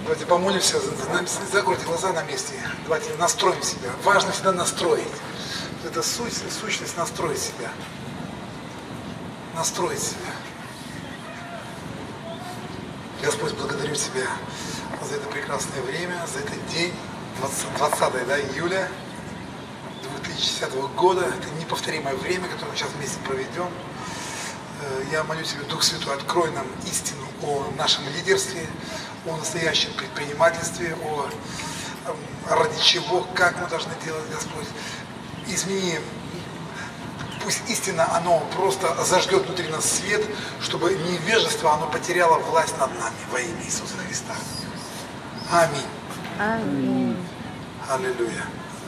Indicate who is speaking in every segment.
Speaker 1: Давайте помолимся, закройте глаза на месте. Давайте настроим себя. Важно всегда настроить. Это сущность настроить себя. Настроить себя. Господь, благодарю Тебя за это прекрасное время, за этот день, 20 июля 2010 года. Это неповторимое время, которое мы сейчас вместе проведем. Я молю Тебя, Дух Святой, открой нам истину о нашем лидерстве, о настоящем предпринимательстве, ради чего, как мы должны делать, Господь. Измени, пусть истина, оно просто зажгет внутри нас свет, чтобы невежество, оно потеряло власть над нами во имя Иисуса Христа. Аминь.
Speaker 2: Аминь.
Speaker 1: Аллилуйя.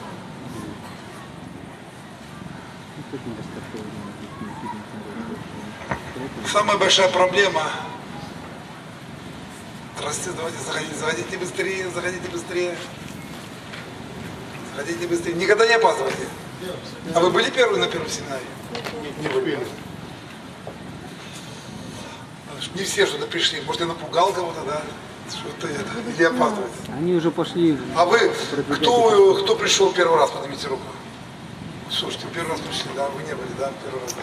Speaker 1: Самая большая проблема. Здравствуйте, давайте заходите быстрее, заходите быстрее. Заходите быстрее. Никогда не опаздывайте. А вы были первые на первом семинаре? Не были. Не все что-то пришли. Может, я напугал кого-то, да? Что-то это. Или опаздывать.
Speaker 3: Они уже пошли.
Speaker 1: А вы, кто пришел первый раз, поднимите руку. Слушайте, вы первый раз пришли, да? Вы не были, да? Первый раз.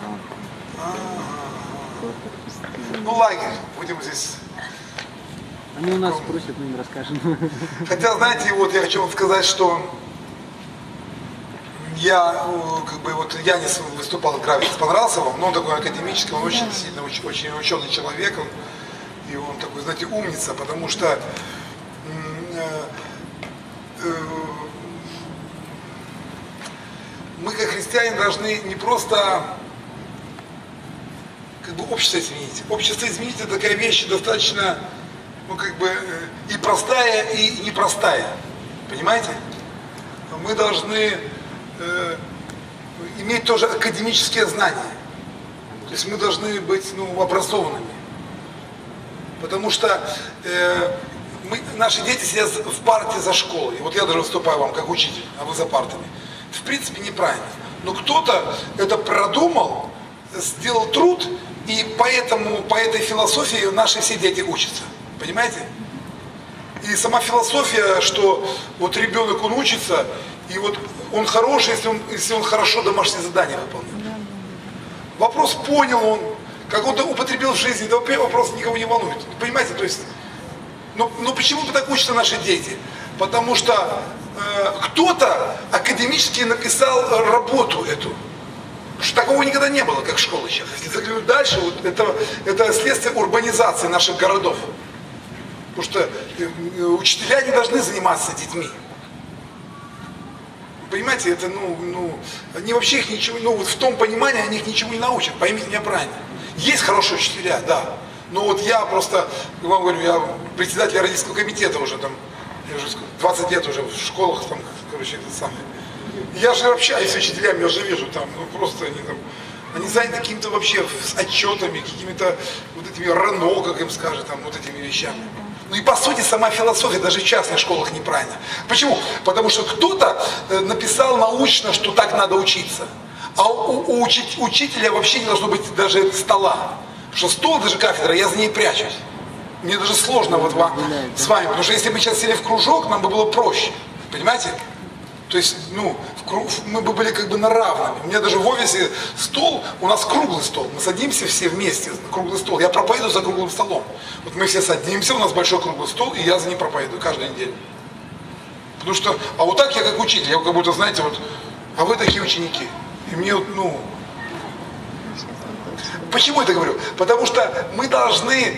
Speaker 1: Ну, лагерь. Будем здесь.
Speaker 3: Они у нас просят, мы им расскажем.
Speaker 1: Хотя, знаете, вот я хочу вам сказать, что я, Янис выступал, Гравис понравился вам, но он такой академический, он очень сильно, очень ученый человек, и он такой, знаете, умница, потому что мы, как христиане, должны не просто общество изменить. Общество изменить — это такая вещь достаточно, и простая, и непростая. Понимаете? Мы должны иметь тоже академические знания. То есть мы должны быть образованными. Потому что наши дети сидят в парте за школой. И вот я даже выступаю вам как учитель, а вы за партами. В принципе, неправильно. Но кто-то это продумал, сделал труд, и поэтому по этой философии наши все дети учатся. Понимаете? И сама философия, что вот ребенок, он учится, и вот он хороший, если он хорошо домашнее задание выполнил. Вопрос, понял он, как он употребил в жизни, да вопрос никого не волнует. Понимаете, то есть, почему так учатся наши дети? Потому что кто-то академически написал работу эту. Что такого никогда не было, как школа сейчас. Если заглянуть дальше, вот это следствие урбанизации наших городов. Потому что учителя не должны заниматься детьми. Понимаете, это, они вообще их ничего, вот в том понимании они их ничего не научат, поймите меня правильно. Есть хорошие учителя, да. Но вот я просто, вам говорю, я председатель родительского комитета уже там, я уже 20 лет уже в школах там, короче, это самое. Я же общаюсь с учителями, я же вижу там, просто они заняты какими-то вообще с отчетами, какими-то вот этими РАНО, как им скажут, там, вот этими вещами. И по сути сама философия даже в частных школах неправильна. Почему? Потому что кто-то написал научно, что так надо учиться. А у учителя вообще не должно быть даже стола. Потому что стол, даже кафедра, я за ней прячусь. Мне даже сложно вот с вами, потому что если бы мы сейчас сели в кружок, нам бы было проще. Понимаете? То есть, мы бы были на равными. У меня даже в офисе стол, у нас круглый стол. Мы садимся все вместе на круглый стол. Я проповедую за круглым столом. Вот мы все садимся, у нас большой круглый стол, и я за ним проповедую каждую неделю. Потому что, а вот так я как учитель, я как будто, знаете, вот, а вы такие ученики. И мне почему я это говорю? Потому что мы должны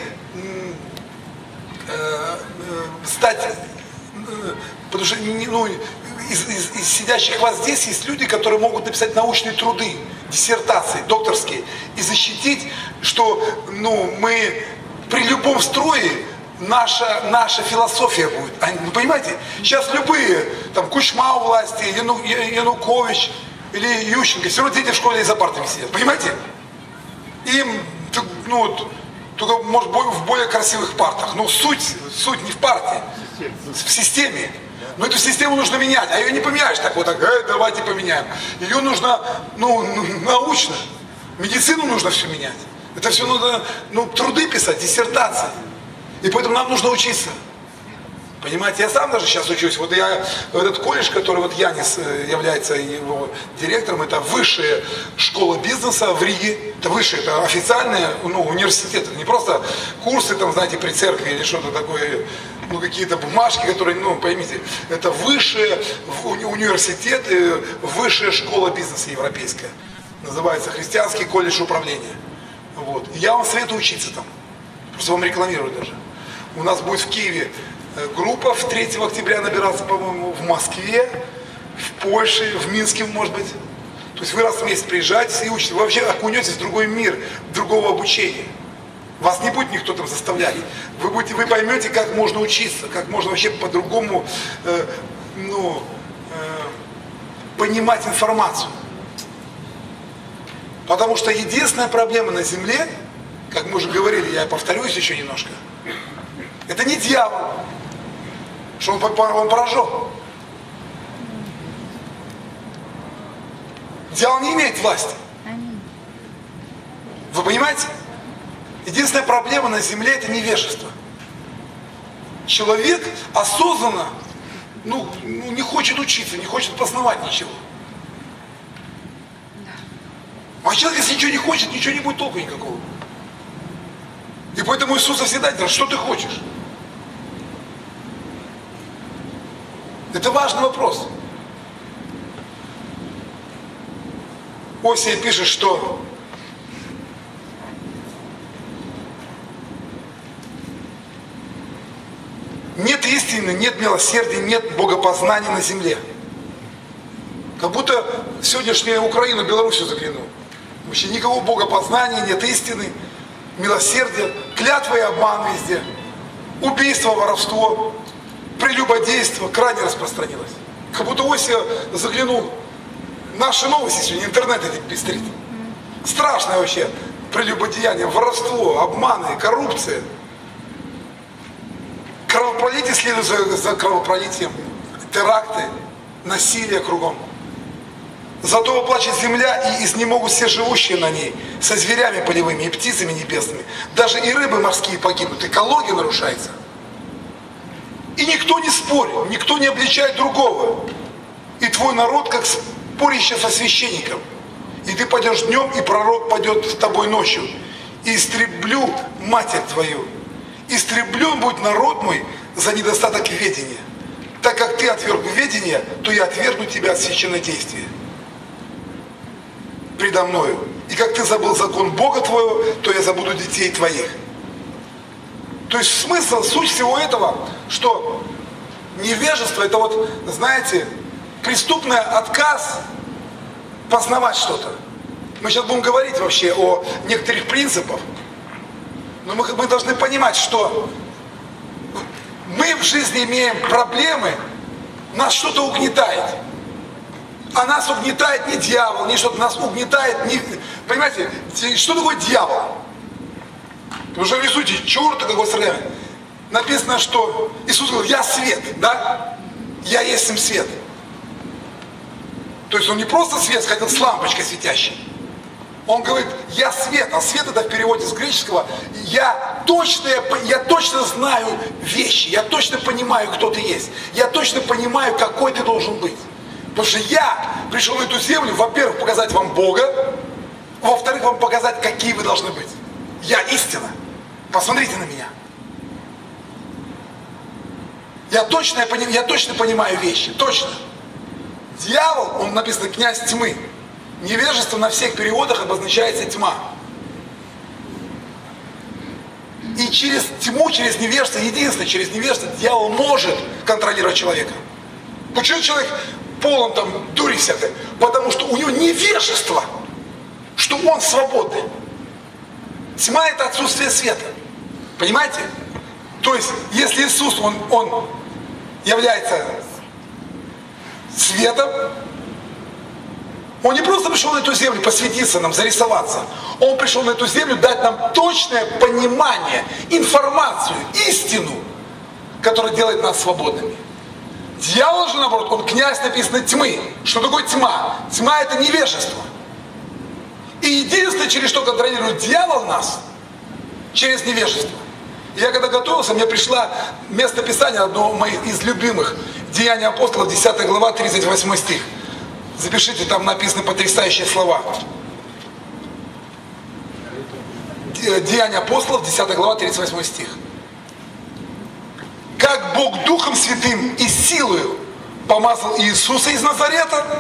Speaker 1: стать, потому что, из сидящих вас здесь есть люди, которые могут написать научные труды, диссертации, докторские, и защитить, что мы при любом строе наша философия будет. Вы понимаете? Сейчас любые, там, Кучма у власти, Янукович или Ющенко, все равно дети в школе за партами сидят. Понимаете? Им, только, может, в более красивых партах. Но суть не в партии, в системе. Но эту систему нужно менять, а ее не поменяешь так давайте поменяем. Ее нужно, научно. Медицину нужно все менять. Это все нужно, труды писать, диссертации. И поэтому нам нужно учиться. Понимаете, я сам даже сейчас учусь. Вот я, этот колледж, который вот Янис является его директором, это высшая школа бизнеса в Риге. Это высшая, это официальный университет. Это не просто курсы, там, знаете, при церкви или что-то такое, какие-то бумажки, которые, поймите, это высший университет, высшая школа бизнеса европейская. Называется Христианский колледж управления. Вот. Я вам советую учиться там. Просто вам рекламирую даже. У нас будет в Киеве группа в 3 октября набираться, по-моему, в Москве, в Польше, в Минске, может быть. То есть вы раз в месяц приезжаете и учитесь. Вы вообще окунетесь в другой мир, другого обучения. Вас не будет никто там заставлять. Вы поймете, как можно учиться, как можно вообще по-другому понимать информацию. Потому что единственная проблема на Земле, как мы уже говорили, я повторюсь еще немножко, это не дьявол, что он поражен. Дьявол не имеет власти. Вы понимаете? Единственная проблема на Земле это невежество. Человек осознанно не хочет учиться, не хочет познавать ничего. А человек, если ничего не хочет, ничего не будет толку никакого. И поэтому Иисус всегда говорит, что ты хочешь? Это важный вопрос. Осия пишет, что нет истины, нет милосердия, нет богопознания на земле. Как будто сегодняшняя Украину, Белоруссию заглянул. Вообще никакого богопознания, нет истины, милосердия, клятва и обман везде. Убийство, воровство, прелюбодейство крайне распространилось. Как будто Осия заглянул. Наши новости сегодня, интернет этим пестрит. Страшное вообще прелюбодеяние, воровство, обманы, коррупция. Кровопролитие следует за кровопролитием. Теракты, насилие кругом. Зато плачет земля, и изнемогут все живущие на ней, со зверями полевыми и птицами небесными. Даже и рыбы морские погибнут, экология нарушается. И никто не спорит, никто не обличает другого. И твой народ, как спорище со священником. И ты пойдешь днем, и пророк пойдет с тобой ночью. И истреблю матерь твою. Истреблен будет народ мой за недостаток ведения. Так как ты отверг ведение, то я отвергну тебя от священнодействия предо мною. И как ты забыл закон Бога твоего, то я забуду детей твоих. То есть смысл, суть всего этого, что невежество, это вот, знаете, преступный отказ познавать что-то. Мы сейчас будем говорить вообще о некоторых принципах, но мы должны понимать, что мы в жизни имеем проблемы, нас что-то угнетает. А нас угнетает не дьявол, не что-то, нас угнетает не... Понимаете, что такое дьявол? Вы же рисуете черта какого стреляет. Написано, что Иисус говорит, я свет, да? Я есть им свет. То есть он не просто свет, хотел с лампочкой светящей. Он говорит, я свет, а свет это в переводе с греческого, я точно знаю вещи, я точно понимаю, кто ты есть. Я точно понимаю, какой ты должен быть. Потому что я пришел на эту землю, во-первых, показать вам Бога, во-вторых, вам показать, какие вы должны быть. Я истина. Посмотрите на меня. Я точно понимаю вещи, точно. Дьявол, он написано, князь тьмы. Невежество на всех переводах обозначается тьма. И через тьму, через невежество, единственное, через невежество дьявол может контролировать человека. Почему человек полон там дури всякой? Потому что у него невежество, что он свободный. Тьма это отсутствие света. Понимаете? То есть, если Иисус, он является светом, он не просто пришел на эту землю посвятиться нам, зарисоваться. Он пришел на эту землю дать нам точное понимание, информацию, истину, которая делает нас свободными. Дьявол же, наоборот, он князь, написано, тьмы. Что такое тьма? Тьма это невежество. И единственное, через что контролирует дьявол нас, через невежество. И я когда готовился, мне пришло место Писания, одно из любимых, Деяния апостолов, 10 глава, 38 стих. Запишите, там написаны потрясающие слова. Деяния апостолов, 10 глава, 38 стих. Как Бог Духом Святым и силою помазал Иисуса из Назарета,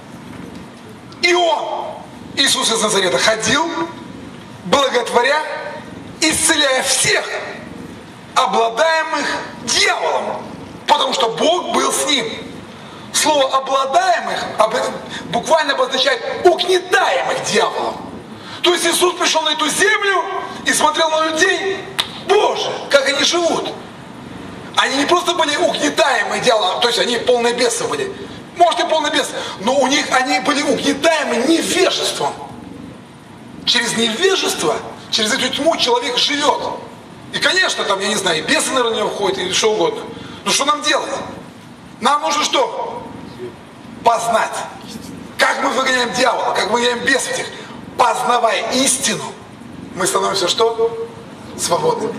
Speaker 1: и Он, Иисус из Назарета, ходил, благотворя, исцеляя всех, обладаемых дьяволом, потому что Бог был с ним. Слово «обладаемых» буквально обозначает «угнетаемых дьяволом». То есть Иисус пришел на эту землю и смотрел на людей, Боже, как они живут. Они не просто были угнетаемы дьяволом, то есть они полные бесы были. Может, и полные бесы, но у них они были угнетаемы невежеством. Через невежество, через эту тьму человек живет. И, конечно, там, я не знаю, и бесы, наверное, в него входят, или что угодно. Но что нам делать? Нам нужно что? Познать. Как мы выгоняем дьявола, как мы выгоняем бесов этих? Познавая истину, мы становимся что? Свободными.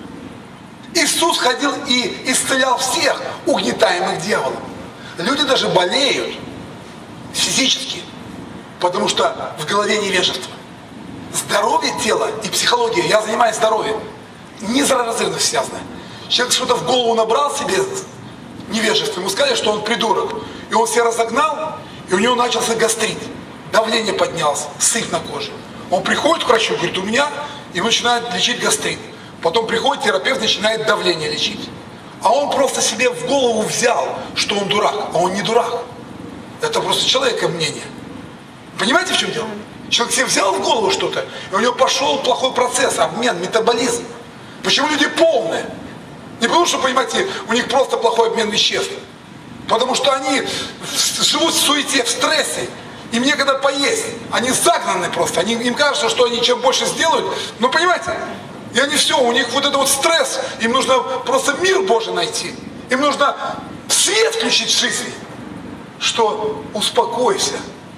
Speaker 1: Иисус ходил и исцелял всех, угнетаемых дьяволом. Люди даже болеют физически, потому что в голове невежество. Здоровье тела и психология, я занимаюсь здоровьем, неразрывно связано. Человек что-то в голову набрал себе невежество, ему сказали, что он придурок. И он себя разогнал, и у него начался гастрит. Давление поднялось, сыпь на коже. Он приходит к врачу, говорит, у меня, и начинает лечить гастрит. Потом приходит терапевт, начинает давление лечить. А он просто себе в голову взял, что он дурак. А он не дурак. Это просто человека мнение. Понимаете, в чем дело? Человек себе взял в голову что-то, и у него пошел плохой процесс, обмен, метаболизм. Почему люди полные? Не потому что, понимаете, у них просто плохой обмен веществ. Потому что они живут в суете, в стрессе. Им некогда поесть. Они загнаны просто. Им кажется, что они чем больше сделают. Ну, понимаете? И они все, у них вот это вот стресс. Им нужно просто мир Божий найти. Им нужно свет включить в жизни. Что успокойся.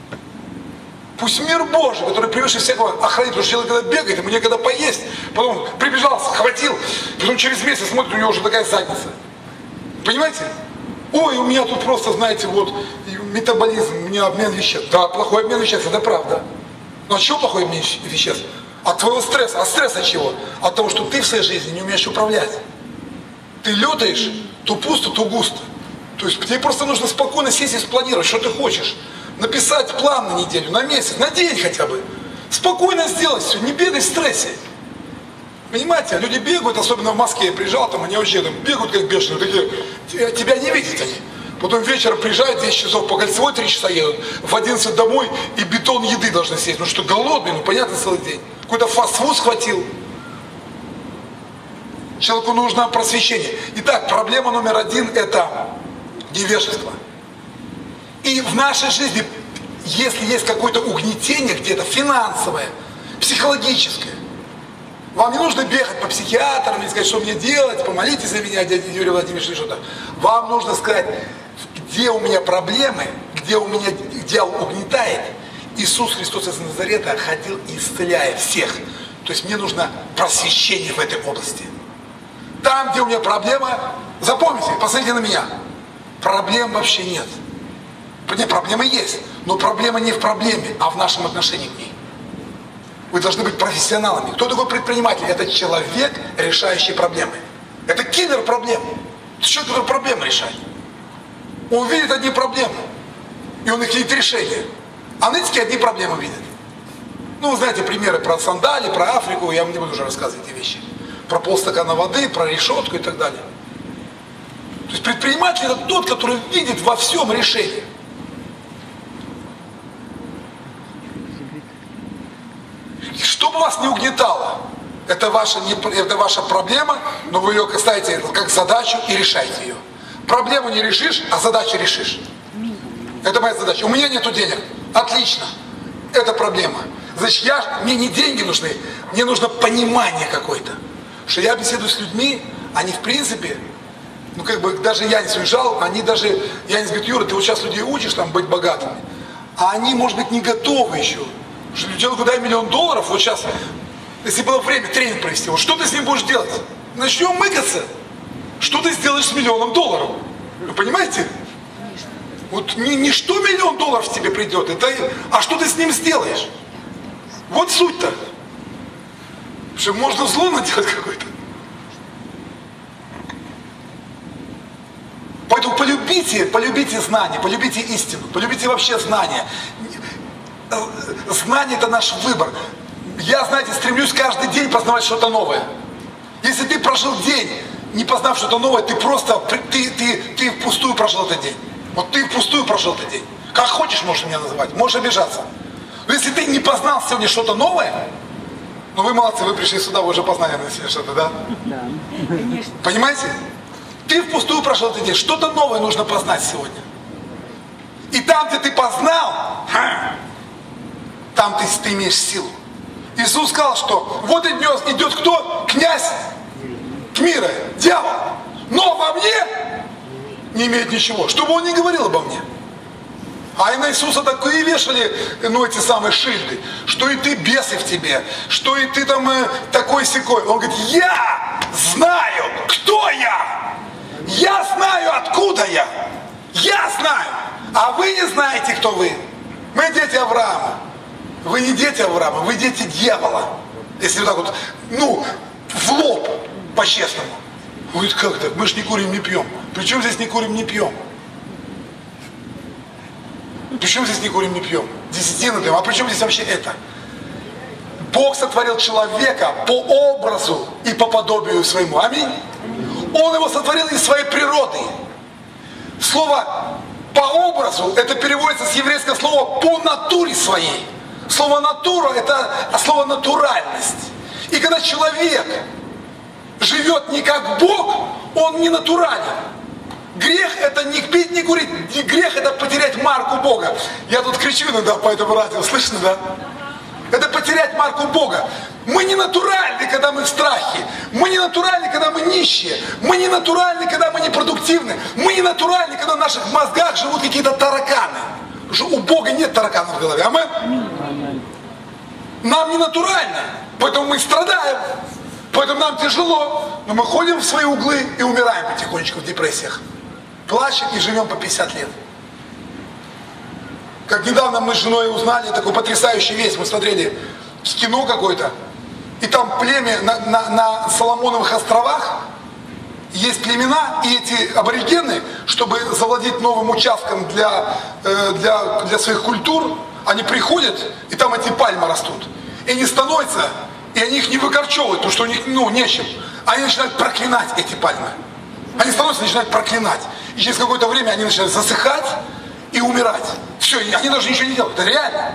Speaker 1: Пусть мир Божий, который превыше всякого охранит, потому что человек когда бегает, ему некогда поесть, потом прибежал, схватил, потом через месяц смотрит, у него уже такая задница. Понимаете? Ой, у меня тут просто, знаете, вот метаболизм, у меня обмен веществ. Да, плохой обмен веществ, это правда. Но от чего плохой обмен веществ? От твоего стресса. От стресса чего? От того, что ты в своей жизни не умеешь управлять. Ты летаешь то пусто, то густо. То есть тебе просто нужно спокойно сесть и спланировать, что ты хочешь. Написать план на неделю, на месяц, на день хотя бы. Спокойно сделать все, не бегай в стрессе. Понимаете, люди бегают, особенно в Москве, я приезжал, там они вообще там бегают как бешеные, такие, тебя не видят они. Потом вечером приезжают, 10 часов по Кольцевой 3 часа едут, в 11 домой и бетон еды должны съесть. Ну что, голодный, ну понятно, целый день. Какой-то фастфуд схватил. Человеку нужно просвещение. Итак, проблема номер 1 – это невежество. И в нашей жизни, если есть какое-то угнетение где-то финансовое, психологическое, вам не нужно бегать по психиатрам и сказать, что мне делать, помолитесь за меня, дядя Юрий Владимирович, или что-то. Вам нужно сказать, где у меня проблемы, где у меня дьявол угнетает. Иисус Христос из Назарета ходил исцеляя всех. То есть мне нужно просвещение в этой области. Там, где у меня проблема, запомните, посмотрите на меня, проблем вообще нет. Нет, проблемы есть, но проблема не в проблеме, а в нашем отношении к ней. Вы должны быть профессионалами. Кто такой предприниматель? Это человек, решающий проблемы. Это киллер проблем. Это человек, который проблемы решает. Он видит одни проблемы, и он их видит решение. А нытики одни проблемы видят. Ну, вы знаете примеры про сандали, про Африку, я вам не буду уже рассказывать эти вещи. Про полстакана воды, про решетку и так далее. То есть предприниматель – это тот, который видит во всем решение. Что бы вас не угнетало, это ваша проблема, но вы ее ставите как задачу и решаете ее. Проблему не решишь, а задачу решишь. Это моя задача. У меня нету денег. Отлично. Это проблема. Значит, мне не деньги нужны, мне нужно понимание какое-то. Что я беседую с людьми, они в принципе, ну как бы даже Янис уезжал, они даже, Янис говорит, Юра, ты вот сейчас людей учишь там быть богатыми, а они, может быть, не готовы еще. Что человеку дай $1 000 000, вот сейчас, если было время тренинг провести, вот что ты с ним будешь делать? начнем мыкаться, что ты сделаешь с $1 000 000? Вы понимаете? Вот не что $1 000 000 тебе придет, а что ты с ним сделаешь? Вот суть-то. Что можно зло наделать какое-то. Поэтому полюбите знания, полюбите истину, полюбите вообще знания. Знание – это наш выбор. Я, знаете, стремлюсь каждый день познавать что-то новое. Если ты прожил день, не познав что-то новое, ты просто, ты впустую прожил этот день. Вот ты впустую прожил этот день. Как хочешь, можешь меня называть, можешь обижаться. Но если ты не познал сегодня что-то новое, ну вы молодцы, вы пришли сюда, вы уже познали на себе что-то, да?
Speaker 3: Да.
Speaker 1: Понимаете? Ты впустую прошел этот день. Что-то новое нужно познать сегодня. И там, где ты познал, там ты имеешь силу. Иисус сказал, что вот идет кто? Князь мира, дьявол. Но во мне не имеет ничего. Что бы он ни говорил обо мне. А и на Иисуса такие вешали, эти самые шильды, что и ты бесы в тебе, что и ты там такой-сякой. Он говорит, я знаю, кто я. Я знаю, откуда я. Я знаю. А вы не знаете, кто вы. Мы дети Авраама. Вы не дети Авраама, вы дети дьявола. Если вот так вот, в лоб, по-честному. Он говорит, как так? Мы же не курим, не пьем. Причем здесь не курим, не пьем? Причем здесь не курим, не пьем? Десятина даем. А причем здесь вообще это? Бог сотворил человека по образу и по подобию своему. Аминь. Он его сотворил из своей природы. Слово по образу, это переводится с еврейского слова по натуре своей. Слово натура, это слово натуральность. И когда человек живет не как Бог, он не натурален. Грех это не пить, не курить. Грех это потерять марку Бога. Я тут кричу иногда по этому радио, слышно, да? Это потерять марку Бога. Мы не натуральны, когда мы в страхе. Мы не натуральны, когда мы нищие. Мы не натуральны, когда мы непродуктивны. Мы не натуральны, когда в наших мозгах живут какие-то тараканы. Потому что у Бога нет тараканов в голове. Аминь? Нам не натурально. Поэтому мы страдаем. Поэтому нам тяжело. Но мы ходим в свои углы и умираем потихонечку в депрессиях. Плачем и живем по 50 лет. Как недавно мы с женой узнали такую потрясающую вещь. Мы смотрели кино какое-то. И там племя на Соломоновых островах. Есть племена, и эти аборигены, чтобы завладеть новым участком для своих культур, они приходят, и там эти пальмы растут. И они становятся, и они их не выкорчевывают, потому что у них, нечем. Они начинают проклинать эти пальмы. Они становятся, начинают проклинать. И через какое-то время они начинают засыхать и умирать. Все, они даже ничего не делают. Это реально.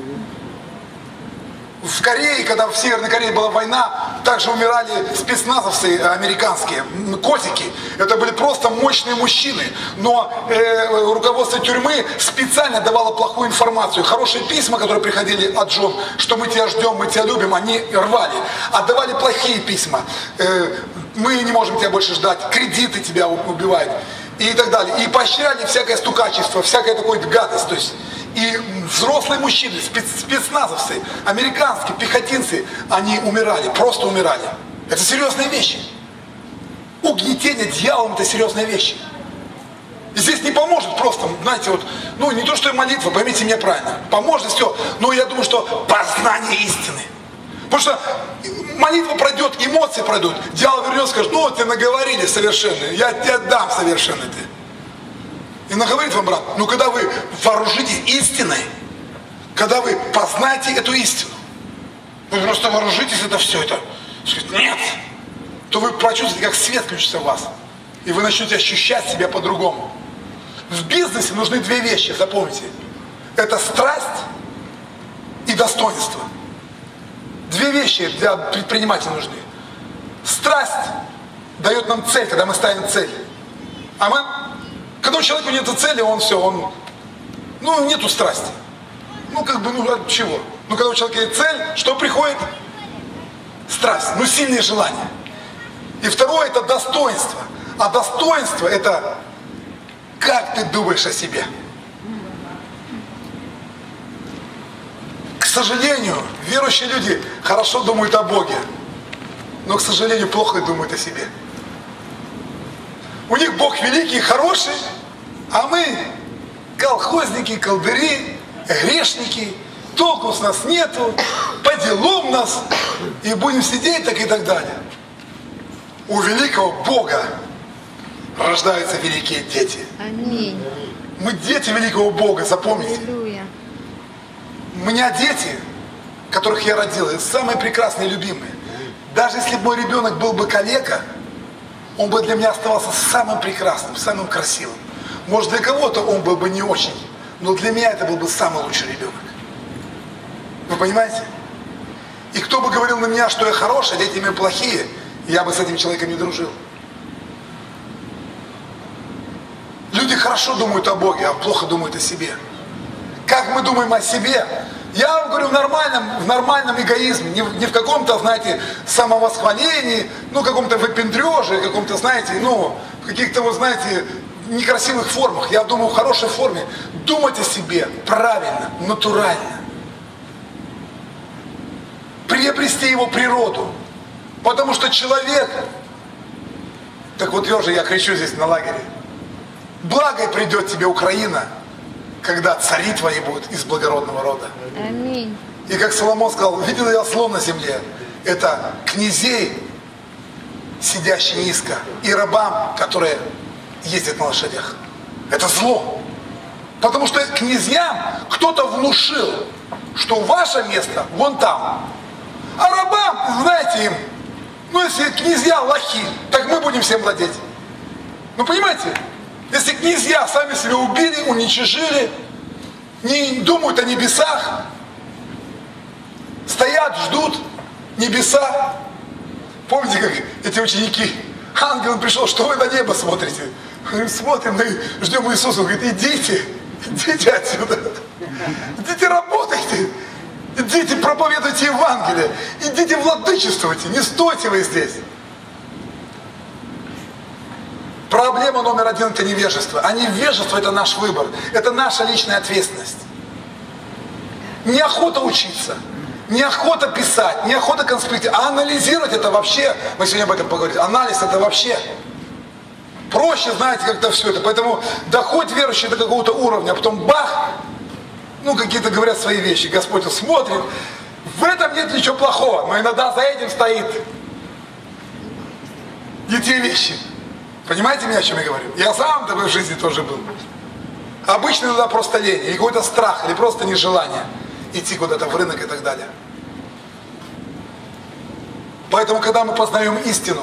Speaker 1: В Корее, когда в Северной Корее была война, также умирали спецназовцы американские, котики. Это были просто мощные мужчины. Но руководство тюрьмы специально давало плохую информацию. Хорошие письма, которые приходили от жен, что мы тебя ждем, мы тебя любим, они рвали. Отдавали плохие письма. Мы не можем тебя больше ждать, кредиты тебя убивают. И так далее. И поощряли всякое стукачество, всякая такая гадость. То есть, и взрослые мужчины, спецназовцы, американские пехотинцы, они умирали, просто умирали. Это серьезные вещи. Угнетение дьяволом – это серьезные вещи. И здесь не поможет просто, знаете, не то, что и молитва, поймите меня правильно, поможет все, но я думаю, что познание истины. Потому что молитва пройдет, эмоции пройдут, дьявол вернется и скажет, тебе наговорили совершенно, я тебе дам совершенно ты. И наговорит вам, брат, когда вы вооружитесь истиной, когда вы познаете эту истину, вы просто вооружитесь, это все, это, нет, то вы прочувствуете, как свет включится в вас, и вы начнете ощущать себя по-другому. В бизнесе нужны две вещи, запомните. Это страсть и достоинство. Две вещи для предпринимателя нужны. Страсть дает нам цель, когда мы ставим цель. Когда у человека нет цели, нету страсти. От чего? Когда у человека есть цель, что приходит? Страсть, сильные желания. И второе, это достоинство. А достоинство, это как ты думаешь о себе. К сожалению, верующие люди хорошо думают о Боге. но, к сожалению, плохо думают о себе. У них Бог великий и хороший, а мы колхозники, колдыри, грешники, толку с нас нету, по делам нас, и будем сидеть так и так далее. У великого Бога рождаются великие дети.
Speaker 2: Аминь.
Speaker 1: Мы дети великого Бога, запомните.
Speaker 2: Аллилуйя.
Speaker 1: У меня дети, которых я родил, самые прекрасные и любимые. Даже если бы мой ребенок был бы калека, он бы для меня оставался самым прекрасным, самым красивым. Может, для кого-то он был бы не очень, но для меня это был бы самый лучший ребенок. Вы понимаете? И кто бы говорил на меня, что я хороший, а дети мои плохие, я бы с этим человеком не дружил. Люди хорошо думают о Боге, а плохо думают о себе. Как мы думаем о себе? Я вам говорю в нормальном эгоизме, не в каком-то, знаете, самовосхвалении, каком-то выпендреже, каком-то, знаете, в каких-то, вот, знаете, некрасивых формах. Я думаю в хорошей форме. Думать о себе правильно, натурально. Приобрести его природу. Потому что человек, так вот я кричу здесь на лагере, благой придет тебе Украина, когда цари твои будут из благородного рода.
Speaker 2: Аминь.
Speaker 1: И как Соломон сказал, видел я слон на земле, это князей, сидящих низко, и рабам, которые ездят на лошадях. Это зло. Потому что князьям кто-то внушил, что ваше место вон там. А рабам, знаете, им, если князья лохи, так мы будем всем владеть. Понимаете? Если князья сами себя убили, уничижили, не думают о небесах, стоят, ждут небеса. Помните, как эти ученики, ангел пришел, что вы на небо смотрите? Мы смотрим, мы ждем Иисуса. Он говорит, идите отсюда, идите работайте, идите проповедуйте Евангелие, идите владычествуйте, не стойте вы здесь. Проблема номер один – это невежество. А невежество – это наш выбор. Это наша личная ответственность. Неохота учиться, неохота писать, неохота конспектировать. А анализировать это вообще, мы сегодня об этом поговорим, анализ это вообще проще, знаете, как-то все это. Поэтому доходит верующий до какого-то уровня, а потом бах, какие-то говорят свои вещи. Господь смотрит, в этом нет ничего плохого, но иногда за этим стоит не те вещи. Понимаете меня, о чем я говорю? Я сам-то в жизни тоже был. Обычно иногда просто лень, или какой-то страх, или просто нежелание идти куда-то в рынок и так далее. Поэтому, когда мы познаем истину,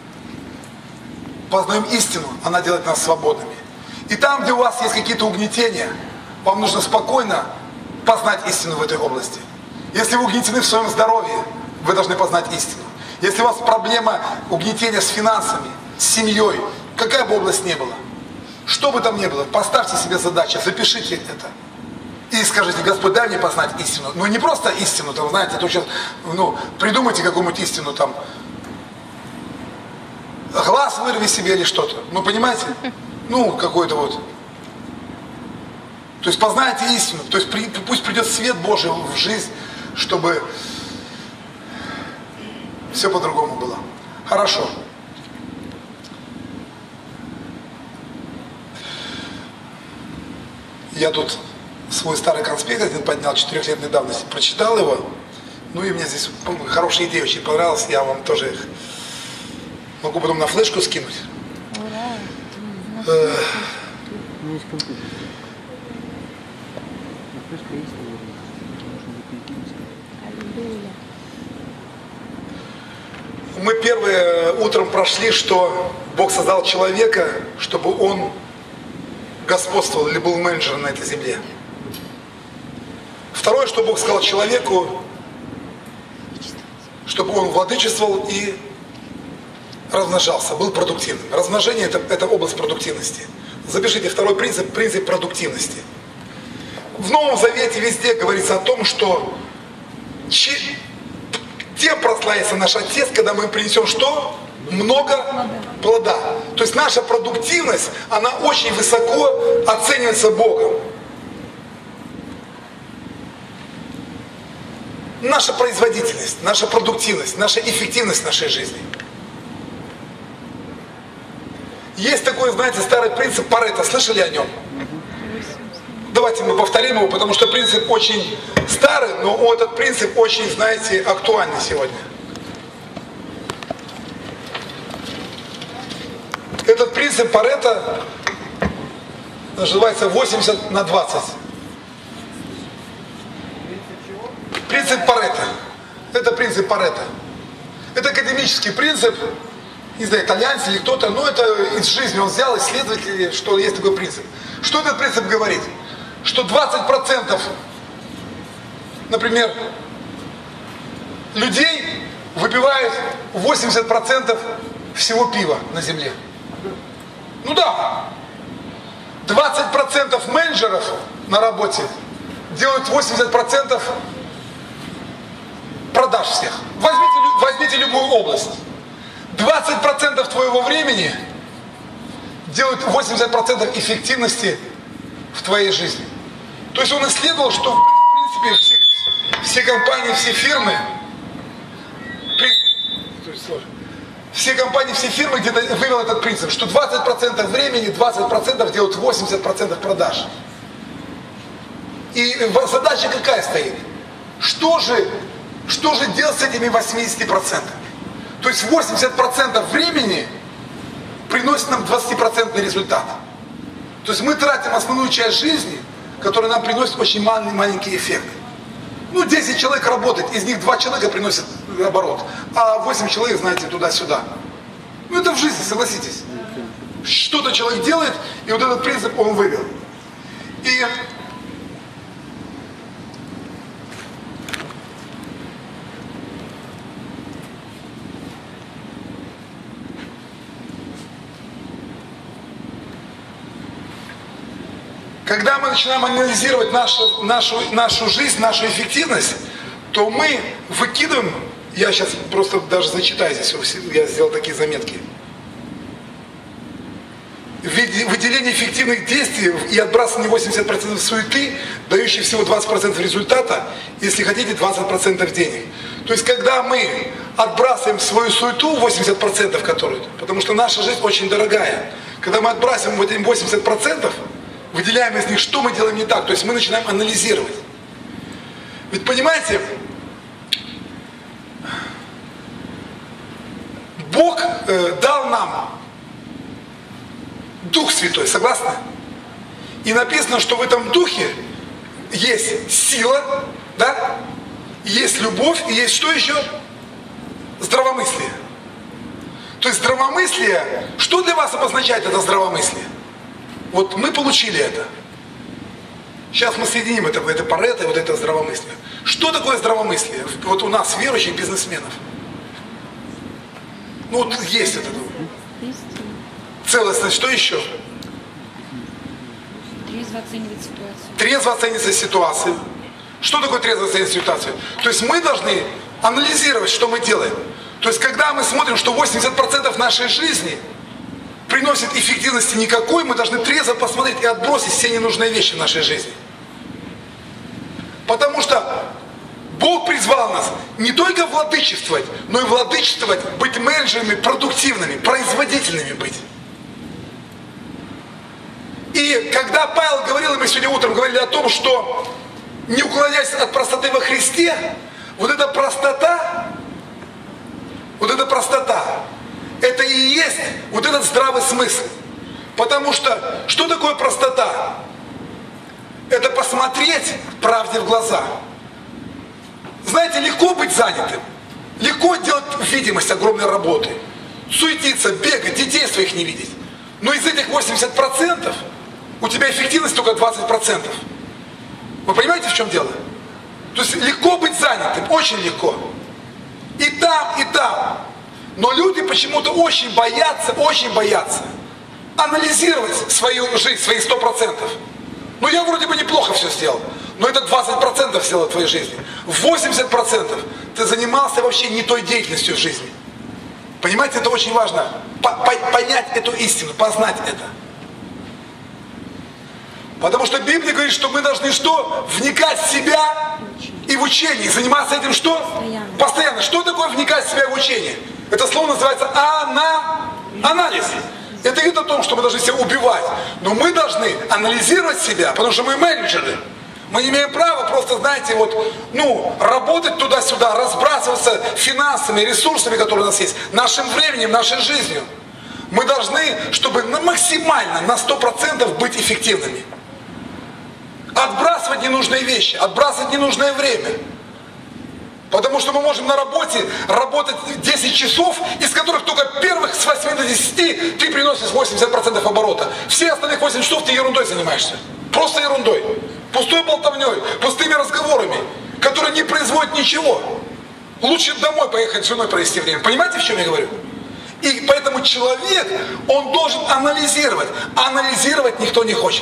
Speaker 1: она делает нас свободными. И там, где у вас есть какие-то угнетения, вам нужно спокойно познать истину в этой области. Если вы угнетены в своем здоровье, вы должны познать истину. Если у вас проблема угнетения с финансами, с семьей, какая бы область ни была, что бы там ни было, поставьте себе задачу, запишите это. И скажите, Господь, дай мне познать истину. Не просто истину, там, знаете, то сейчас, придумайте какую-нибудь истину, там, глаз вырви себе или что-то. Понимаете? Какой-то вот. То есть познайте истину, то есть пусть придет свет Божий в жизнь, чтобы все по-другому было. Хорошо. Я тут свой старый конспект один поднял 4-летней давности, прочитал его. И мне здесь хорошие идеи очень понравились, я вам тоже их могу потом на флешку скинуть.
Speaker 3: У меня есть компьютер. Флешка есть, наверное. Можно будет найти.
Speaker 2: Аллилуйя.
Speaker 1: Мы первые утром прошли, что Бог создал человека, чтобы он господствовал или был менеджером на этой земле. Второе, что Бог сказал человеку, чтобы он владычествовал и размножался, был продуктивным. Размножение – это область продуктивности. Запишите второй принцип – принцип продуктивности. В Новом Завете везде говорится о том, что тем прославится наш Отец, когда мы принесем что? Много плода. То есть наша продуктивность, она очень высоко оценивается Богом. наша производительность, наша продуктивность, наша эффективность нашей жизни. Есть такой, знаете, старый принцип Парето. Слышали о нем? Давайте мы повторим его, потому что принцип очень старый, но этот принцип очень, знаете, актуальный сегодня. Этот принцип Парето называется 80/20. Принцип Парето. Это принцип Парето. Это академический принцип, не знаю, итальянцы или кто-то, но это из жизни он взял, исследователи, что есть такой принцип. Что этот принцип говорит? Что 20%, например, людей выпивают 80% всего пива на земле. Ну да. 20% менеджеров на работе делают 80% продаж всех. Возьмите любую область. 20% твоего времени делают 80% эффективности в твоей жизни. То есть он исследовал, что в принципе все компании, все фирмы, все фирмы где-то вывел этот принцип, что 20% времени, 20% делают 80% продаж. И задача какая стоит? Что же делать с этими 80%? То есть 80% времени приносит нам 20% результат. То есть мы тратим основную часть жизни, которая нам приносит очень маленькие эффекты. Ну, 10 человек работает, из них 2 человека приносят оборот, а 8 человек, знаете, туда-сюда. Ну, это в жизни, согласитесь. Что-то человек делает, и вот этот принцип он вывел. И когда мы начинаем анализировать нашу жизнь, нашу эффективность, то мы выкидываем, я сейчас просто даже зачитаю здесь, я сделал такие заметки. Выделение эффективных действий и отбрасывание 80% суеты, дающие всего 20% результата, если хотите 20% денег. То есть когда мы отбрасываем свою суету, 80%, которую, потому что наша жизнь очень дорогая, когда мы отбрасываем вот эти 80%, выделяем из них, что мы делаем не так, то есть мы начинаем анализировать. Ведь понимаете, Бог дал нам Дух Святой, согласны? И написано, что в этом Духе есть сила, да? Есть любовь, и есть что еще? Здравомыслие. То есть здравомыслие, что для вас обозначает это здравомыслие? Вот мы получили это. Сейчас мы соединим это Парето и вот это здравомыслие. Что такое здравомыслие? Вот у нас, верующих бизнесменов. Ну вот есть это. Целостность, что еще?
Speaker 2: Трезво оценивать ситуацию.
Speaker 1: Трезво оценивать ситуацию. Что такое трезво оценивать ситуацию? То есть мы должны анализировать, что мы делаем. То есть когда мы смотрим, что 80% нашей жизни приносит эффективности никакой, мы должны трезво посмотреть и отбросить все ненужные вещи в нашей жизни. Потому что Бог призвал нас не только владычествовать, но и владычествовать, быть менеджерами продуктивными, производительными быть. И когда Павел говорил, и мы сегодня утром говорили о том, что не уклоняясь от простоты во Христе, вот эта простота, это и есть вот этот здравый смысл. Потому что такое простота? Это посмотреть правде в глаза. Знаете, легко быть занятым, легко делать видимость огромной работы, суетиться, бегать, детей своих не видеть. Но из этих 80% у тебя эффективность только 20%. Вы понимаете, в чем дело? То есть легко быть занятым, очень легко. И там, и там. Но люди почему-то очень боятся анализировать свою жизнь, свои 100%. Ну я вроде бы неплохо все сделал, но это 20% сделало твоей жизни. 80% ты занимался вообще не той деятельностью в жизни. Понимаете, это очень важно. Понять эту истину, познать это. Потому что Библия говорит, что мы должны что? Вникать в себя И в учении. Заниматься этим что? Постоянно. Что такое вникать в себя в учение? Это слово называется анализ. Это говорит о том, что мы должны себя убивать. Но мы должны анализировать себя, потому что мы менеджеры. Мы не имеем права просто, знаете, работать туда-сюда, разбрасываться финансами, ресурсами, которые у нас есть, нашим временем, нашей жизнью. Мы должны, чтобы максимально, на 100% быть эффективными. Отбрасывать ненужные вещи, отбрасывать ненужное время. Потому что мы можем на работе работать 10 часов, из которых только первых с 8 до 10 ты приносишь 80% оборота. Все остальных 8 часов ты ерундой занимаешься. Просто ерундой. Пустой болтовней, пустыми разговорами, которые не производят ничего. Лучше домой поехать с женой провести время. Понимаете, в чем я говорю? И поэтому человек, он должен анализировать. Анализировать никто не хочет.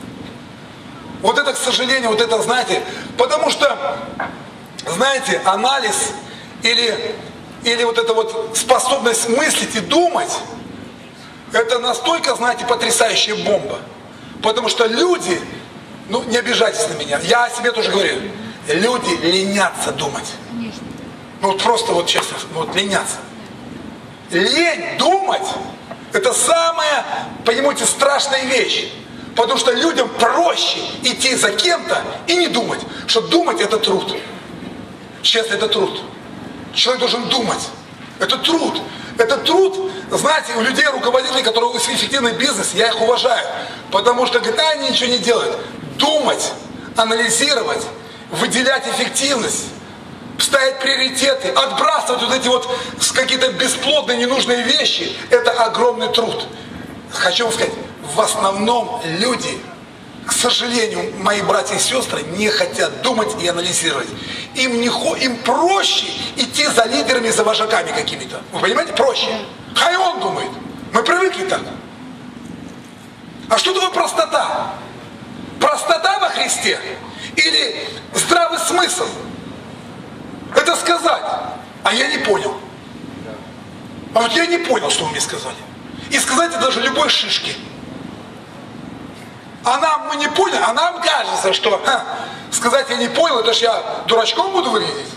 Speaker 1: Вот это, к сожалению, знаете, потому что, знаете, анализ или вот эта вот способность мыслить и думать, это настолько, знаете, потрясающая бомба. Потому что люди, не обижайтесь на меня, я о себе тоже говорю, люди ленятся думать. Просто честно, ленятся. Лень думать, это самая, понимаете, страшная вещь. Потому что людям проще идти за кем-то и не думать. Что думать это труд. Честно, это труд. Человек должен думать. Это труд. Это труд, знаете, у людей, руководителей, которые у себя эффективный бизнес, я их уважаю. Потому что, говорят, они ничего не делают. Думать, анализировать, выделять эффективность, ставить приоритеты, отбрасывать вот эти какие-то бесплодные, ненужные вещи, это огромный труд. Хочу вам сказать, в основном люди, к сожалению, мои братья и сестры не хотят думать и анализировать. Им проще идти за лидерами, за вожаками какими-то. Вы понимаете? Проще. Хай он думает. Мы привыкли так. А что такое простота? Простота во Христе или здравый смысл? Это сказать. А я не понял. А вот я не понял, что вы мне сказали. И сказать это даже любой шишке. Мы не поняли, а нам кажется, что сказать я не понял, это ж я дурачком буду выглядеть.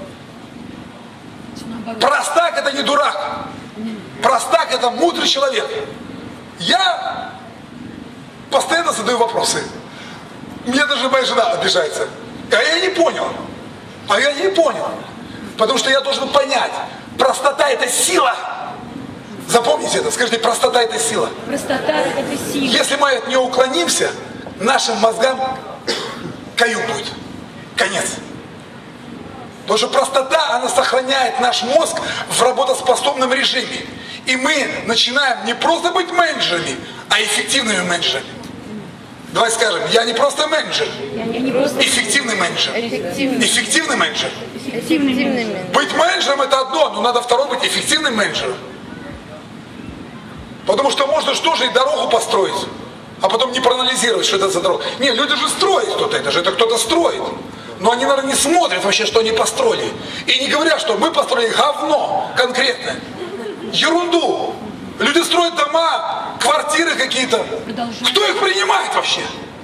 Speaker 1: Простак это не дурак. Простак это мудрый человек. Я постоянно задаю вопросы. Мне даже моя жена обижается. А я не понял. А я не понял. Потому что я должен понять. Простота это сила. Запомните это, скажите, простота это сила.
Speaker 2: Простота это сила.
Speaker 1: Если мы от нее уклонимся, нашим мозгам каюк будет. Конец. Потому что простота, она сохраняет наш мозг в работоспособном режиме. И мы начинаем не просто быть менеджерами, а эффективными менеджерами. Давай скажем, я не просто менеджер, эффективный менеджер. Эффективный менеджер. Быть менеджером это одно, но надо второе быть эффективным менеджером. Потому что можно что же и дорогу построить, а потом не проанализировать, что это за дорога. Не, люди же строят кто-то, это кто-то строит. Но они, наверное, не смотрят вообще, что они построили. И не говорят, что мы построили говно конкретное. Ерунду. Люди строят дома, квартиры какие-то. Кто их принимает вообще?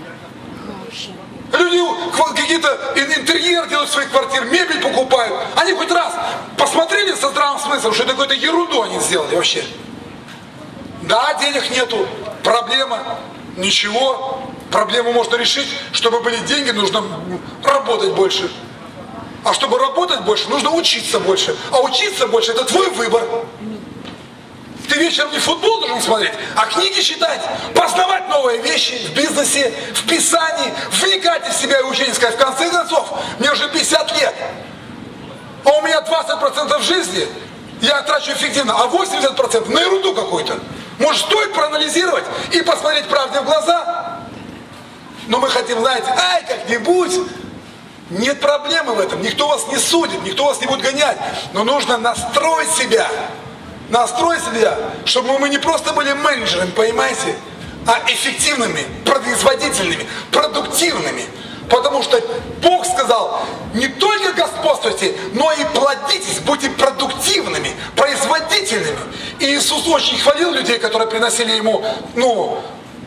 Speaker 1: Люди какие-то интерьер делают в своих квартир, мебель покупают. Они хоть раз посмотрели со здравым смыслом, что это какую-то ерунду они сделали вообще. Да, денег нету, проблема, ничего, проблему можно решить, чтобы были деньги, нужно работать больше. А чтобы работать больше, нужно учиться больше. А учиться больше, это твой выбор. Ты вечером не футбол должен смотреть, а книги читать, познавать новые вещи в бизнесе, в писании, вникать в себя и учение. Сказать, в конце концов, мне уже 50 лет, а у меня 20% жизни я трачу эффективно, а 80% на ерунду какую-то. Может, стоит проанализировать и посмотреть правде в глаза? Но мы хотим, знаете, как-нибудь. Нет проблемы в этом. Никто вас не судит, никто вас не будет гонять. Но нужно настроить себя. Настроить себя, чтобы мы не просто были менеджерами, понимаете, а эффективными, производительными, продуктивными. Потому что Бог сказал, не только господствуйте, но и плодитесь, будьте продуктивными, производительными. И Иисус очень хвалил людей, которые приносили Ему,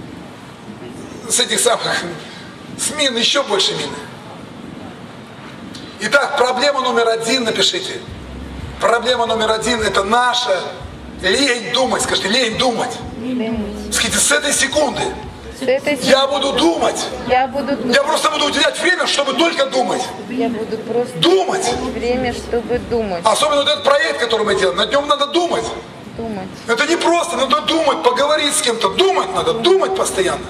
Speaker 1: с этих самых, с мин, еще больше мины. Итак, проблема номер один, напишите. Проблема номер один – это наша лень думать. Скажите, лень думать. Скажите, с этой секунды я буду думать. Я просто буду уделять время, чтобы только думать.
Speaker 4: Я буду просто
Speaker 1: думать.
Speaker 4: Время, чтобы думать.
Speaker 1: Особенно вот этот проект, который мы делаем, на нем надо думать.
Speaker 4: Думать.
Speaker 1: Это не просто, надо думать, поговорить с кем-то. Думать надо, думать постоянно.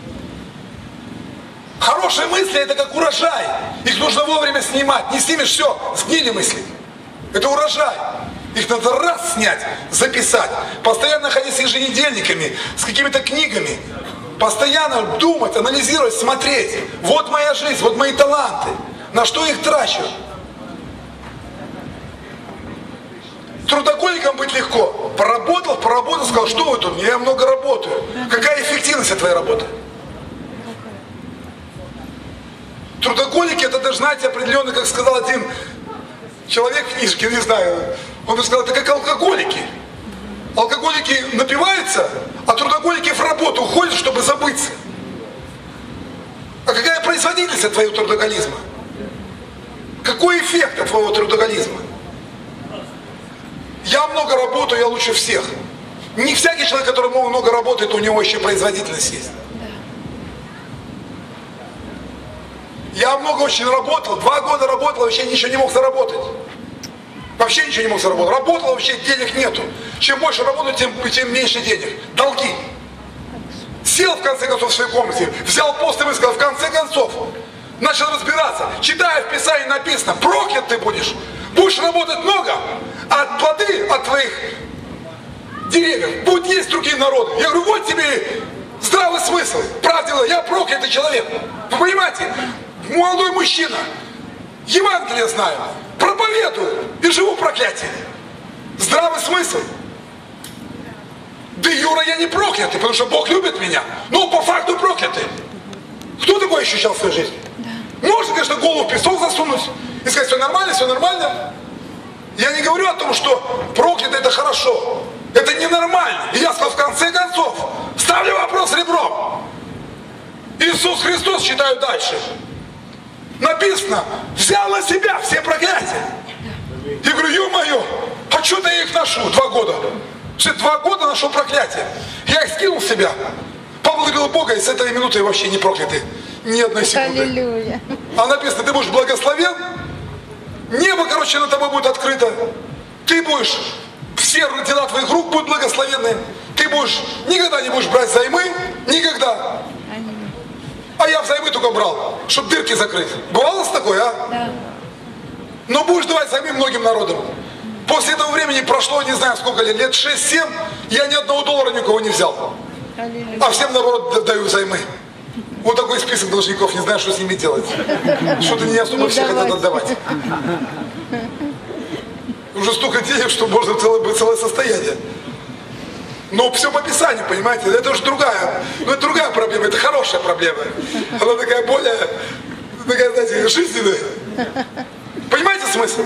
Speaker 1: Хорошие мысли – это как урожай. Их нужно вовремя снимать. Не снимешь – все, сгнили мысли. Это урожай. Их надо раз снять, записать. Постоянно ходить с еженедельниками, с какими-то книгами. Постоянно думать, анализировать, смотреть. Вот моя жизнь, вот мои таланты. На что я их трачу? Трудоголиком быть легко. Поработал, сказал, что вы тут? Я много работаю. Какая эффективность от твоей работы? Трудоголики, это даже, знаете, определенно, как сказал один человек в книжке, не знаю, он сказал, это как алкоголики. Алкоголики напиваются, а трудоголики в работу уходят, чтобы забыться. А какая производительность от твоего трудоголизма? Какой эффект от твоего трудоголизма? Я много работаю, я лучше всех. Не всякий человек, который много работает, у него еще производительность есть. Я много очень работал, 2 года работал, вообще ничего не мог заработать. Вообще ничего не мог заработать. Работал, вообще денег нету. Чем больше работаю, тем меньше денег. Долги. Сел в конце концов в своей комнате, взял пост и высказал, в конце концов, начал разбираться. Читая в Писании написано, проклят ты будешь. Будешь работать много, а плоды от твоих деревьев будут есть другие народы. Я говорю, вот тебе здравый смысл. Правда, я проклятый человек. Вы понимаете? Молодой мужчина, Евангелие знаю, проповедую и живу в проклятии. Здравый смысл. Да, Юра, я не проклятый, потому что Бог любит меня. Но по факту проклятый. Кто такое ощущал в своей жизни? Да. Можно, конечно, голову в песок засунуть и сказать, все нормально, все нормально. Я не говорю о том, что проклятый это хорошо. Это ненормально. И я сказал, в конце концов, ставлю вопрос ребром. Иисус Христос, читаю дальше. Написано, взял на себя все проклятия. Я говорю, ё-моё, а что-то я их ношу 2 года. 2 года ношу проклятия. Я их скинул с себя, поблагодарил Бога, и с этой минуты я вообще не проклятый. Ни одной секунды.
Speaker 4: Аллилуйя.
Speaker 1: А написано, ты будешь благословен, небо, короче, над тобой будет открыто. Ты будешь, все дела твоих рук будут благословенны. Ты будешь, никогда не будешь брать займы, никогда. А я взаймы только брал, чтобы дырки закрыть. Бывало с такой, а?
Speaker 2: Да.
Speaker 1: Но будешь давать займы многим народам. После этого времени прошло, не знаю сколько лет 6-7, я ни одного доллара никого не взял. А всем наоборот даю займы. Вот такой список должников, не знаю, что с ними делать. Что-то не особо все хотят отдавать. Уже столько денег, что можно целое состояние. Но все по Писанию, понимаете, это уже другая, ну это другая проблема, это хорошая проблема. Она такая более, такая, знаете, жизненная. Понимаете смысл?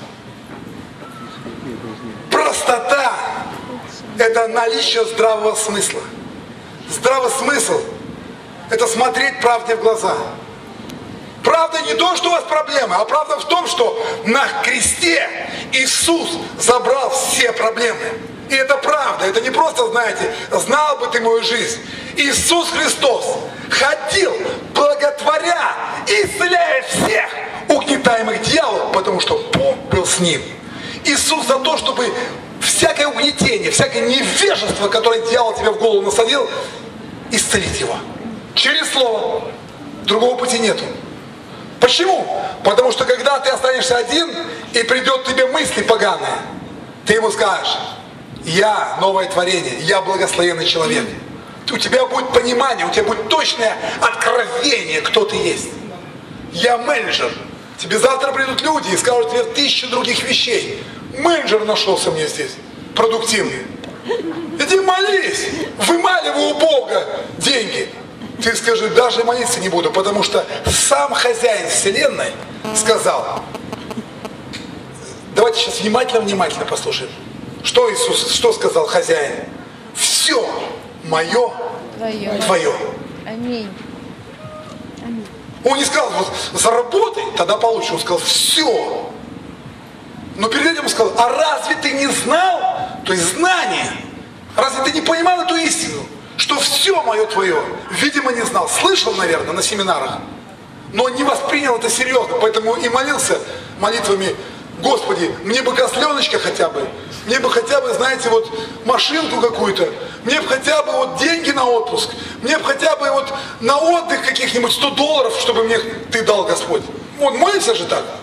Speaker 1: Простота – это наличие здравого смысла. Здравый смысл – это смотреть правде в глаза. Правда не то, что у вас проблемы, а правда в том, что на кресте Иисус забрал все проблемы. И это правда, это не просто, знаете, знал бы ты мою жизнь. Иисус Христос ходил, благотворя, исцеляя всех угнетаемых дьяволом, потому что Бог был с ним. Иисус за то, чтобы всякое угнетение, всякое невежество, которое дьявол тебе в голову насадил, исцелить его. Через слово. Другого пути нету. Почему? Потому что когда ты останешься один, и придет тебе мысли поганые, ты ему скажешь, я новое творение, я благословенный человек. У тебя будет понимание, у тебя будет точное откровение, кто ты есть. Я менеджер. Тебе завтра придут люди и скажут тебе 1000 других вещей. Менеджер нашелся мне здесь, продуктивный. Иди молись, вымаливай у Бога деньги. Ты скажи, даже молиться не буду, потому что сам хозяин вселенной сказал. Давайте сейчас внимательно послушаем. Что Иисус, что сказал хозяин? Все мое твое.
Speaker 4: Аминь.
Speaker 1: Он не сказал, вот заработай, тогда получишь. Он сказал, все. Но перед этим он сказал, а разве ты не знал? То есть знание. Разве ты не понимал эту истину? Что все мое твое. Видимо, не знал. Слышал, наверное, на семинарах. Но он не воспринял это серьезно. Поэтому и молился молитвами, Господи, мне бы козленочка хотя бы. Мне бы хотя бы, знаете, вот машинку какую-то. Мне бы хотя бы вот деньги на отпуск. Мне бы хотя бы вот на отдых каких-нибудь $100, чтобы мне ты дал, Господь. Вот молится же так.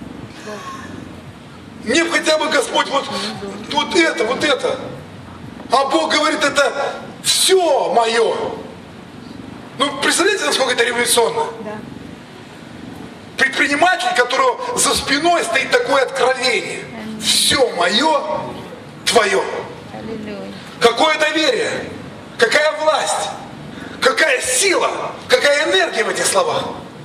Speaker 1: Мне бы хотя бы, Господь, вот это. А Бог говорит, это все мое. Ну, представляете, насколько это революционно?
Speaker 2: Да.
Speaker 1: Предприниматель, которого за спиной стоит такое откровение. Все мое, твое.
Speaker 4: Аллилуйя. Какое
Speaker 1: Доверие, какая власть, какая сила, какая энергия в этих словах.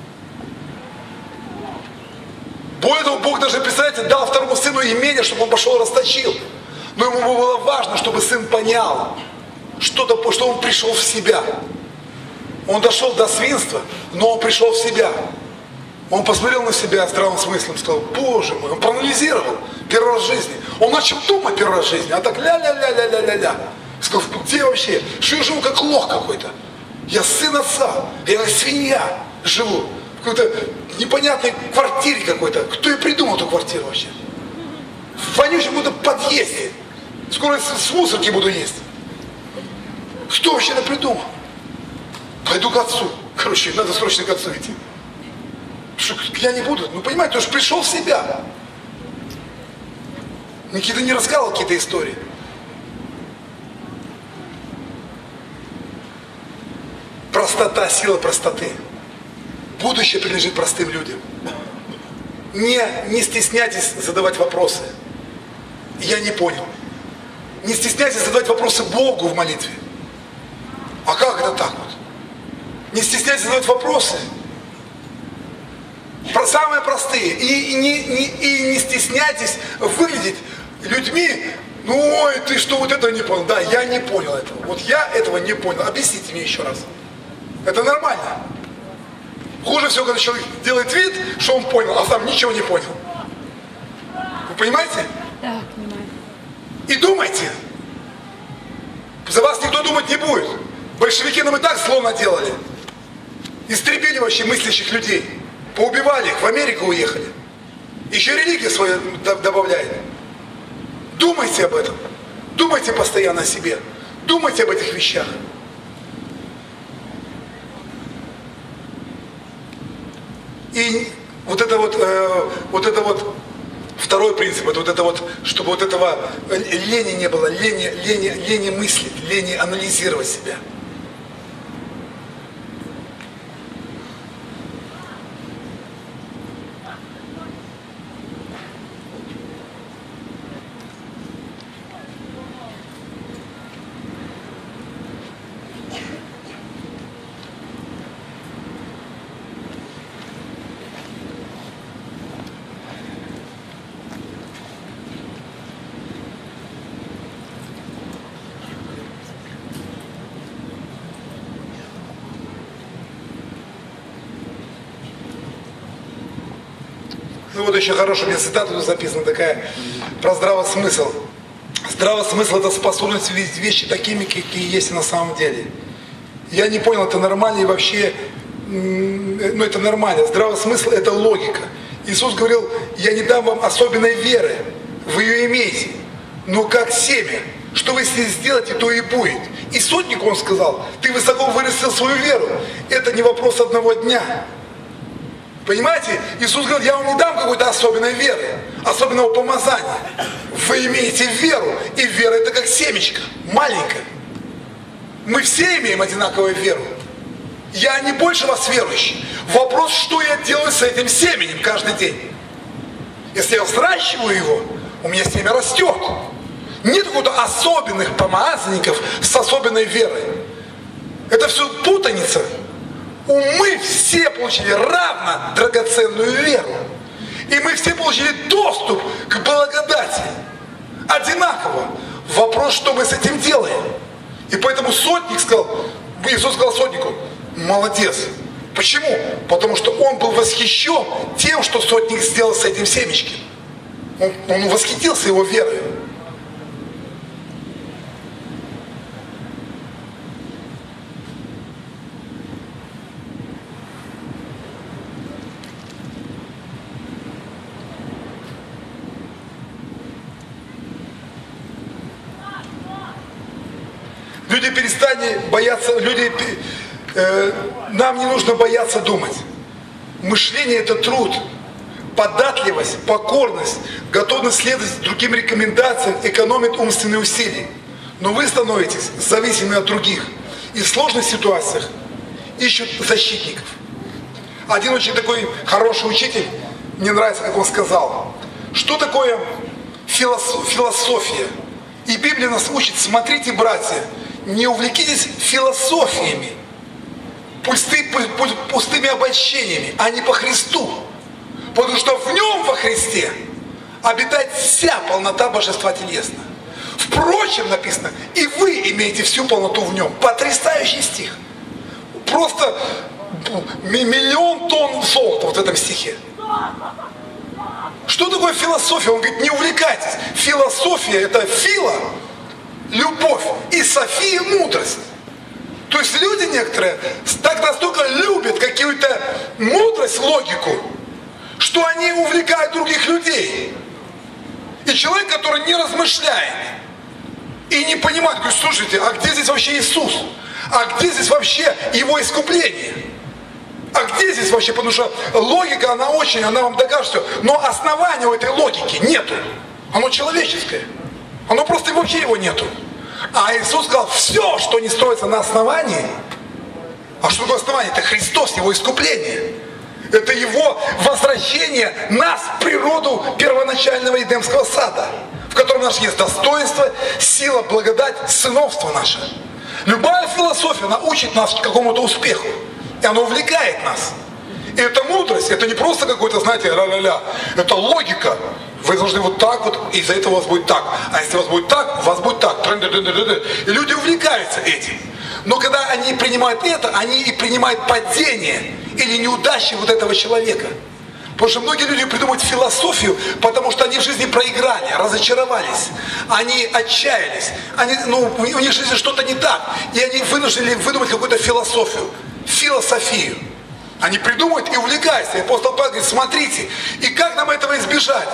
Speaker 1: Более того, Бог даже, представляете, дал второму сыну имение, чтобы он пошел и расточил. Но ему было важно, чтобы сын понял, что он пришел в себя. Он дошел до свинства, но он пришел в себя. Он посмотрел на себя здравым смыслом, сказал, Боже мой, он проанализировал первый раз в жизни. Он начал думать первый раз в жизни, а так ля-ля-ля-ля-ля-ля-ля. Сказал, где вообще? Что я живу как лох какой-то? Я сын отца, я как свинья живу. В какой-то непонятной квартире какой-то. Кто и придумал эту квартиру вообще? В вонючем каком-то подъезде. Скоро с мусорки буду есть. Кто вообще это придумал? Пойду к отцу. Короче, надо срочно к отцу идти. Что я не буду. Ну, понимаете, он же пришел в себя. Никита не рассказывал какие-то истории. Простота, сила простоты. Будущее принадлежит простым людям. Не стесняйтесь задавать вопросы. Я не понял. Не стесняйтесь задавать вопросы Богу в молитве. А как это так вот? Не стесняйтесь задавать вопросы. Самые простые. И не стесняйтесь выглядеть людьми. Ну, ой, ты что, вот этого не понял? Да, я не понял этого. Вот я этого не понял. Объясните мне еще раз. Это нормально. Хуже всего, когда человек делает вид, что он понял, а сам ничего не понял. Вы понимаете?
Speaker 2: Да, понимаю.
Speaker 1: И думайте. За вас никто думать не будет. Большевики нам и так зло наделали. Истребили вообще мыслящих людей. Поубивали их, в Америку уехали. Еще религию свою добавляет. Думайте об этом. Думайте постоянно о себе. Думайте об этих вещах. И вот это вот второй принцип, чтобы вот этого лени не было, лени мыслить, лени анализировать себя. Ну вот еще хорошая у меня цитата тут записана такая, про здравый смысл. Здравый смысл — это способность видеть вещи такими, какие есть на самом деле. Я не понял, это нормально и вообще, ну это нормально. Здравый смысл — это логика. Иисус говорил, я не дам вам особенной веры, вы ее имеете, но как семя. Что вы с ней сделаете, то и будет. И сотнику он сказал, ты высоко вырастил свою веру. Это не вопрос одного дня. Понимаете? Иисус говорит, я вам не дам какой-то особенной веры, особенного помазания. Вы имеете веру, и вера — это как семечко, маленькая. Мы все имеем одинаковую веру. Я не больше вас верующий. Вопрос, что я делаю с этим семенем каждый день. Если я взращиваю его, у меня семя растет. Нет каких-то особенных помазанников с особенной верой. Это все путаница. Мы все получили равно драгоценную веру. И мы все получили доступ к благодати. Одинаково. Вопрос, что мы с этим делаем. И поэтому сотник сказал, Иисус сказал сотнику, молодец, Почему? Потому что он был восхищен тем, что сотник сделал с этим семечком. Он восхитился его верой. Люди, перестали бояться, нам не нужно бояться думать. Мышление – это труд, податливость, покорность, готовность следовать другим рекомендациям, экономит умственные усилия. Но вы становитесь зависимы от других и в сложных ситуациях ищут защитников. Один очень такой хороший учитель, мне нравится, как он сказал, что такое философия. И Библия нас учит: смотрите, братья, не увлекитесь философиями, пустыми обольщениями, а не по Христу. Потому что в нем, во Христе, обитает вся полнота божества телесного. Впрочем, написано, и вы имеете всю полноту в нем. Потрясающий стих. Просто миллион тонн золота вот в этом стихе. Что такое философия? Он говорит, не увлекайтесь. Философия – это фила, любовь, и софия – мудрость. То есть люди некоторые так настолько любят какую-то мудрость, логику, что они увлекают других людей. И человек, который не размышляет и не понимает, говорит, слушайте, а где здесь вообще Иисус? А где здесь вообще Его искупление? А где здесь вообще? Потому что логика, она вам докажет все. Но основания у этой логики нету. Оно человеческое. Оно просто вообще его нету. А Иисус сказал, все, что не строится на основании. А что такое основание? Это Христос, Его искупление. Это Его возвращение нас в природу первоначального Эдемского сада, в котором наше есть достоинство, сила, благодать, сыновство наше. Любая философия научит нас какому-то успеху. И оно увлекает нас. И это мудрость, это не просто какой-то, знаете, ля-ля-ля. Это логика. Вы должны вот так вот, и из-за этого у вас будет так. А если у вас будет так, у вас будет так. И люди увлекаются этим. Но когда они принимают это, они и принимают падение или неудачи вот этого человека. Потому что многие люди придумывают философию, потому что они в жизни проиграли, разочаровались, они отчаялись, у них в жизни что-то не так, и они вынуждены выдумать какую-то философию, философию. Они придумывают и увлекаются. И апостол Павел говорит, смотрите, и как нам этого избежать?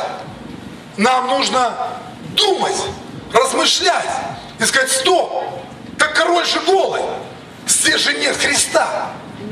Speaker 1: Нам нужно думать, размышлять и сказать, стоп, так король же голый, здесь же нет Христа.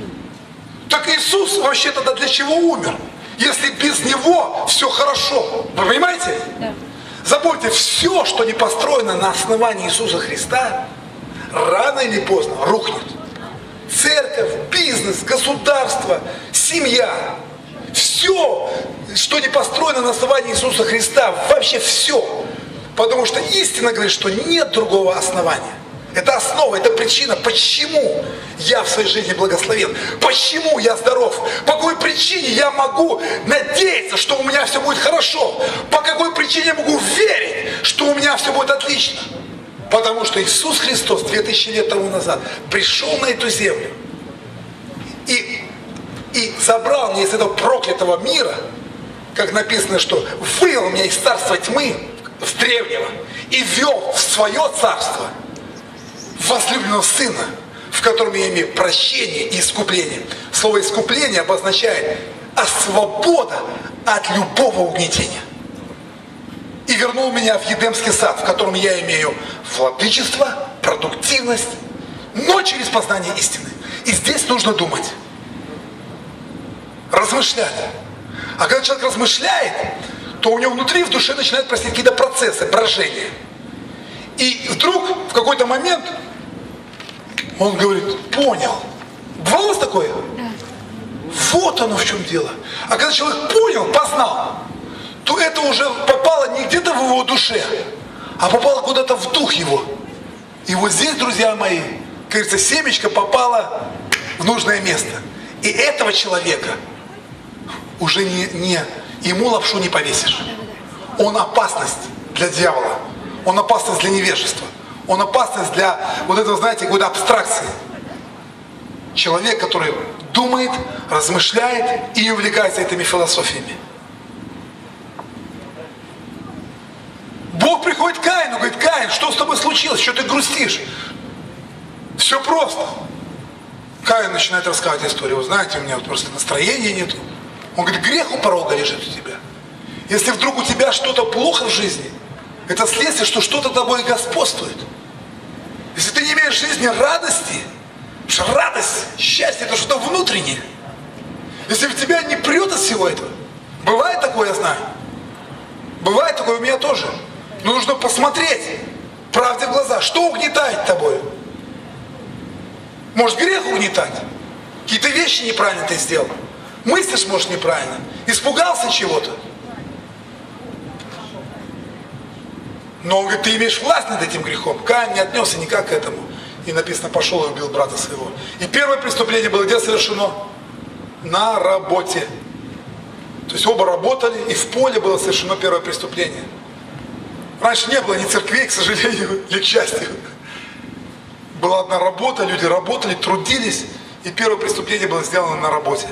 Speaker 1: Так Иисус вообще тогда для чего умер? Если без Него все хорошо. Вы понимаете?
Speaker 2: Да.
Speaker 1: Запомните, все, что не построено на основании Иисуса Христа, рано или поздно рухнет. Церковь, бизнес, государство, семья. Все, что не построено на основании Иисуса Христа, вообще все. Потому что истина говорит, что нет другого основания. Это основа, это причина, почему я в своей жизни благословен, почему я здоров, по какой причине я могу надеяться, что у меня все будет хорошо, по какой причине я могу верить, что у меня все будет отлично. Потому что Иисус Христос 2000 лет тому назад пришел на эту землю и забрал меня из этого проклятого мира, как написано, что вывел меня из царства тьмы, с древнего, и ввел в свое царство возлюбленного Сына, в котором я имею прощение и искупление. Слово искупление обозначает свобода от любого угнетения. И вернул меня в Едемский сад, в котором я имею владычество, продуктивность, но через познание истины. И здесь нужно думать, размышлять. А когда человек размышляет, то у него внутри, в душе начинают происходить какие-то процессы, брожения. И вдруг, в какой-то момент, он говорит, понял. Бывало у вас такое?
Speaker 2: Да.
Speaker 1: Вот оно в чем дело. А когда человек понял, познал, то это уже попало не где-то в его душе, а попало куда-то в дух его. И вот здесь, друзья мои, кажется, семечко попало в нужное место. И этого человека уже ему лапшу не повесишь. Он опасность для дьявола. Он опасность для невежества. Он опасность для вот этого, знаете, какой-то абстракции. Человек, который думает, размышляет и увлекается этими философиями. Бог приходит к Каину, говорит: Каин, что с тобой случилось? Что ты грустишь? Все просто. Каин начинает рассказывать историю. Вы знаете, у меня вот просто настроения нету. Он говорит: грех у порога лежит у тебя. Если вдруг у тебя что-то плохо в жизни, это следствие, что что-то тобой господствует. Если ты не имеешь в жизни радости, потому что радость, счастье — это что-то внутреннее. Если в тебя не прет от всего этого, бывает такое, я знаю. Бывает такое у меня тоже. Но нужно посмотреть правде в глаза, что угнетает тобой. Может, грех угнетать? Какие-то вещи неправильно ты сделал. Мыслишь, может, неправильно. Испугался чего-то. Но он говорит: ты имеешь власть над этим грехом. Каин не отнесся никак к этому. И написано: пошел и убил брата своего. И первое преступление было где совершено? На работе. То есть оба работали, и в поле было совершено первое преступление. Раньше не было ни церквей, к сожалению, или к счастью. Была одна работа, люди работали, трудились, и первое преступление было сделано на работе.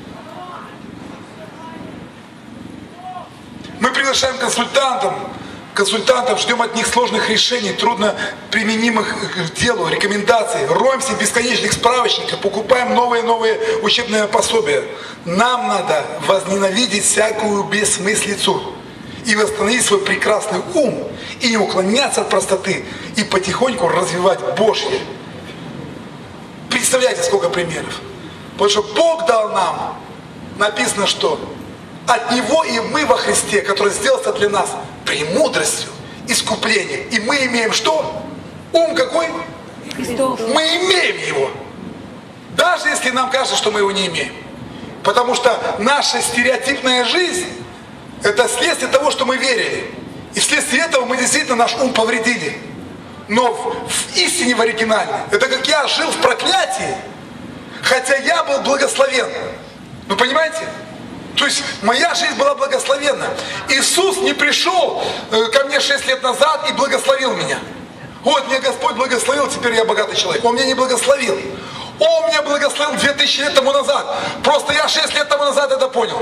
Speaker 1: Мы приглашаем консультантов, ждем от них сложных решений, трудно применимых к делу, рекомендаций, роемся в бесконечных справочниках, покупаем новые учебные пособия. Нам надо возненавидеть всякую бессмыслицу и восстановить свой прекрасный ум, и не уклоняться от простоты, и потихоньку развивать Божье. Представляете, сколько примеров. Потому что Бог дал нам, написано, что от Него и мы во Христе, который сделался для нас премудростью, искуплением. И мы имеем что? Ум какой?
Speaker 2: Христов.
Speaker 1: Мы имеем его. Даже если нам кажется, что мы его не имеем. Потому что наша стереотипная жизнь — это следствие того, что мы верили. И вследствие этого мы действительно наш ум повредили. Но в истине, в оригинале, это как я жил в проклятии, хотя я был благословен. Вы понимаете? То есть моя жизнь была благословенна. Иисус не пришел ко мне 6 лет назад и благословил меня. Вот меня Господь благословил, теперь я богатый человек. Он меня не благословил. Он меня благословил 2000 лет тому назад. Просто я 6 лет тому назад это понял.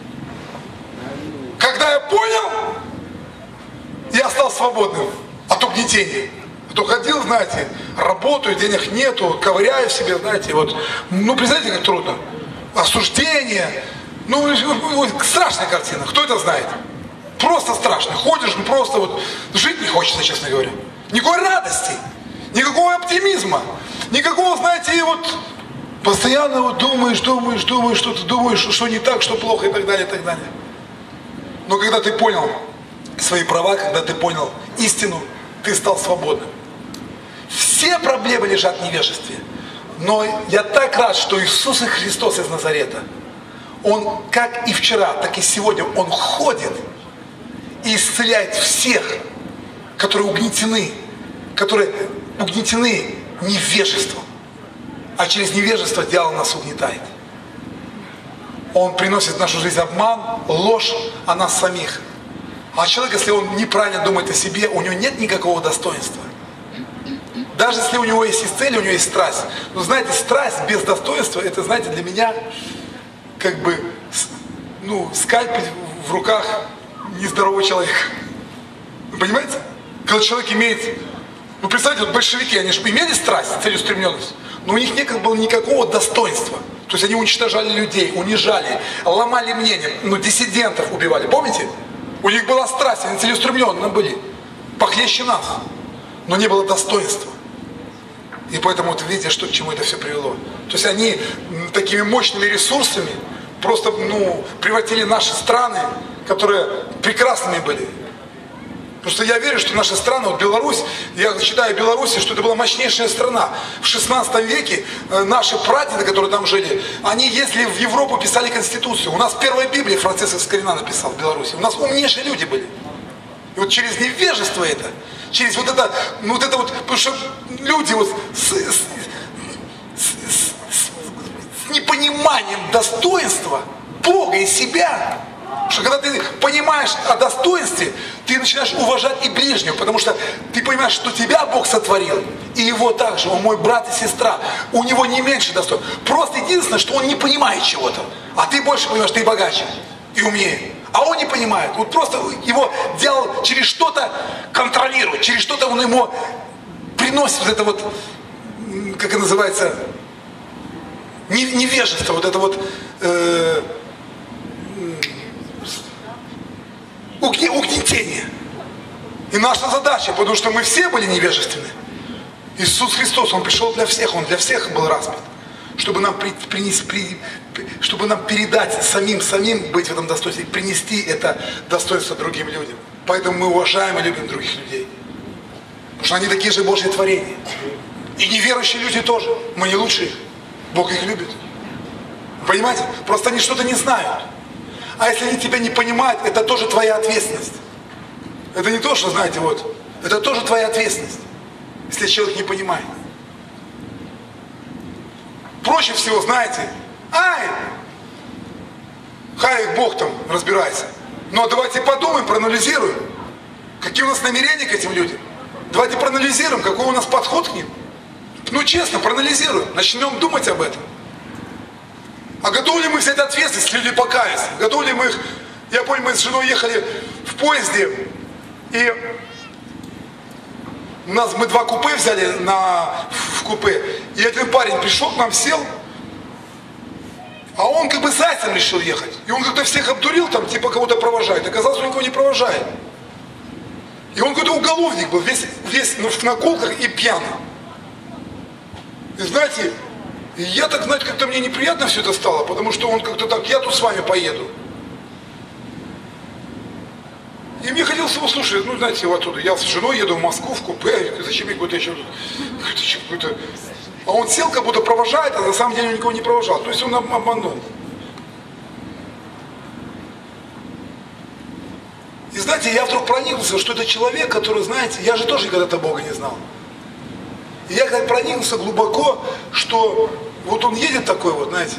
Speaker 1: Когда я понял, я стал свободным от угнетения. А то ходил, знаете, работаю, денег нету, ковыряю в себе, знаете, вот. Ну, представляете, как трудно. Осуждение. Ну, страшная картина. Кто это знает? Просто страшно. Ходишь, ну просто вот жить не хочется, честно говоря. Никакой радости, никакого оптимизма, никакого, знаете, вот постоянно вот думаешь, что ты думаешь, что не так, что плохо и так далее, и так далее. Но когда ты понял свои права, когда ты понял истину, ты стал свободным. Все проблемы лежат в невежестве. Но я так рад, что Иисус Христос из Назарета, Он как и вчера, так и сегодня, Он ходит и исцеляет всех, которые угнетены невежеством. А через невежество дьявол нас угнетает. Он приносит в нашу жизнь обман, ложь о нас самих. А человек, если он неправильно думает о себе, у него нет никакого достоинства. Даже если у него есть цель, у него есть страсть. Но знаете, страсть без достоинства, это, знаете, для меня как бы, скальпель в руках нездорового человека. Вы понимаете? Когда человек имеет, представьте, вот большевики, они же имели страсть, целеустремленность, но у них не было никакого достоинства. То есть они уничтожали людей, унижали, ломали мнение, диссидентов убивали, помните? У них была страсть, они целеустремленные были, похлеще нас, но не было достоинства. И поэтому вот видите, к чему это все привело. То есть они такими мощными ресурсами просто превратили наши страны, которые прекрасными были. Потому что я верю, что наши страны, вот Беларусь, я считаю Беларусь, что это была мощнейшая страна. В 16 веке наши прадеды, которые там жили, они ездили в Европу, писали Конституцию. У нас первая Библия Франциск Скорина написал в Беларуси. У нас умнейшие люди были. И вот через невежество это, через потому что люди вот с непониманием достоинства Бога и себя. Что когда ты понимаешь о достоинстве, ты ты начинаешь уважать и ближнего, потому что ты понимаешь, что тебя Бог сотворил, и его также, он мой брат и сестра, у него не меньше достоинств. Просто единственное, что он не понимает чего-то, а ты больше понимаешь, ты богаче и умнее. А он не понимает, вот просто его дьявол через что-то контролирует, через что-то он ему приносит вот это вот, как это называется, невежество, вот это вот угнетение. И наша задача, потому что мы все были невежественны. Иисус Христос, Он пришел для всех, Он для всех был распят. Чтобы нам чтобы нам передать самим быть в этом достоинстве, и принести это достоинство другим людям. Поэтому мы уважаем и любим других людей. Потому что они такие же Божьи творения. И неверующие люди тоже. Мы не лучше их. Бог их любит. Понимаете? Просто они что-то не знают. А если они тебя не понимают, это тоже твоя ответственность. Это не то, что, знаете, вот. Это тоже твоя ответственность. Если человек не понимает. Проще всего, знаете, хай Бог там разбирается. Но давайте подумаем, проанализируем, какие у нас намерения к этим людям. Давайте проанализируем, какой у нас подход к ним. Ну честно, проанализируем, начнем думать об этом. А готовы ли мы взять ответственность, если люди покаялись? Готовы ли мы их... Я помню, мы с женой ехали в поезде, и мы 2 купе взяли в купе, и один парень пришел к нам, сел, а он как бы зайцем решил ехать. И он как-то всех обдурил, там типа кого-то провожает. Оказалось, он никого не провожает. И он какой-то уголовник был, весь в наколках и пьяный. И знаете, я так, знаете, как-то мне неприятно все это стало, потому что он как-то так, я тут с вами поеду. И мне хотелось его слушать, ну, знаете, вот оттуда. Я с женой еду в Москву, в купе, зачем мне куда-то еще какой-то... А он сел, как будто провожает, а на самом деле он никого не провожал. То есть он обманул. И знаете, я вдруг проникнулся, что это человек, который, знаете, я же тоже когда-то Бога не знал. И я как проникнулся глубоко, что вот он едет такой вот, знаете,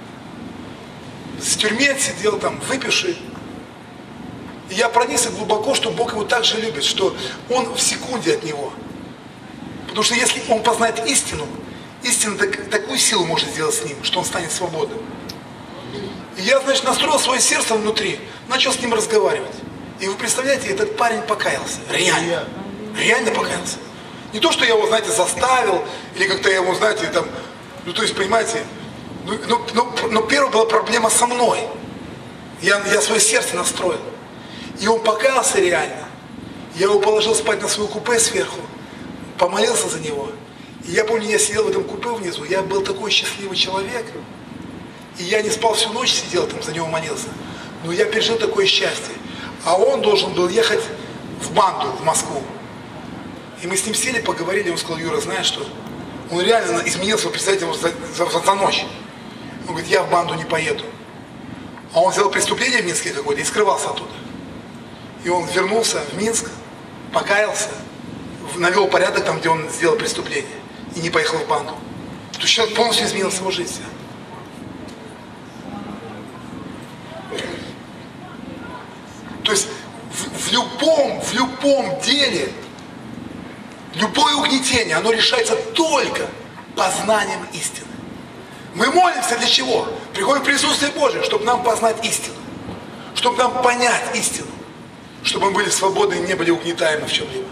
Speaker 1: в тюрьме сидел там, выпивший. И я проникся глубоко, что Бог его так же любит, что он в секунде от него. Потому что если он познает истину, истина такую силу может сделать с ним, что он станет свободным. И я, значит, настроил свое сердце внутри, начал с ним разговаривать. И вы представляете, этот парень покаялся. Реально покаялся. Не то, что я его, знаете, заставил, или как-то я его, знаете, там, ну, то есть, понимаете, но первая была проблема со мной. Я свое сердце настроил. И он покаялся реально. Я его положил спать на свое купе сверху, помолился за него. И я помню, я сидел в этом купе внизу, я был такой счастливый человек. И я не спал всю ночь, сидел там, за него молился. Но я пережил такое счастье. А он должен был ехать в банду, в Москву. И мы с ним сели, поговорили, он сказал: Юра, знаешь что? Он реально изменился, представьте, за ночь. Он говорит: я в банду не поеду. А он сделал преступление в Минске какое-то и скрывался оттуда. И он вернулся в Минск, покаялся, навел порядок там, где он сделал преступление, и не поехал в банду. То есть человек полностью изменил свою жизнь. То есть в любом деле, любое угнетение, оно решается только познанием истины. Мы молимся для чего? Приходим в присутствие Божие, чтобы нам познать истину, чтобы нам понять истину, чтобы мы были свободны и не были угнетаемы в чем-либо.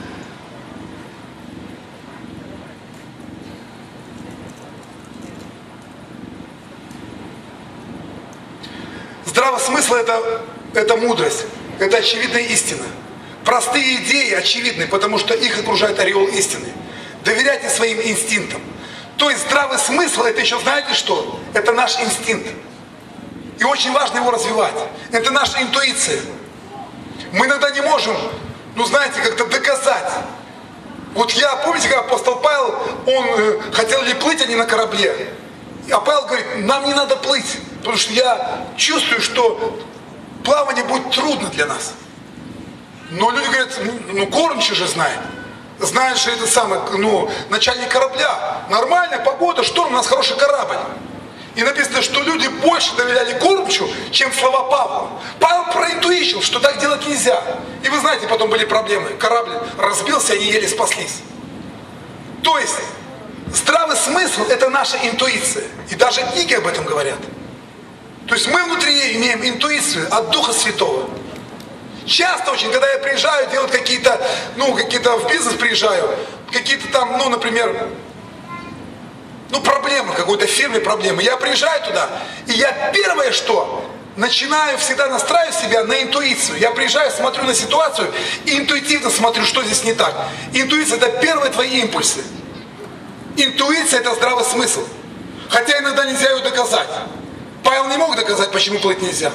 Speaker 1: Здравый смысл – это мудрость, это очевидная истина. Простые идеи очевидны, потому что их окружает ореол истины. Доверяйте своим инстинктам. То есть здравый смысл – это еще знаете что? Это наш инстинкт. И очень важно его развивать. Это наша интуиция. Мы иногда не можем, ну знаете, как-то доказать. Вот помните, как апостол Павел, он хотел ли плыть, а не на корабле. А Павел говорит: нам не надо плыть, потому что я чувствую, что плавание будет трудно для нас. Но люди говорят: ну кормчий же знает. Знаешь, что это самое, начальник корабля. Нормальная погода, шторм, у нас хороший корабль. И написано, что люди больше доверяли кормчу, чем слова Павла. Павел проинтуичил, что так делать нельзя. И вы знаете, потом были проблемы. Корабль разбился, они еле спаслись. То есть, здравый смысл – это наша интуиция. И даже книги об этом говорят. То есть мы внутри имеем интуицию от Духа Святого. Часто очень, когда я приезжаю, делать какие-то в бизнес приезжаю, какие-то там, например, проблемы, какой-то фирме проблемы. Я приезжаю туда, и я первое что, начинаю всегда настраивать себя на интуицию. Я приезжаю, смотрю на ситуацию и интуитивно смотрю, что здесь не так. Интуиция – это первые твои импульсы. Интуиция – это здравый смысл. Хотя иногда нельзя ее доказать. Павел не мог доказать, почему плыть нельзя.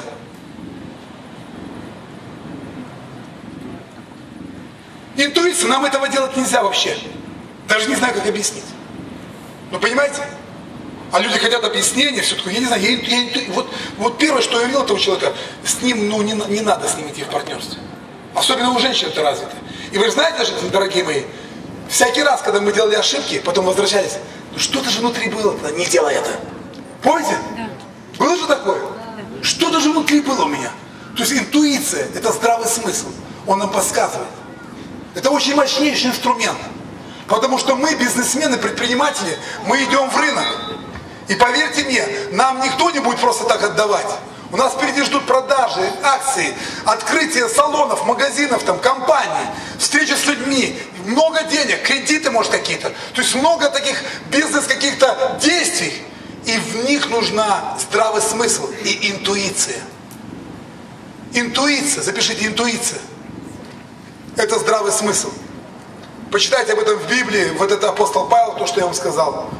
Speaker 1: Интуиция, нам этого делать нельзя вообще. Даже не знаю, как объяснить. Понимаете? А люди хотят объяснения, все такое, я не знаю, вот первое, что я видел этого человека, с ним, не надо с ним идти в партнерстве. Особенно у женщин это развито. И вы знаете, дорогие мои, всякий раз, когда мы делали ошибки, потом возвращались, что-то же внутри было, не делай это. Помните?
Speaker 2: Да.
Speaker 1: Было же такое? Да. Что-то же внутри было у меня. То есть интуиция, это здравый смысл. Он нам подсказывает. Это очень мощнейший инструмент. Потому что мы, бизнесмены, предприниматели, мы идем в рынок. И поверьте мне, нам никто не будет просто так отдавать. У нас впереди ждут продажи, акции, открытие салонов, магазинов, компаний, встречи с людьми, много денег, кредиты, может, какие-то. То есть много таких бизнес каких-то действий. И в них нужна здравый смысл и интуиция. Интуиция, запишите, интуиция. Это здравый смысл. Почитайте об этом в Библии, вот это апостол Павел, то, что я вам сказал.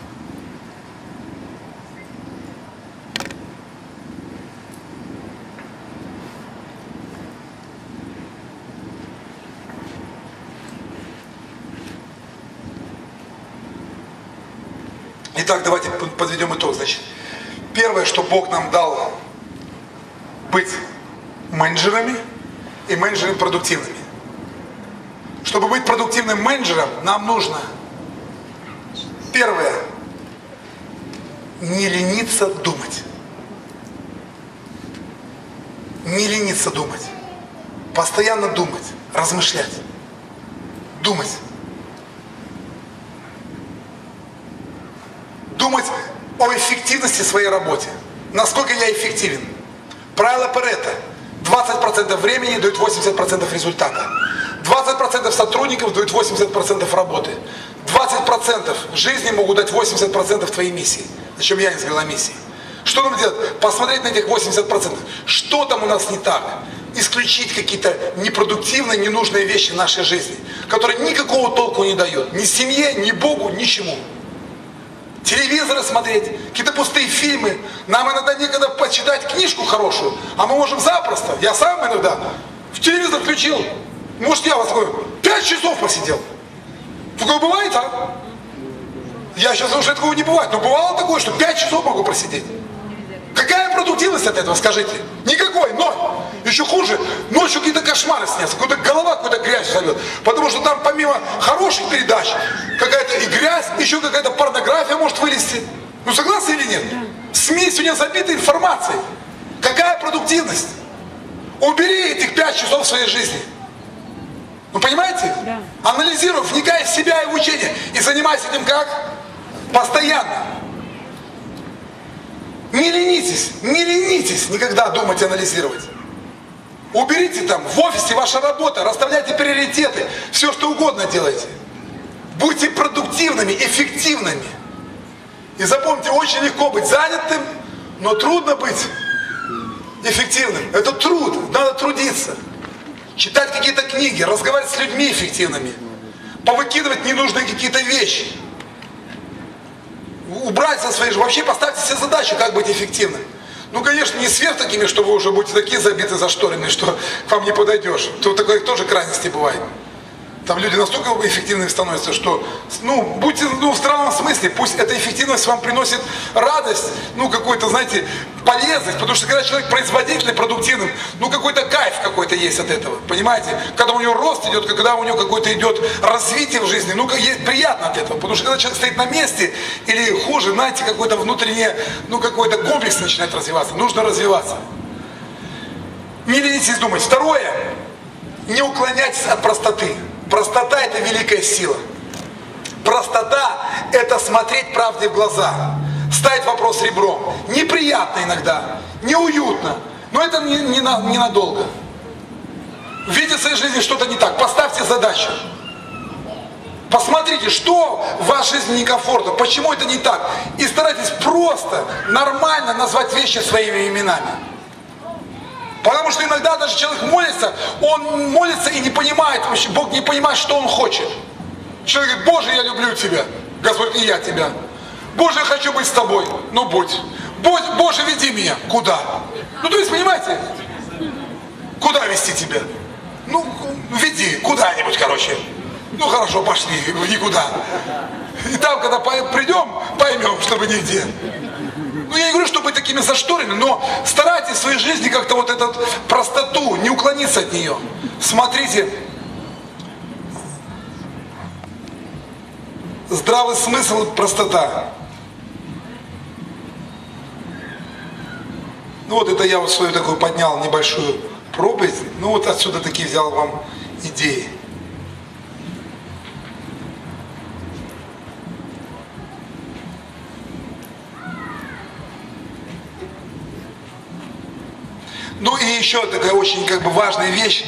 Speaker 1: Итак, давайте подведем итог. Значит, первое, что Бог нам дал, быть менеджерами и менеджерами продуктивными. Чтобы быть продуктивным менеджером, нам нужно, первое, не лениться думать. Не лениться думать. Постоянно думать, размышлять. Думать. Думать о эффективности своей работы. Насколько я эффективен. Правило Парето. 20% времени дают 80% результата. 20% сотрудников дают 80% работы. 20% жизни могут дать 80% твоей миссии. Зачем я не говорил о миссии? Что нам делать? Посмотреть на этих 80%. Что там у нас не так? Исключить какие-то непродуктивные, ненужные вещи в нашей жизни, которые никакого толку не дают. Ни семье, ни Богу, ничему. Телевизоры смотреть, какие-то пустые фильмы. Нам иногда некогда почитать книжку хорошую, а мы можем запросто. Я сам иногда в телевизор включил. Может, я вас говорю, 5 часов посидел. Такое бывает, а? Я сейчас уже такого не бывает, но бывало такое, что 5 часов могу просидеть. Какая продуктивность от этого, скажите? Никакой, ноль. Еще хуже, ночью какие-то кошмары снятся, какая-то голова, какую-то грязь зовет. Потому что там помимо хороших передач, какая-то и грязь, еще какая-то порнография может вылезти. Согласны или нет? СМИ сегодня забиты информацией. Какая продуктивность? Убери этих 5 часов в своей жизни. Вы понимаете?
Speaker 2: Да.
Speaker 1: Анализируй, вникай в себя и в учение. И занимайся этим как? Постоянно. Не ленитесь никогда думать и анализировать. Уберите там в офисе ваша работа, расставляйте приоритеты, все что угодно делайте. Будьте продуктивными, эффективными. И запомните, очень легко быть занятым, но трудно быть эффективным. Это труд, надо трудиться. Читать какие-то книги, разговаривать с людьми эффективными. Повыкидывать ненужные какие-то вещи. Убрать со своей жизни. Вообще поставьте себе задачу, как быть эффективным. Конечно, не сверх такими, что вы уже будете такие забиты, зашторены, что к вам не подойдешь. Тут такой тоже крайности бывает. Там люди настолько эффективными становятся, что, будьте, в здравом смысле, пусть эта эффективность вам приносит радость, какой-то, знаете, полезность, потому что когда человек производительный, продуктивный, какой-то кайф какой-то есть от этого, понимаете? Когда у него рост идет, когда у него какое-то идет развитие в жизни, приятно от этого, потому что когда человек стоит на месте, или хуже, знаете, какой-то внутренний, какой-то комплекс начинает развиваться, нужно развиваться. Не ленитесь думать. Второе, не уклоняйтесь от простоты. Простота – это великая сила. Простота – это смотреть правде в глаза, ставить вопрос ребром. Неприятно иногда, неуютно, но это ненадолго. Видите в своей жизни что-то не так, поставьте задачу. Посмотрите, что в вашей жизни некомфортно, почему это не так. И старайтесь просто, нормально назвать вещи своими именами. Потому что иногда даже человек молится, он молится и не понимает, Бог не понимает, что он хочет. Человек говорит: Боже, я люблю тебя. Господь, и я тебя. Боже, я хочу быть с тобой. Будь. Боже, веди меня. Куда? То есть, понимаете? Куда вести тебя? Веди, куда-нибудь, короче. Хорошо, пошли, никуда. И там, когда придем, поймем, чтобы нигде. Я не говорю, чтобы быть такими зашторенными, но старайтесь в своей жизни как-то эту простоту, не уклониться от нее. Смотрите, здравый смысл, простота. Это я свою такую поднял небольшую проповедь, отсюда такие взял вам идеи. И еще такая очень важная вещь.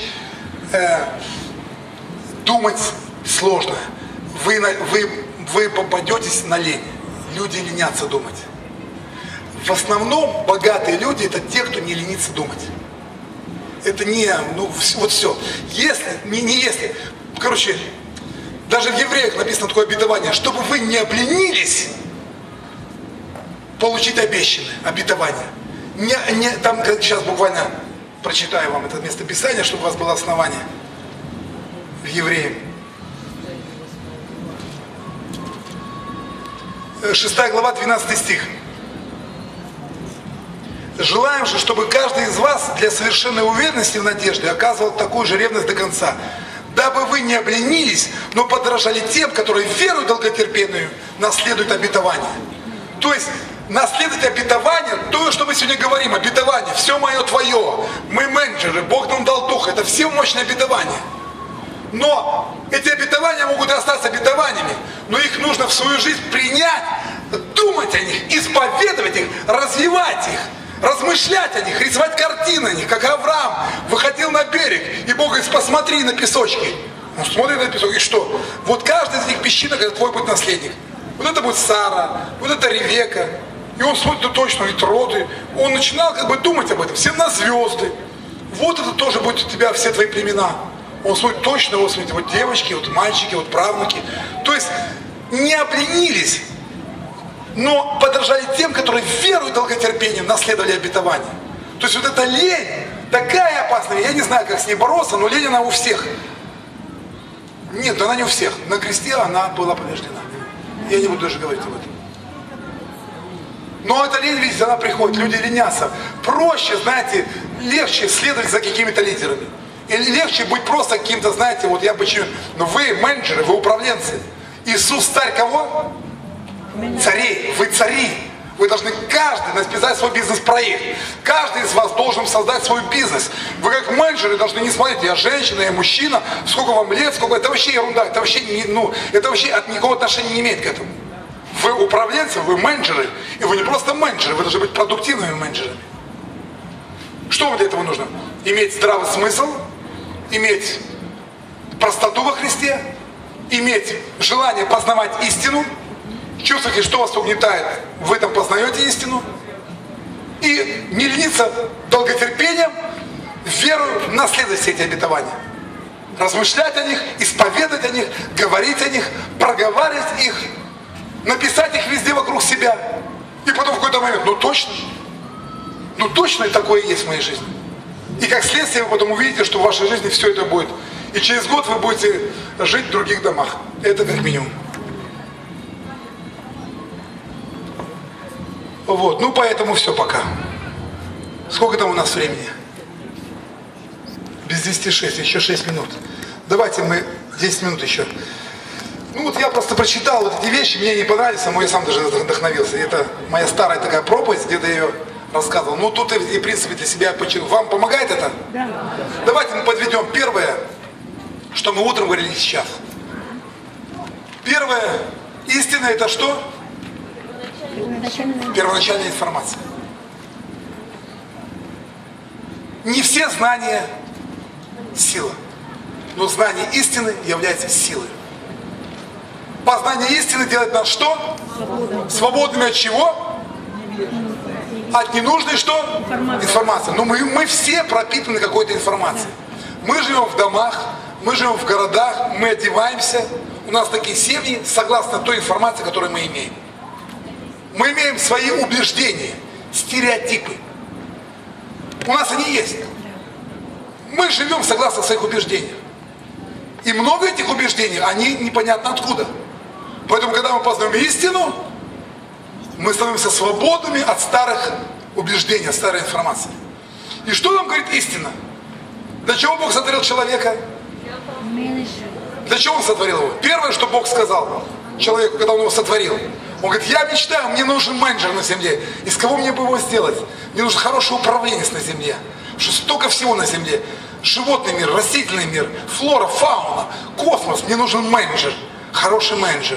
Speaker 1: Думать сложно. Вы попадетесь на лень. Люди ленятся думать. В основном богатые люди — это те, кто не ленится думать. Это не, все. Если, даже в Евреях написано такое обетование, чтобы вы не обленились получить обетование. Там сейчас буквально прочитаю вам это место Писания, чтобы у вас было основание. В Евреям. 6 глава, 12 стих. Желаем же, чтобы каждый из вас для совершенной уверенности в надежде оказывал такую же ревность до конца, дабы вы не обленились, но подражали тем, которые верою долготерпению наследуют обетование. То есть наследовать обетование, то, что мы сегодня говорим, обетование, все мое твое, мы менеджеры, Бог нам дал дух, это все мощные обетования. Но эти обетования могут остаться обетованиями, но их нужно в свою жизнь принять, думать о них, исповедовать их, развивать их, размышлять о них, рисовать картины о них, как Авраам выходил на берег, и Бог говорит: посмотри на песочки. Он смотрит на песок, и что? Каждая из этих песчинок — это твой будет наследник. Это будет Сара, это Ревека. И он смотрит, точно, и роды. Он начинал думать об этом, всем на звезды. Это тоже будет у тебя все твои племена. Он смотрит точно, девочки, мальчики, правнуки. То есть не обленились, но подражали тем, которые верой и долготерпением наследовали обетование. То есть эта лень такая опасная. Я не знаю, как с ней бороться, но лень она у всех. Нет, она не у всех. На кресте она была побеждена. Я не буду даже говорить об этом. Но эта лень, видите, она приходит, люди ленятся. Проще, знаете, легче следовать за какими-то лидерами. Или легче быть просто каким-то, знаете, я почему. Но вы менеджеры, вы управленцы. Иисус царь кого? Царей. Вы цари. Вы должны каждый написать свой бизнес-проект. Каждый из вас должен создать свой бизнес. Вы как менеджеры должны не смотреть: я женщина, я мужчина, сколько вам лет, сколько. Это вообще ерунда. Это вообще от никакого отношения не имеет к этому. Вы управленцы, вы менеджеры. И вы не просто менеджеры, вы должны быть продуктивными менеджерами. Что вам для этого нужно? Иметь здравый смысл, иметь простоту во Христе, иметь желание познавать истину. Чувствуете, что вас угнетает, в этом познаете истину. И не лениться долготерпением, верою наследовать все эти обетования. Размышлять о них, исповедать о них, говорить о них, проговаривать их, написать их везде вокруг себя. И потом в какой-то момент: точно такое есть в моей жизни. И как следствие вы потом увидите, что в вашей жизни все это будет И через год вы будете жить в других домах. Это как минимум. Вот, ну поэтому все пока. Сколько там у нас времени? Без 10:06, еще 6 минут. Давайте мы 10 минут еще. Ну вот я просто прочитал вот эти вещи, мне не понравились, но я сам даже вдохновился. Это моя старая такая проповедь, где-то я ее рассказывал. Ну тут и в принципе для себя почему. Вам помогает это?
Speaker 3: Да.
Speaker 1: Давайте мы подведем первое, что мы утром говорили сейчас. Первое, истина это что? Первоначальная информация. Не все знания сила, но знание истины является силой. Познание истины делает нас что? Свободными от чего? От ненужной что? Информации. Но мы все пропитаны какой-то информацией. Мы живем в домах, мы живем в городах, мы одеваемся. У нас такие семьи, согласно той информации, которую мы имеем. Мы имеем свои убеждения, стереотипы. У нас они есть. Мы живем согласно своих убеждениях. И много этих убеждений, они непонятно откуда. Поэтому, когда мы познаем истину, мы становимся свободными от старых убеждений, от старой информации. И что нам говорит истина? Для чего Бог сотворил человека? Для чего Он сотворил его? Первое, что Бог сказал человеку, когда Он его сотворил. Он говорит, я мечтаю, мне нужен менеджер на земле. Из кого мне бы его сделать? Мне нужен хороший управленец на земле. Потому что столько всего на земле. Животный мир, растительный мир, флора, фауна, космос. Мне нужен менеджер. Хороший менеджер.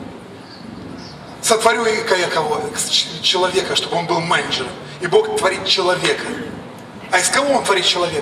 Speaker 1: Сотворю-ка я кого? Человека, чтобы он был менеджером. И Бог творит человека. А из кого Он творит человека?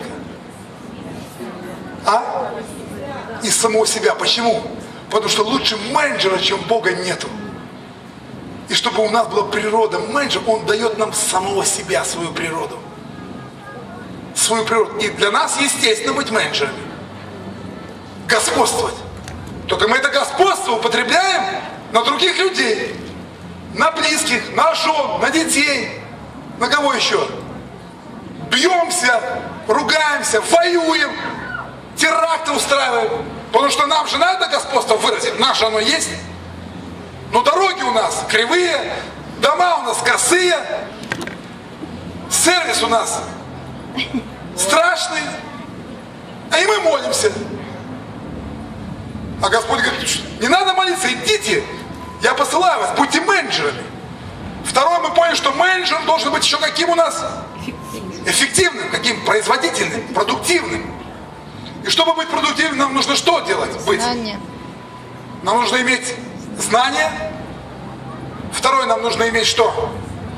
Speaker 1: А? Из самого себя. Почему? Потому что лучше менеджера, чем Бога, нету. И чтобы у нас была природа менеджера, Он дает нам самого себя, свою природу. Свою природу. И для нас естественно быть менеджерами. Господствовать. Только мы это господство употребляем на других людей. На близких, на жен, на детей. На кого еще? Бьемся, ругаемся, воюем, теракты устраиваем. Потому что нам же надо господство выразить. Наше оно есть. Но дороги у нас кривые, дома у нас косые, сервис у нас страшный, а и мы молимся. А Господь говорит, не надо молиться, идите, я посылаю вас, будьте менеджерами. Второе, мы поняли, что менеджер должен быть еще каким у нас? Эффективным, каким? Производительным, продуктивным. И чтобы быть продуктивным, нам нужно что делать? Быть.
Speaker 4: Знание.
Speaker 1: Нам нужно иметь знания. Второе, нам нужно иметь что?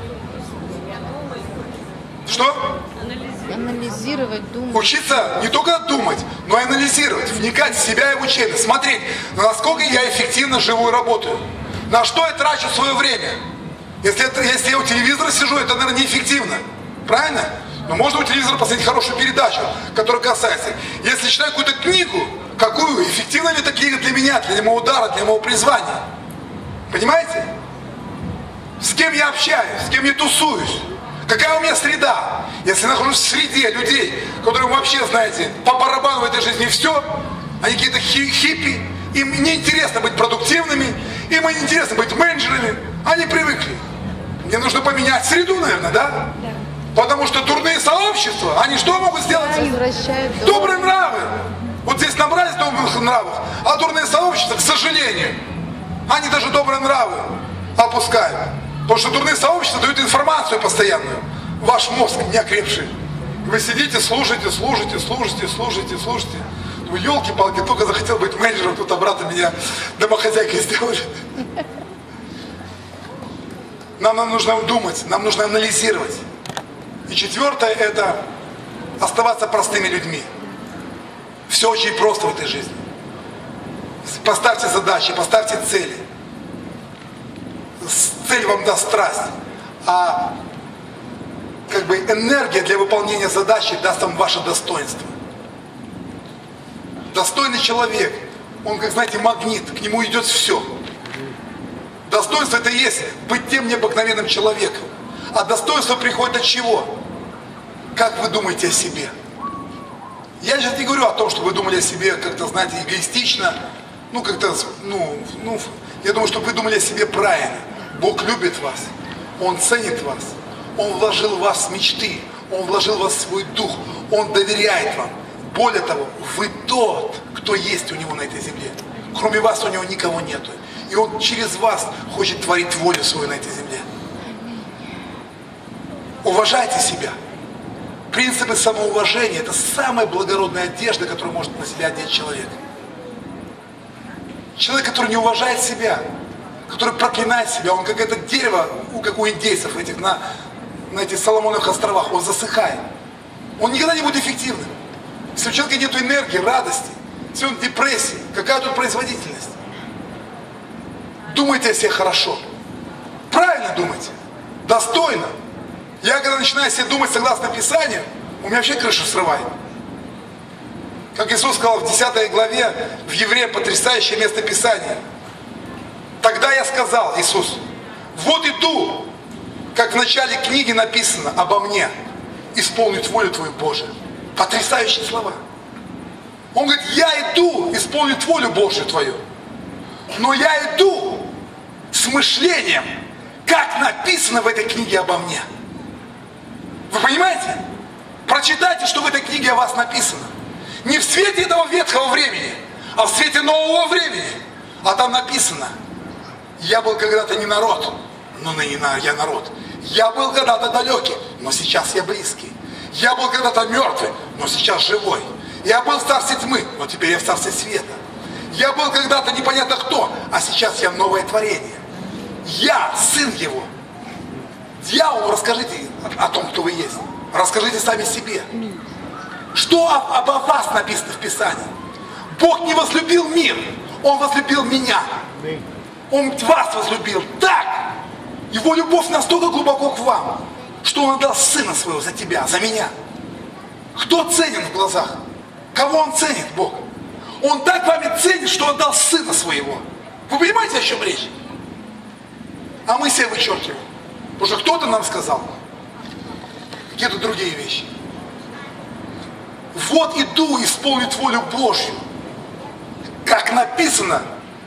Speaker 1: Что?
Speaker 4: Анализировать, думать.
Speaker 1: Учиться не только думать, но и анализировать, вникать в себя и в учение, смотреть, насколько я эффективно живу и работаю, на что я трачу свое время. Если я у телевизора сижу, это, наверное, неэффективно. Правильно? Но можно у телевизора посмотреть хорошую передачу, которая касается. Если читаю какую-то книгу, какую, эффективна ли эта книга для меня, для моего удара, для моего призвания? Понимаете? С кем я общаюсь, с кем я тусуюсь? Какая у меня среда? Если я нахожусь в среде людей, которые вообще, знаете, по барабану в этой жизни все, они какие-то хиппи, им неинтересно быть продуктивными, им неинтересно быть менеджерами, они привыкли. Мне нужно поменять среду, наверное, да? Потому что дурные сообщества, они что могут сделать? Добрые нравы. Вот здесь набрались добрых нравов, а дурные сообщества, к сожалению, они даже добрые нравы опускают. Потому что дурные сообщества дают информацию постоянную. Ваш мозг не окрепший. Вы сидите, слушаете. Вы, елки-палки, только захотел быть менеджером, тут обратно меня домохозяйкой сделали. Нам нужно думать, нам нужно анализировать. И четвертое, это оставаться простыми людьми. Все очень просто в этой жизни. Поставьте задачи, поставьте цели. Цель вам даст страсть, а как бы энергия для выполнения задачи даст вам ваше достоинство. Достойный человек, он, как знаете, магнит, к нему идет все. Достоинство это и есть быть тем необыкновенным человеком. А достоинство приходит от чего? Как вы думаете о себе? Я сейчас не говорю о том, что вы думали о себе как-то, знаете, эгоистично. Я думаю, чтобы вы думали о себе правильно. Бог любит вас. Он ценит вас. Он вложил в вас мечты. Он вложил в вас свой дух. Он доверяет вам. Более того, вы тот, кто есть у Него на этой земле. Кроме вас у Него никого нету. И Он через вас хочет творить волю свою на этой земле. Уважайте себя. Принципы самоуважения – это самая благородная одежда, которую может на себя одеть человек. Человек, который не уважает себя, который проклинает себя, он как это дерево, как у индейцев этих, на этих Соломоновых островах, он засыхает. Он никогда не будет эффективным. Если у человека нет энергии, радости, если он в депрессии, какая тут производительность? Думайте о себе хорошо. Правильно думайте. Достойно. Я когда начинаю себе думать согласно Писанию, у меня вообще крышу срывает. Как Иисус сказал в 10 главе, в Евреям потрясающее место Писания. Тогда я сказал, Иисус, вот иду, как в начале книги написано обо мне, исполнить волю Твою Божию. Потрясающие слова. Он говорит, я иду исполнить волю Божию Твою. Но я иду с мышлением, как написано в этой книге обо мне. Вы понимаете? Прочитайте, что в этой книге о вас написано. Не в свете этого ветхого времени, а в свете нового времени. А там написано, я был когда-то не народ, но ныне я народ. Я был когда-то далекий, но сейчас я близкий. Я был когда-то мертвый, но сейчас живой. Я был в царстве тьмы, но теперь я в царстве света. Я был когда-то непонятно кто, а сейчас я новое творение. Я сын его. Дьяволу расскажите о том, кто вы есть. Расскажите сами себе. Что обо вас написано в Писании? Бог не возлюбил мир, Он возлюбил меня. Он вас возлюбил так. Его любовь настолько глубоко к вам, что Он отдал Сына Своего за тебя, за меня. Кто ценен в глазах? Кого Он ценит, Бог? Он так вами ценит, что отдал Сына Своего. Вы понимаете, о чем речь? А мы себя вычеркиваем. Потому что кто-то нам сказал какие-то другие вещи. Вот иду исполнить волю Божью. Как написано.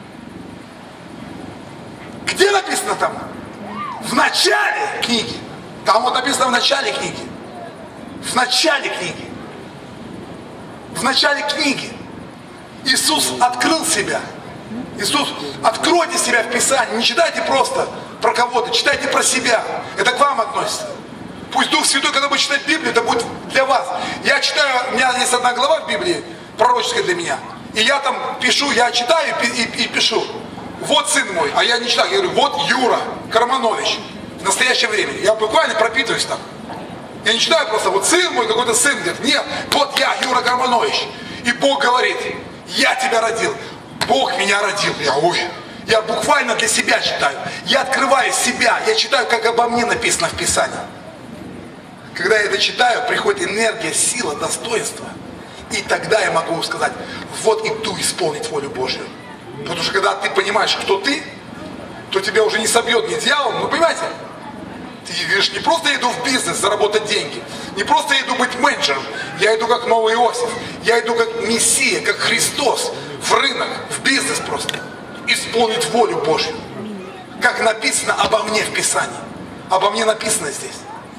Speaker 1: Где написано там? В начале книги. Там вот написано в начале книги. В начале книги. В начале книги. Иисус открыл себя. Иисус, откройте себя в Писании. Не читайте просто про кого-то, читайте про себя. Это к вам относится. Пусть Дух Святой, когда будет читать Библию, это будет для вас. Я читаю, у меня есть одна глава в Библии, пророческая для меня. И я там пишу, я читаю и пишу. Вот сын мой, а я не читаю, я говорю, вот Юра Карманович. В настоящее время. Я буквально пропитываюсь там. Я не читаю просто, вот сын мой, какой-то сын говорит, нет, вот я, Юра Карманович. И Бог говорит, я тебя родил. Бог меня родил. Я буквально для себя читаю. Я открываю себя. Я читаю, как обо мне написано в Писании. Когда я это читаю, приходит энергия, сила, достоинство. И тогда я могу сказать, вот иду исполнить волю Божью. Потому что когда ты понимаешь, кто ты, то тебя уже не собьет ни дьявол. Ну, понимаете? Ты говоришь, не просто я иду в бизнес заработать деньги. Не просто я иду быть менеджером. Я иду как новый Иосиф. Я иду как Мессия, как Христос. В рынок, в бизнес просто. Исполнить волю Божью. Как написано обо мне в Писании. Обо мне написано здесь.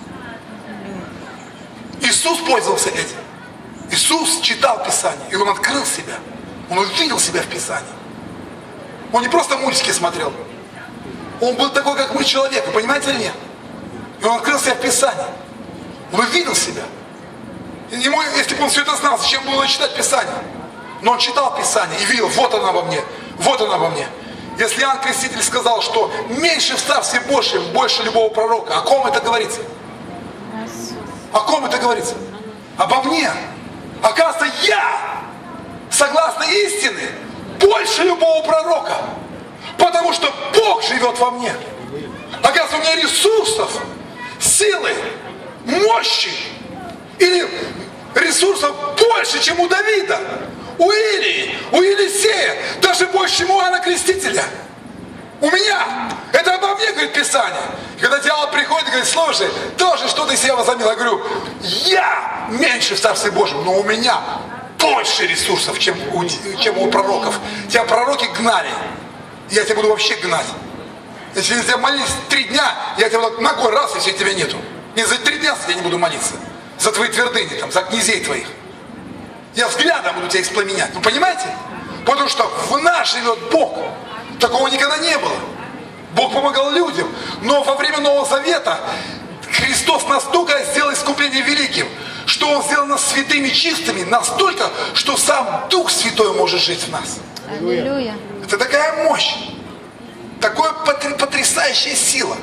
Speaker 1: Иисус пользовался этим. Иисус читал Писание. И Он открыл себя. Он увидел себя в Писании. Он не просто мультики смотрел. Он был такой, как мы, человек. Вы понимаете или нет? И Он открыл себя в Писании. Он увидел себя. И ему, если бы он все это знал, зачем было он читать Писание? Но он читал Писание и видел, вот оно обо мне, вот оно обо мне. Если Иоанн Креститель сказал, что меньше в Царстве Божьем, больше любого пророка, о ком это говорится? О ком это говорится? Обо мне. Оказывается, я, согласно истине, больше любого пророка. Потому что Бог живет во мне. Оказывается, у меня ресурсов, силы, мощи или ресурсов больше, чем у Давида, у Илии, у Елисея, даже больше, чем у Иоанна Крестителя. У меня. Это обо мне, говорит Писание. Когда дьявол приходит и говорит, слушай, тоже что ты себя возомнил? Я говорю, я меньше в Царстве Божьем, но у меня больше ресурсов, чем у пророков. Тебя пророки гнали, я тебя буду вообще гнать. Если тебя молились 3 дня, я тебя буду ногой раз, если тебя нету. Не за 3 дня я не буду молиться. За твои твердыни, там, за князей твоих. Я взглядом буду тебя испламенять. Вы понимаете? Потому что в нас живет Бог. Такого никогда не было. Бог помогал людям. Но во время Нового Завета Христос настолько сделал искупление великим, что Он сделал нас святыми, чистыми, настолько, что сам Дух Святой может жить в нас.
Speaker 4: Аллилуйя.
Speaker 1: Это такая мощь. Такая потрясающая сила.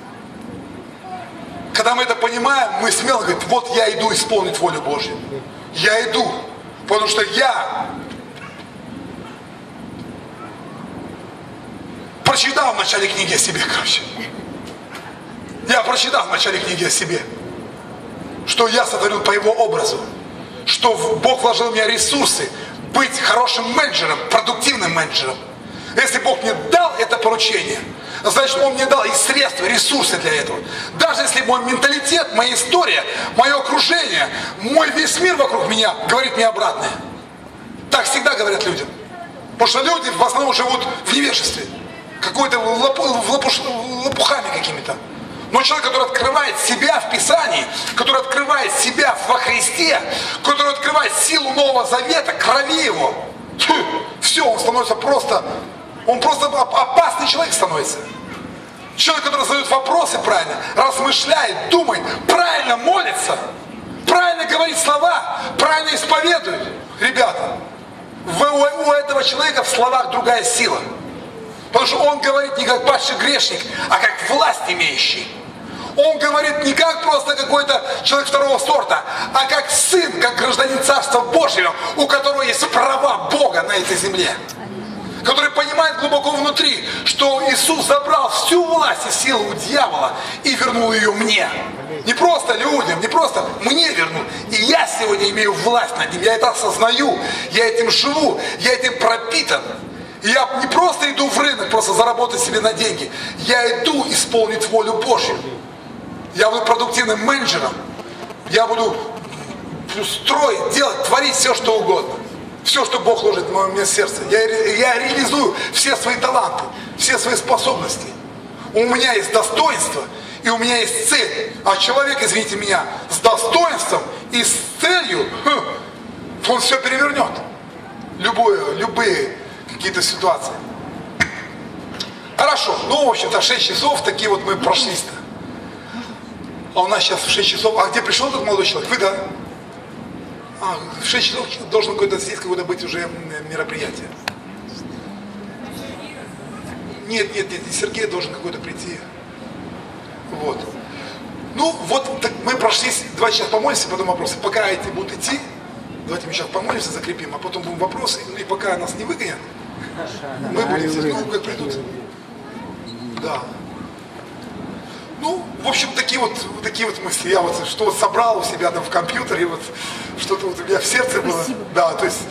Speaker 1: Когда мы это понимаем, мы смело говорим, вот я иду исполнить волю Божью. Я иду. Потому что я прочитал в начале книги о себе, короче. Я прочитал в начале книги о себе, что я сотворен по Его образу, что Бог вложил в меня ресурсы быть хорошим менеджером, продуктивным менеджером. Если Бог мне дал это поручение, значит, Он мне дал и средства, и ресурсы для этого. Даже если мой менталитет, моя история, мое окружение, мой весь мир вокруг меня говорит мне обратное. Так всегда говорят людям. Потому что люди в основном живут в невежестве. Какой-то лопухами какими-то. Но человек, который открывает себя в Писании, который открывает себя во Христе, который открывает силу Нового Завета, крови Его, все, он становится просто, он просто опасный человек становится. Человек, который задает вопросы правильно, размышляет, думает, правильно молится, правильно говорит слова, правильно исповедует. Ребята, у этого человека в словах другая сила. Потому что он говорит не как падший грешник, а как власть имеющий. Он говорит не как просто какой-то человек второго сорта, а как сын, как гражданин Царства Божьего, у которого есть права Бога на этой земле. Который понимает глубоко внутри, что Иисус забрал всю власть и силу у дьявола и вернул ее мне. Не просто людям, не просто мне вернул. И я сегодня имею власть над ним. Я это осознаю, я этим живу, я этим пропитан. И я не просто иду в рынок, просто заработать себе на деньги. Я иду исполнить волю Божью. Я буду продуктивным менеджером. Я буду строить, делать, творить все, что угодно. Все, что Бог ложит в мое сердце. Я реализую все свои таланты, все свои способности. У меня есть достоинство, и у меня есть цель. А человек, извините меня, с достоинством и с целью, он все перевернет. Любые какие-то ситуации. Хорошо, ну, в общем-то, 6 часов, такие вот мы прошлись-то. А у нас сейчас в 6 часов, а где пришел этот молодой человек? Вы, да? В 6 часов должен здесь какое-то быть уже мероприятие. Нет, Сергей должен какой-то прийти. Вот. Ну, вот так мы прошлись, давайте сейчас помолимся, потом вопросы. Пока эти будут идти, давайте мы сейчас помолимся, закрепим, а потом будут вопросы. Ну и пока нас не выгонят, мы будем здесь, ну, как придут. Да. Ну, в общем, такие вот мысли. Я вот что собрал у себя там в компьютере, вот что-то вот у меня в сердце было. Да, то есть,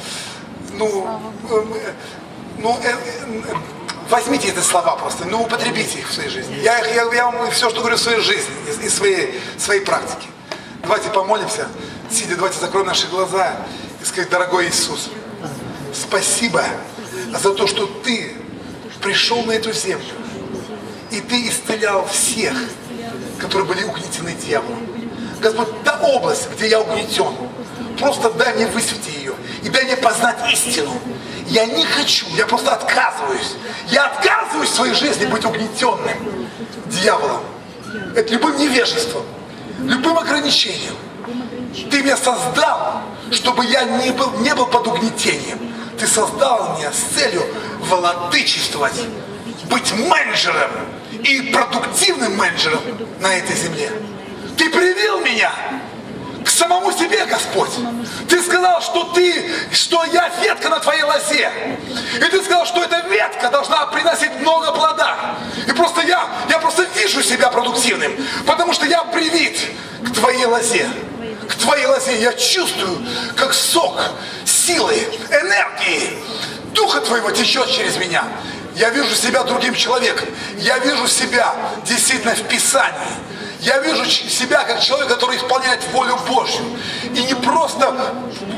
Speaker 1: возьмите эти слова просто, употребите их в своей жизни. Я вам все, что говорю в своей жизни, из своей практики. Давайте помолимся, сидя, давайте закроем наши глаза и сказать: дорогой Иисус, спасибо за то, что Ты пришел на эту землю. И Ты исцелял всех, которые были угнетены дьяволом. Господь, та область, где я угнетен, просто дай мне высвети ее. И дай мне познать истину. Я не хочу, я просто отказываюсь. Я отказываюсь в своей жизни быть угнетенным дьяволом. Это любым невежеством, любым ограничением. Ты меня создал, чтобы я не был под угнетением. Ты создал меня с целью владычествовать, быть менеджером и продуктивным менеджером на этой земле. Ты привел меня к самому себе, Господь. Ты сказал, что я ветка на твоей лозе. И ты сказал, что эта ветка должна приносить много плода. И просто я просто вижу себя продуктивным, потому что я привит к твоей лозе. К твоей лозе я чувствую, как сок силы, энергии Духа Твоего течет через меня. Я вижу себя другим человеком. Я вижу себя действительно в Писании. Я вижу себя как человек, который исполняет волю Божью. И не просто...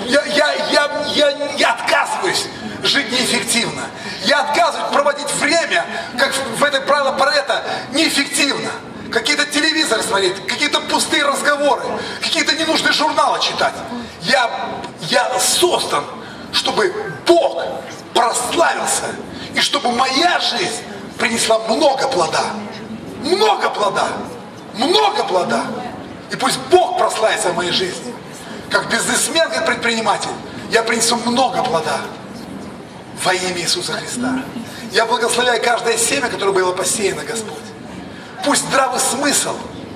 Speaker 1: Я отказываюсь жить неэффективно. Я отказываюсь проводить время, как в этой правило Парето, неэффективно. Какие-то телевизоры смотреть, какие-то пустые разговоры, какие-то ненужные журналы читать. Я создан, чтобы Бог прославился, и чтобы моя жизнь принесла много плода. Много плода. Много плода. И пусть Бог прославится в моей жизни. Как бизнесмен, как предприниматель, я принесу много плода. Во имя Иисуса Христа. Я благословляю каждое семя, которое было посеяно, Господь. Пусть здравый смысл,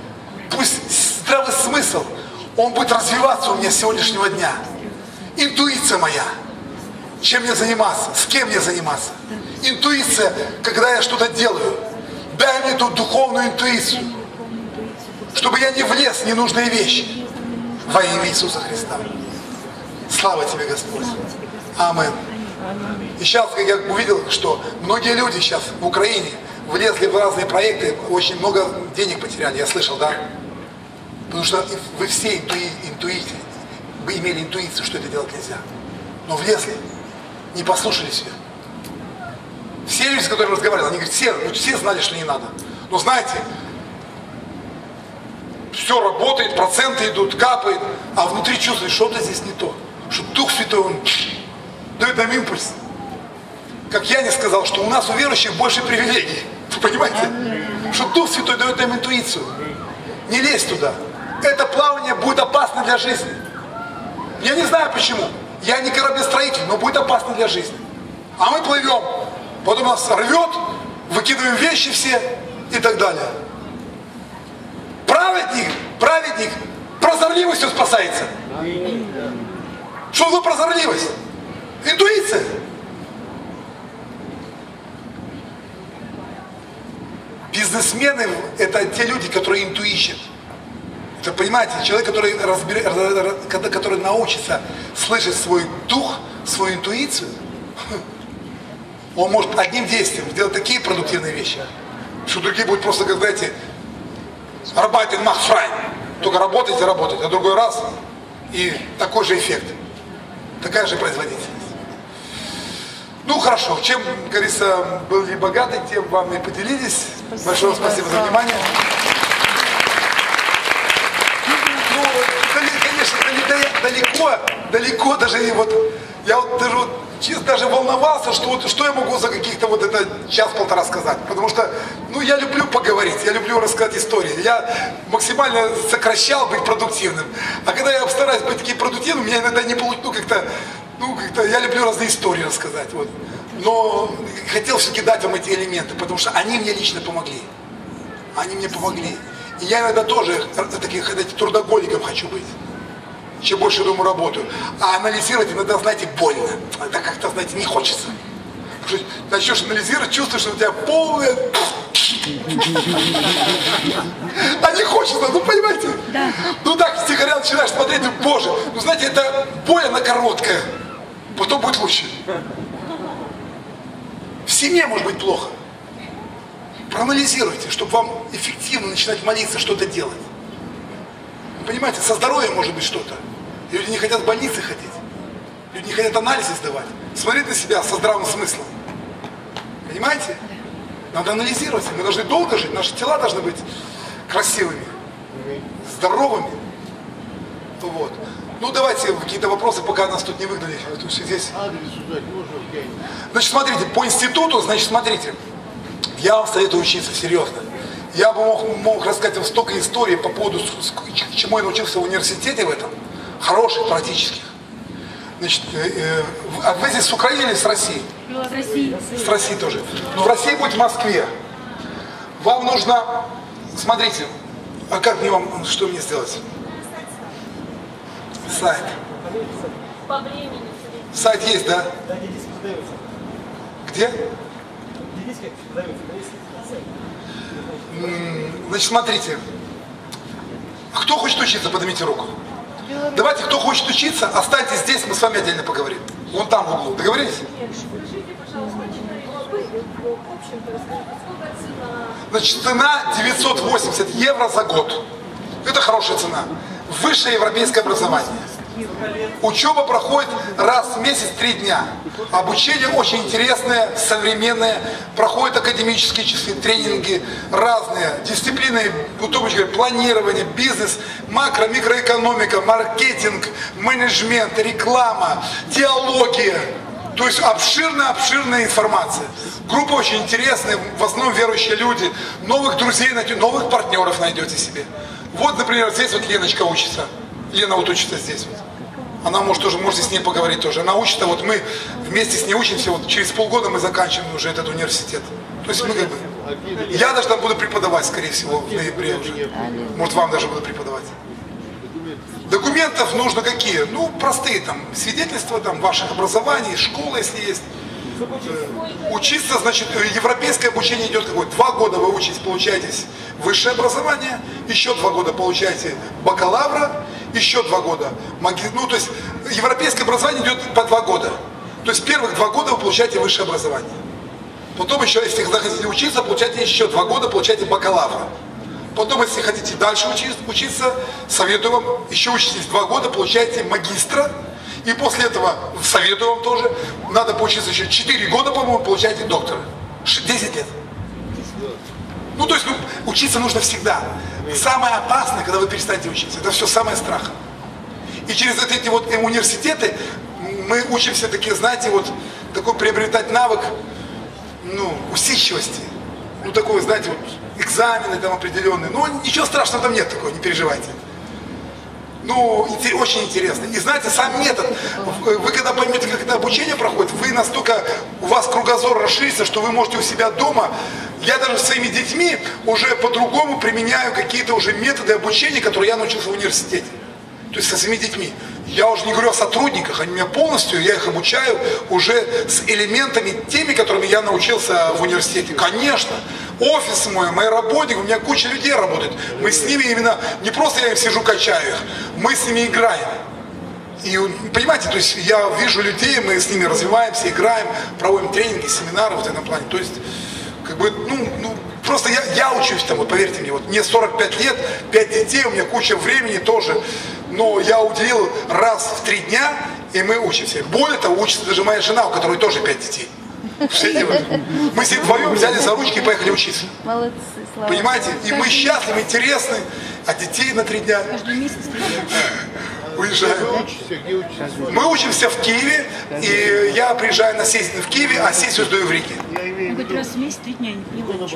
Speaker 1: он будет развиваться у меня с сегодняшнего дня. Интуиция моя. Чем мне заниматься? С кем мне заниматься? Интуиция, когда я что-то делаю. Дай мне эту духовную интуицию. Чтобы я не влез в ненужные вещи. Во имя Иисуса Христа. Слава тебе, Господь. Амин. И сейчас я увидел, что многие люди сейчас в Украине влезли в разные проекты, очень много денег потеряли, я слышал, да? Потому что вы все вы имели интуицию, что это делать нельзя. Но влезли, не послушались ее. Все люди, с которыми разговаривал, они говорят, все знали, что не надо. Но знаете, все работает, проценты идут, капает, а внутри чувствуешь, что-то здесь не то. Что Дух Святой, Он дает нам импульс. Как я не сказал, что у нас у верующих больше привилегий. Вы понимаете? Что Дух Святой дает нам интуицию. Не лезь туда. Это плавание будет опасно для жизни. Я не знаю почему. Я не кораблестроитель, но будет опасно для жизни. А мы плывем. Потом нас рвет, выкидываем вещи все и так далее. Праведник прозорливостью спасается. Что за прозорливость? Интуиция. Бизнесмены – это те люди, которые интуищут. Это, понимаете, человек, который научится слышать свой дух, свою интуицию, он может одним действием сделать такие продуктивные вещи, что другие будут просто, как знаете, arbeiten macht frei. Только работать и работать, а другой раз и такой же эффект, такая же производительность. Ну хорошо, чем, как говорится, были богаты, тем вам и поделились. Спасибо. Большое спасибо за внимание. Ну, конечно, далеко даже вот, я вот даже волновался, что я могу за каких-то вот это час-полтора сказать. Потому что, я люблю поговорить, я люблю рассказать истории. Я максимально сокращал быть продуктивным. А когда я стараюсь быть таким продуктивным, меня иногда не получится, как-то я люблю разные истории рассказать. Вот. Но хотел все-таки дать вам эти элементы, потому что они мне лично помогли. Они мне помогли. И я иногда тоже таким трудоголиком хочу быть. Чем больше дома работаю. А анализировать иногда, знаете, больно. Это как-то, знаете, не хочется. Начнешь анализировать, чувствуешь, что у тебя полное... А не хочется, понимаете?
Speaker 2: Да.
Speaker 1: Так стихаря начинаешь смотреть, Боже, знаете, это боль, она короткая. Потом будет лучше. В семье может быть плохо. Проанализируйте, чтобы вам эффективно начинать молиться, что-то делать. Вы понимаете, со здоровьем может быть что-то. И люди не хотят в больнице ходить. Люди не хотят анализы сдавать. Смотреть на себя со здравым смыслом. Понимаете? Надо анализировать. Мы должны долго жить. Наши тела должны быть красивыми, здоровыми. Вот. Давайте какие-то вопросы, пока нас тут не выгнали. Здесь. Значит, смотрите, по институту, смотрите, я вам советую учиться, серьезно. Я бы мог рассказать вам столько историй по поводу, чему я научился в университете в этом, хороших, практических. Значит, а вы здесь с Украины или с России?
Speaker 2: С России.
Speaker 1: С России тоже. Но в России будет в Москве. Вам нужно, смотрите, а как мне вам, что мне сделать? Сайт.
Speaker 5: По времени.
Speaker 1: Сайт есть, да?
Speaker 6: Да, где диски продаются.
Speaker 1: Где?
Speaker 6: Где диски продаются,
Speaker 1: Значит, смотрите. Кто хочет учиться, поднимите руку. Давайте, кто хочет учиться, останьтесь здесь, мы с вами отдельно поговорим. Вон там в углу. Договорились?
Speaker 5: Скажите, пожалуйста, общем-то, расскажите, сколько цена?
Speaker 1: Значит, цена 980 евро за год. Это хорошая цена. Высшее европейское образование. Учеба проходит раз в месяц 3 дня. Обучение очень интересное, современное. Проходят академические часы, тренинги разные. Дисциплины, планирование, бизнес, макро, микроэкономика, маркетинг, менеджмент, реклама, теология. То есть обширная информация. Группа очень интересная, в основном верующие люди. Новых друзей найдете, новых партнеров найдете себе. Вот, например, здесь вот Леночка учится. Лена вот учится здесь вот. Она можете с ней поговорить тоже. Она учится, вот мы вместе с ней учимся, вот через полгода мы заканчиваем уже этот университет. То есть мы как бы... Я даже там буду преподавать, скорее всего, в ноябре уже. Может, вам даже буду преподавать. Документов нужно какие? Ну, простые там, свидетельства там ваших образований, школа, если есть. Учиться, значит, европейское обучение идет какое? 2 года вы учитесь, получаете высшее образование, еще 2 года получаете бакалавра, еще 2 года ну, то есть европейское образование идет по 2 года. То есть первых 2 года вы получаете высшее образование. Потом еще, если захотите учиться, получаете еще 2 года, получаете бакалавра. Потом, если хотите дальше учиться, советую вам, еще учитесь 2 года, получаете магистра. И после этого, советую вам тоже, надо поучиться еще 4 года, по-моему, получаете доктора. 10 лет. Ну, то есть, учиться нужно всегда. Самое опасное, когда вы перестанете учиться, это все самое страх. И через вот эти вот университеты мы учимся такие, знаете, вот такой приобретать навык, ну, усидчивости. Ну, такой, знаете, вот экзамены там определенные. Ну, ничего страшного там нет такого, не переживайте. Ну, очень интересно. И знаете, сам метод, вы когда поймете, как это обучение проходит, вы настолько, у вас кругозор расширится, что вы можете у себя дома, я даже с своими детьми уже по-другому применяю какие-то уже методы обучения, которые я научился в университете. То есть со своими детьми. Я уже не говорю о сотрудниках, они меня полностью, я их обучаю уже с элементами, теми, которыми я научился в университете. Конечно, офис мой, мои работники, у меня куча людей работает. Мы с ними именно, не просто я им сижу, качаю их, мы с ними играем. И понимаете, то есть я вижу людей, мы с ними развиваемся, играем, проводим тренинги, семинары в этом плане. То есть, как бы, просто я учусь там, вот поверьте мне, вот мне 45 лет, 5 детей, у меня куча времени тоже. Но я уделил раз в 3 дня, и мы учимся. Более того, учится даже моя жена, у которой тоже 5 детей. Мы все вдвоем взяли за ручки и поехали учиться.
Speaker 4: Молодцы, слава.
Speaker 1: Понимаете? И мы счастливы, интересны, а детей на 3 дня
Speaker 2: Каждый месяц
Speaker 1: уезжаем. Мы учимся в Киеве, и я приезжаю на сессию в Киеве, а сессию сдаю в Риге.
Speaker 2: хоть раз в месяц 3 дня не выучу.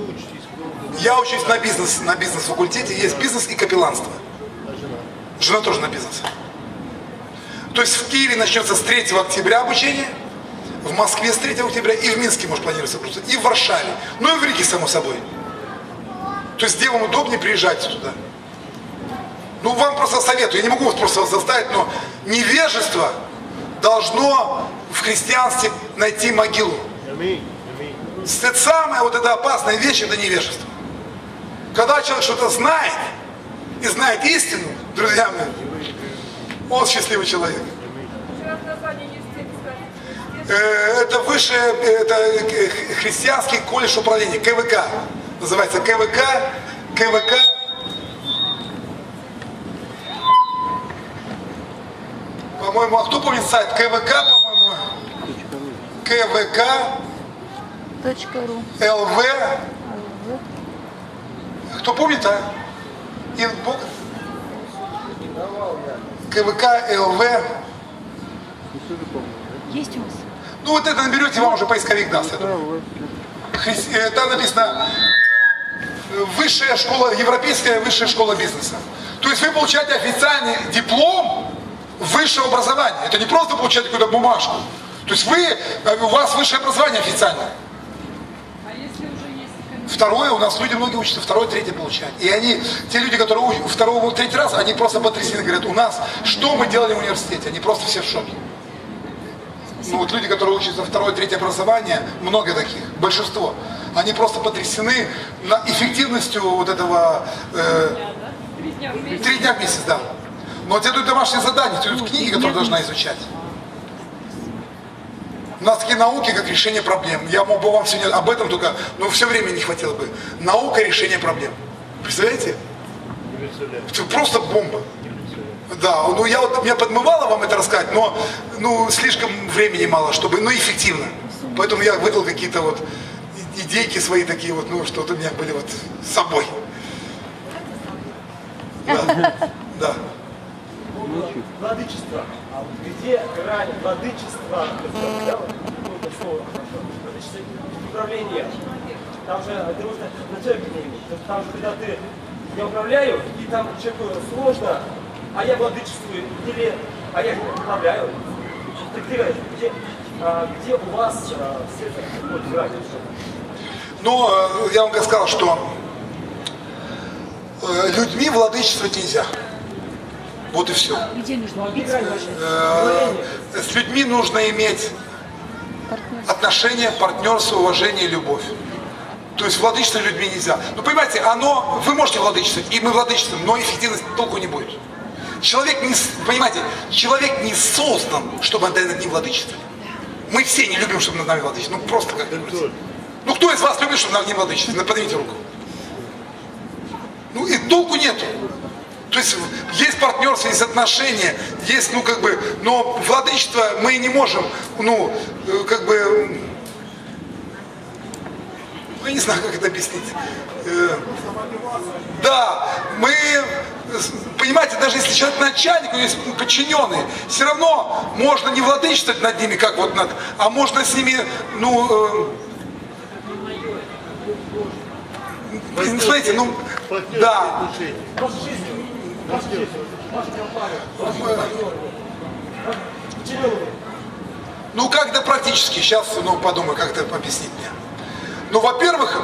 Speaker 1: Я учусь на бизнес-факультете, есть бизнес и капелланство. Жена тоже на бизнес. То есть в Киеве начнется с 3 октября обучение, в Москве с 3 октября, и в Минске может планируется просто, и в Варшаве, ну и в Риге, само собой. То есть где вам удобнее, приезжайте туда. Ну вам просто советую, я не могу вас просто заставить, но невежество должно в христианстве найти могилу. Самая вот эта опасная вещь, это невежество. Когда человек что-то знает, и знает истину, друзья мои, он счастливый человек. Это высшее, это христианский колледж управления, КВК. Называется КВК. По-моему, а кто помнит сайт КВК, по-моему?
Speaker 4: .ру.
Speaker 1: ЛВ. Кто помнит, а? Инбок. КВК, ЛВ.
Speaker 2: Есть у вас?
Speaker 1: Ну вот это наберете, вам уже поисковик даст. Там написано высшая школа, европейская высшая школа бизнеса. То есть вы получаете официальный диплом высшего образования. Это не просто получать какую-то бумажку. То есть у вас высшее образование официальное. Второе, у нас люди многие учатся, 2-й, 3-й получают. И те люди, которые учат 2-й, 3-й раз, они просто потрясены, говорят, у нас, что мы делали в университете? Они просто все в шоке. Ну вот люди, которые учатся 2-й, 3-й образование, много таких, большинство, они просто потрясены эффективностью вот этого 3 дня в месяц, да. Но тебе дают домашние задания, тебе дают книги, которые должна изучать. У нас такие науки, как решение проблем. Я мог бы вам сегодня об этом только, но все время не хватило бы. Наука решения проблем. Представляете? Это просто бомба. Да, ну я вот, меня подмывало вам это рассказать, но слишком времени мало, чтобы, эффективно. Поэтому я выдал какие-то вот идейки свои такие вот, что вот у меня были вот с собой. Да. Да.
Speaker 6: Владычество. А вот где грань владычества? Владычество управления. Там же ты можешь на человека не иметь. Там же, когда я управляю, и там человеку сложно, а я владычествую, или я управляю. Где у вас грань?
Speaker 1: Я вам как сказал, что людьми владычествовать нельзя. Вот и все.
Speaker 2: Где нужно убиться?
Speaker 1: С людьми нужно иметь отношения, партнерство, уважение, любовь. То есть владычествовать людьми нельзя. Понимаете, вы можете владычествовать, и мы владычествуем, но эффективности толку не будет. Человек не создан, чтобы над ним владычествовали. Мы все не любим, чтобы над нами владычествовали. Просто как говорится. Кто из вас любит, чтобы над ним владычествовали? Поднимите руку. И толку нету. То есть есть партнерство, есть отношения, есть, но владычество мы не можем, я не знаю, как это объяснить. Да, мы, понимаете, даже если человек начальник, у него есть подчиненные, все равно можно не владычествовать над ними, как вот а можно с ними, смотрите, да. Как-то практически, сейчас, подумаю, как это объяснить мне. Во-первых,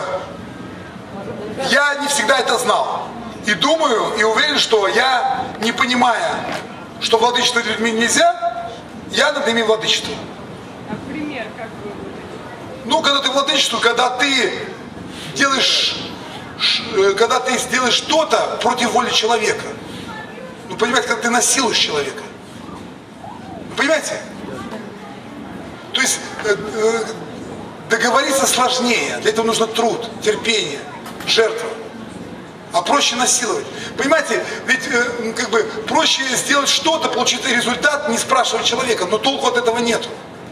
Speaker 1: я не всегда это знал. И думаю, и уверен, что я, не понимая, что владычествовать людьми нельзя, я над ними владычествую.
Speaker 7: Например, как вы?
Speaker 1: Когда ты владычествуешь, когда ты делаешь что-то против воли человека. Понимаете, когда ты насилуешь человека. Понимаете? То есть договориться сложнее. Для этого нужно труд, терпение, жертва. А проще насиловать. Понимаете, ведь проще сделать что-то, получить результат, не спрашивая человека, но толку от этого нету.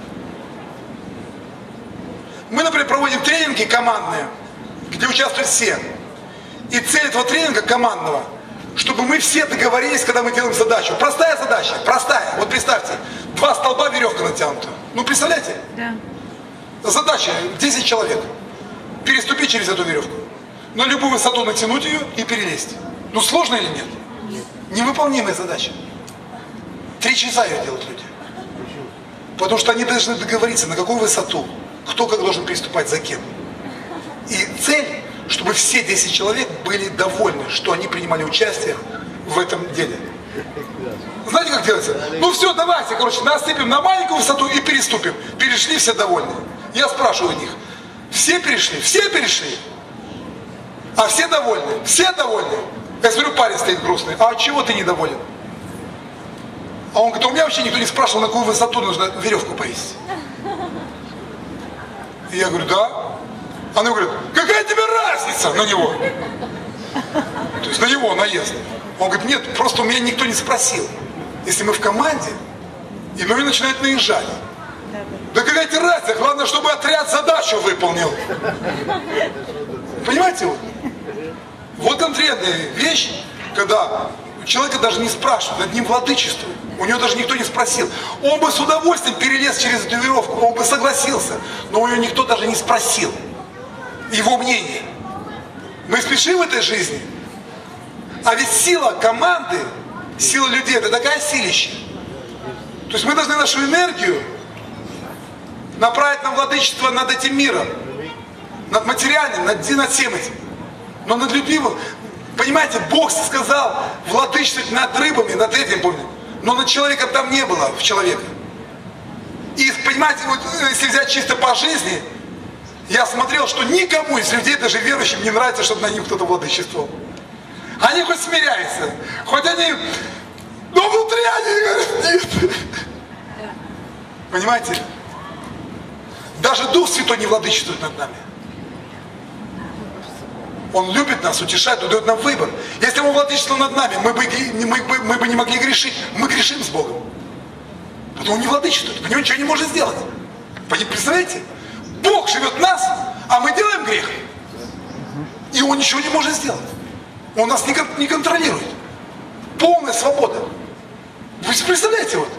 Speaker 1: Мы, например, проводим тренинги командные, где участвуют все. И цель этого тренинга командного, чтобы мы все договорились, когда мы делаем задачу. Простая задача, простая. Вот представьте, 2 столба, веревка натянута. Представляете?
Speaker 2: Да.
Speaker 1: Задача 10 человек. Переступить через эту веревку. На любую высоту натянуть ее и перелезть. Сложно или нет?
Speaker 2: Нет.
Speaker 1: Невыполнимая задача. 3 часа ее делают люди. Потому что они должны договориться, на какую высоту, кто как должен переступать, за кем. И цель, чтобы все 10 человек были довольны, что они принимали участие в этом деле. Знаете, как делается? Все, давайте, насыпем на маленькую высоту и переступим. Перешли, все довольны. Я спрашиваю у них, все перешли? Все перешли? А все довольны? Все довольны? Я смотрю, парень стоит грустный. А от чего ты недоволен? А он говорит, у меня вообще никто не спрашивал, на какую высоту нужно веревку повесить. И я говорю, да. Она говорит, какая тебе разница на него? То есть на него наезд. Он говорит, нет, просто у меня никто не спросил. Если мы в команде, и на меня начинают наезжать. Да какая тебе разница, главное, чтобы отряд задачу выполнил. Понимаете? Вот конкретная вещь, когда человека даже не спрашивают, над ним владычествует. У него даже никто не спросил. Он бы с удовольствием перелез через эту веревку, он бы согласился, но у него никто даже не спросил его мнение. Мы спешим в этой жизни. А ведь сила команды, сила людей, это такая силища. То есть мы должны нашу энергию направить на владычество над этим миром, над материальным, над всем этим. Но над людьми, понимаете, Бог сказал владычествовать над рыбами, над этим, помните. Но над человеком там не было, в человека. И понимаете, если взять чисто по жизни, я смотрел, что никому из людей, даже верующим, не нравится, чтобы над ним кто-то владычествовал. Они хоть смиряются, хоть они, но внутри они говорят, нет. Понимаете? Даже Дух Святой не владычествует над нами. Он любит нас, утешает, он дает нам выбор. Если Он владычествовал над нами, мы бы не могли грешить. Мы грешим с Богом. Потому Он не владычествует, по Нему ничего не может сделать. Представляете? Бог живет в нас, а мы делаем грех. И Он ничего не может сделать. Он нас не контролирует. Полная свобода. Вы представляете вот?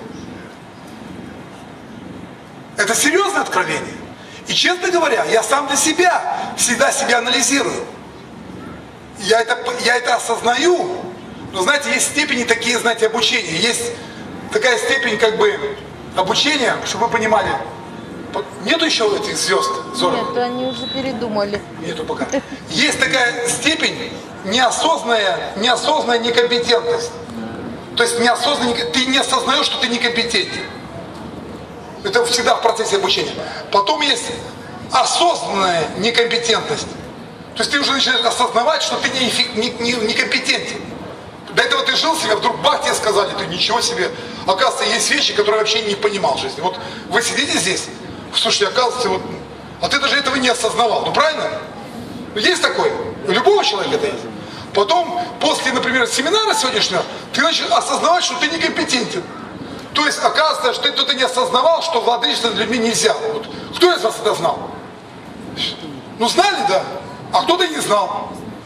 Speaker 1: Это серьезное откровение. И честно говоря, я сам для себя всегда себя анализирую. Я это осознаю. Но знаете, есть степени такие, знаете, обучения. Есть такая степень как бы обучения, чтобы вы понимали. Нету еще этих звезд зоров?
Speaker 4: Нет, они уже передумали.
Speaker 1: Нету пока. Есть такая степень неосознанная некомпетентность. То есть ты не осознаешь, что ты некомпетентен. Это всегда в процессе обучения. Потом есть осознанная некомпетентность. То есть ты уже начинаешь осознавать, что ты некомпетентен. До этого ты жил себе, вдруг бах, тебе сказали, ты ничего себе. Оказывается, есть вещи, которые вообще не понимал в жизни. Вот вы сидите здесь, слушайте, оказывается, вот, а ты даже этого не осознавал. Ну правильно? Есть такое? У любого человека это есть. Потом, после, например, семинара сегодняшнего, ты начинаешь осознавать, что ты некомпетентен. То есть, оказывается, что ты не осознавал, что владычествовать над людьми нельзя. Вот. Кто из вас это знал? Ну, знали, да. А кто-то не знал.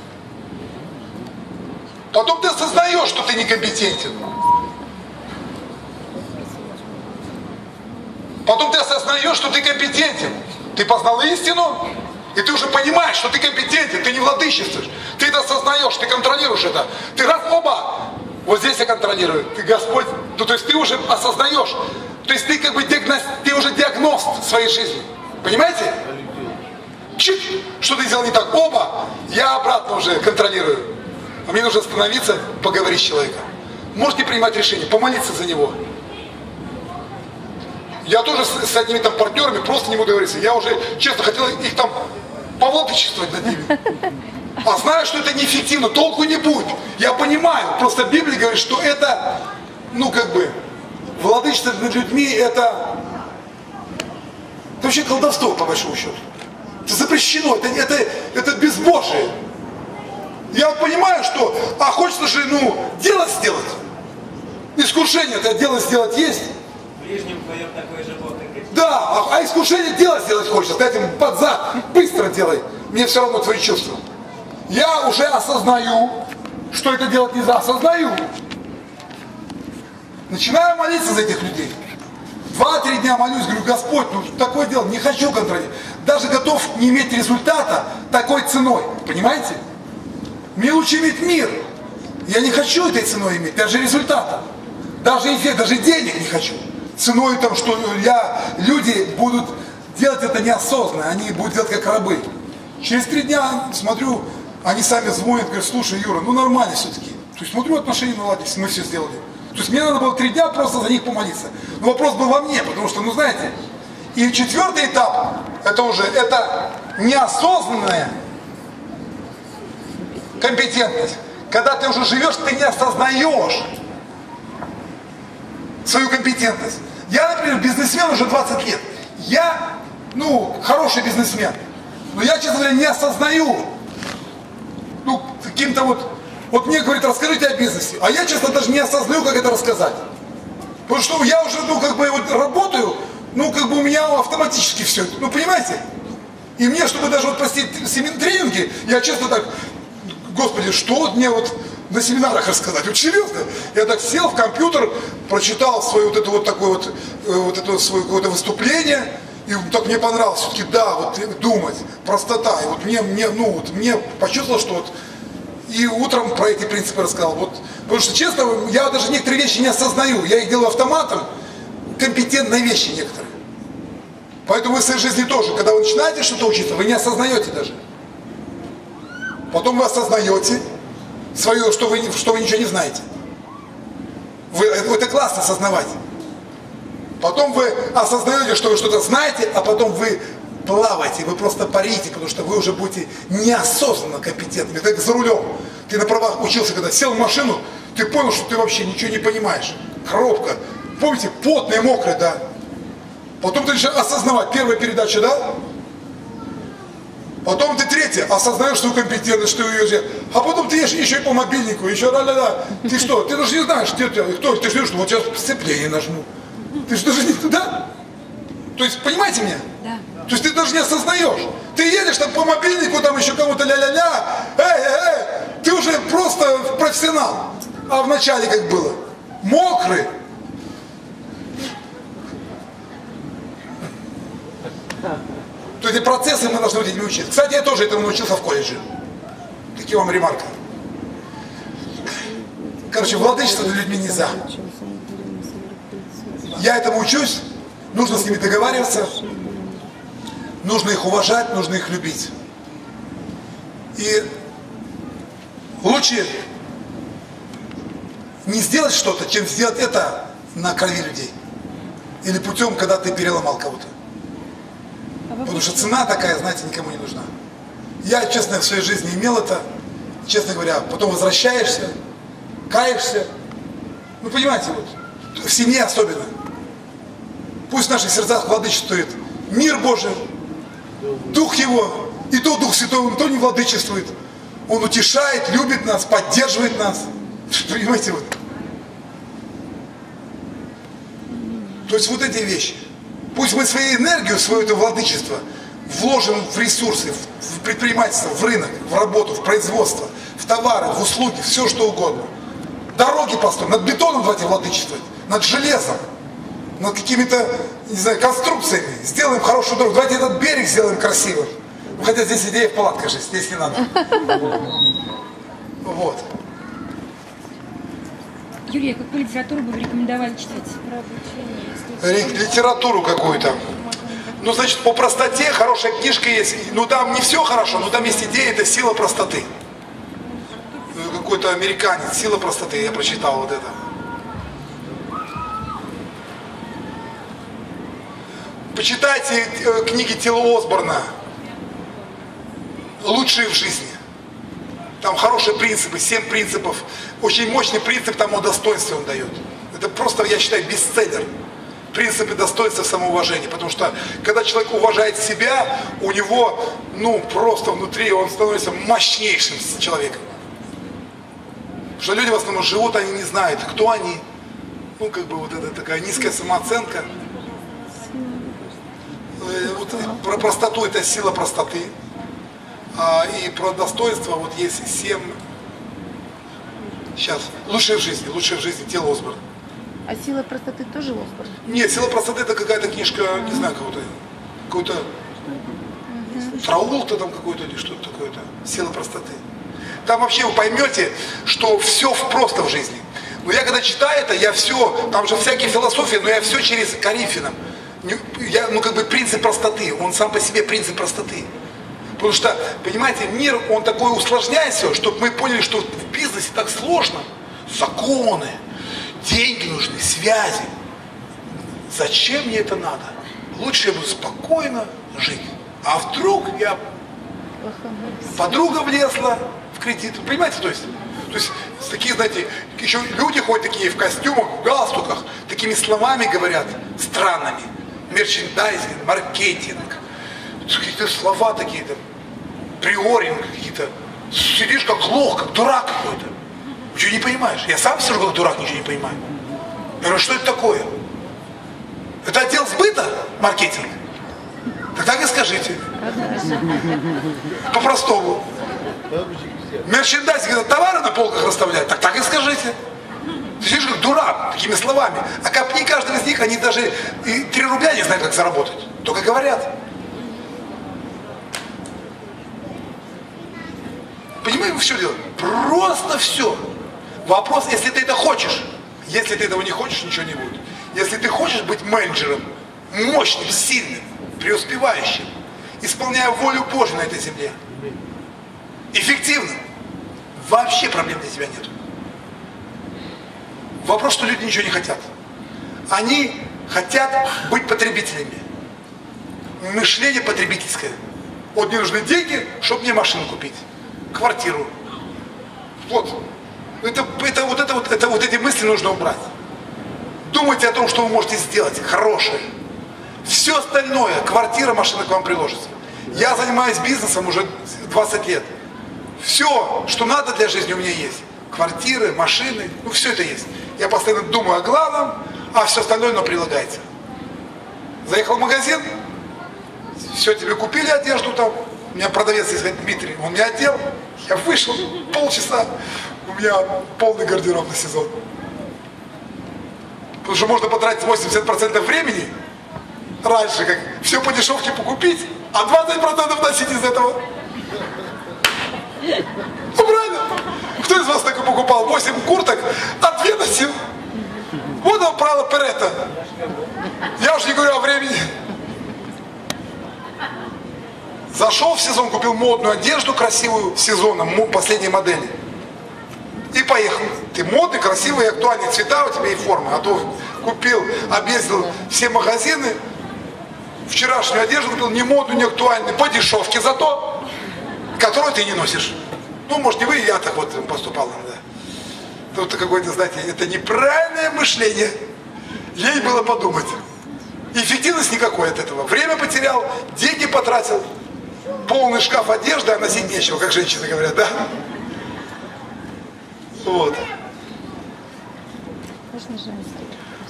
Speaker 1: Потом ты осознаешь, что ты некомпетентен. Потом ты осознаешь, что ты компетентен. Ты познал истину, и ты уже понимаешь, что ты компетентен, ты не владычествуешь. Ты это осознаешь, ты контролируешь это. Ты раз, оба, вот здесь я контролирую. Ты Господь, то есть ты уже осознаешь. То есть ты как бы ты уже диагност своей жизни. Понимаете? Чик, что ты сделал не так? Оба, я обратно уже контролирую. А мне нужно остановиться, поговорить с человеком. Можете принимать решение, помолиться за него. Я тоже с одними там партнерами просто не буду говорить. Я уже, честно, хотел их там повладычествовать над ними. А знаю, что это неэффективно, толку не будет. Я понимаю, просто Библия говорит, что это, ну как бы, владычество над людьми, это вообще колдовство, по большому счету. Это запрещено, это безбожие. Я понимаю, что, хочется же, дело сделать. Искушение, это дело сделать есть.
Speaker 6: В ближнем твоем такой же Бог, как и...
Speaker 1: Да, а искушение дело сделать хочется. Дайте под зад, быстро делай. Мне все равно твои чувства. Я уже осознаю, что это делать нельзя. Осознаю. Начинаю молиться за этих людей. 2-3 дня молюсь, говорю, Господь, такое дело, не хочу контролировать. Даже готов не иметь результата такой ценой. Понимаете? Мне лучше иметь мир. Я не хочу этой ценой иметь, даже результата. Даже эффект, даже денег не хочу. Ценой там, что люди будут делать это неосознанно, они будут делать как рабы. Через 3 дня смотрю, они сами звонят, говорят, слушай, Юра, нормально все-таки. То есть смотрю, отношения наладились, мы все сделали. То есть мне надо было 3 дня просто за них помолиться. Но вопрос был во мне, потому что, знаете, и 4-й этап, это неосознанная компетентность. Когда ты уже живешь, ты не осознаешь свою компетентность. Я, например, бизнесмен уже 20 лет. Я, хороший бизнесмен. Но я, честно говоря, не осознаю. Каким-то вот мне говорят, расскажите о бизнесе. А я, честно, даже не осознаю, как это рассказать. Потому что я уже, работаю, у меня автоматически все. Понимаете? И мне, чтобы даже простить тренинги, я честно так, Господи, что мне на семинарах рассказать? Вот серьезно? Я так сел в компьютер, прочитал свое это свое какое-то выступление, и так мне понравилось, все-таки, думать, простота. И мне почувствовал, что и утром про эти принципы рассказал. Потому что, честно, я даже некоторые вещи не осознаю. Я их делаю автоматом, компетентные вещи некоторые. Поэтому вы в своей жизни тоже, когда вы начинаете что-то учиться, вы не осознаете даже. Потом вы осознаете свое, что вы ничего не знаете. Это классно осознавать. Потом вы осознаете, что вы что-то знаете, а потом вы плаваете, вы просто парите, потому что вы уже будете неосознанно компетентными. Это как за рулем. Ты на правах учился, когда сел в машину, ты понял, что ты вообще ничего не понимаешь. Коробка. Помните, потная, мокрая, да? Потом ты начинаешь осознавать. Первая передача, да? Потом ты третья, осознаешь свою компетентность, что ее. А потом ты еще и по мобильнику, еще да-да-да. Ты что? Ты даже не знаешь, кто? Ты ждешь, что вот сейчас сцепление нажму. Ты же даже не туда. То есть, понимаете меня?
Speaker 2: Да.
Speaker 1: То есть ты даже не осознаешь. Ты едешь там по мобильнику, там еще кому-то ля-ля-ля. Ты уже просто профессионал. А вначале как было? Мокрый. То эти процессы мы должны этим учиться. Кстати, я тоже этому научился в колледже. Такие вам ремарка. Короче, владычество над людьми нельзя. Я этому учусь. Нужно с ними договариваться. Нужно их уважать, нужно их любить. И лучше не сделать что-то, чем сделать это на крови людей. Или путем, когда ты переломал кого-то. Потому что цена такая, знаете, никому не нужна. Я, честно, в своей жизни имел это, честно говоря, потом возвращаешься, каешься. Ну, понимаете, вот, в семье особенно. Пусть в наших сердцах владычествует мир Божий, Дух Его, и то Дух Святой, Он то не владычествует. Он утешает, любит нас, поддерживает нас. Понимаете, вот. То есть вот эти вещи. Пусть мы свою энергию, свое это владычество вложим в ресурсы, в предпринимательство, в рынок, в работу, в производство, в товары, в услуги, все что угодно. Дороги построим, над бетоном давайте владычествовать, над железом, над какими-то, не знаю, конструкциями. Сделаем хорошую дорогу, давайте этот берег сделаем красивым. Ну, хотя здесь идея в палатках же, здесь не надо. Вот.
Speaker 2: Юрий, а какую литературу бы вы рекомендовали читать?
Speaker 1: Литературу какую-то. Ну, значит, по простоте хорошая книжка есть. Ну, там не все хорошо, но там есть идея, это «Сила простоты». Какой-то американец, «Сила простоты», я прочитал вот это. Почитайте книги Тила Осборна «Лучшие в жизни». Там хорошие принципы, 7 принципов. Очень мощный принцип там о достоинстве он дает. Это просто, я считаю, бестселлер. Принципы достоинства, самоуважения. Потому что, когда человек уважает себя, у него, ну, просто внутри он становится мощнейшим человеком. Потому что люди в основном живут, они не знают, кто они. Ну, как бы вот это такая низкая самооценка. Вот, про простоту это «Сила простоты». И про достоинство вот есть 7. Сейчас. «Лучшее в жизни» Тила Осборн.
Speaker 4: А «Сила простоты» тоже Осборн?
Speaker 1: Нет, «Сила простоты» это какая-то книжка, не знаю, какой-то Траулта там какой-то или что-то такое-то. «Сила простоты». Там вообще вы поймете, что все просто в жизни. Но я когда читаю это, я все, там же всякие философии, но я все через Коринфянам. Я, ну как бы принцип простоты, он сам по себе принцип простоты. Потому что, понимаете, мир, он такой усложняет все, чтобы мы поняли, что в бизнесе так сложно. Законы, деньги нужны, связи. Зачем мне это надо? Лучше я буду спокойно жить. А вдруг я... Подруга влезла в кредит. Понимаете, то есть такие, знаете, еще люди ходят такие в костюмах, в галстуках, такими словами говорят, странными. Мерчендайзинг, маркетинг. Какие-то слова такие, там, приоринг какие-то. Сидишь как лох, как дурак какой-то. Ничего не понимаешь. Я сам сижу как дурак, ничего не понимаю. Я говорю, что это такое? Это отдел сбыта, маркетинг? Так и скажите. По-простому. Мерчендайзинг, это товары на полках расставляют? Так и скажите. Ты сидишь как дурак, такими словами. А копни каждого из них, они даже 3 рубля не знают, как заработать. Только говорят. Понимаете, все дело? Просто все. Вопрос, если ты это хочешь. Если ты этого не хочешь, ничего не будет. Если ты хочешь быть менеджером, мощным, сильным, преуспевающим, исполняя волю Божью на этой земле, эффективным, вообще проблем для тебя нет. Вопрос, что люди ничего не хотят. Они хотят быть потребителями. Мышление потребительское. Вот мне нужны деньги, чтобы мне машину купить. Квартиру. Вот. Вот эти мысли нужно убрать. Думайте о том, что вы можете сделать хорошее. Все остальное, квартира, машина к вам приложится. Я занимаюсь бизнесом уже 20 лет. Все, что надо для жизни у меня есть. Квартиры, машины, ну все это есть. Я постоянно думаю о главном, а все остальное, оно прилагается. Заехал в магазин, все, тебе купили одежду там. У меня продавец здесь, говорит, Дмитрий, он меня одел. Я вышел, полчаса, у меня полный гардероб на сезон. Потому что можно потратить 80% времени раньше, как все по дешевке покупить, а 20% носить из этого. Ну правильно? Кто из вас так и покупал? 8 курток, а 2 носил. Вот оно правило Паретто. Я уж не говорю о времени. Зашел в сезон, купил модную одежду красивую сезоном, последней модели. И поехал. Ты модный, красивый, актуальные цвета у тебя и форма. А то купил, объездил все магазины. Вчерашнюю одежду купил не модную, не актуальную, по дешевке зато, которую ты не носишь. Ну, может, не вы, я так вот поступал иногда. Тут какое-то, знаете, это неправильное мышление. Ей было подумать. Эффективность никакой от этого. Время потерял, деньги потратил. Полный шкаф одежды, а носить нечего, как женщины говорят, да? Вот.
Speaker 4: Можно женский?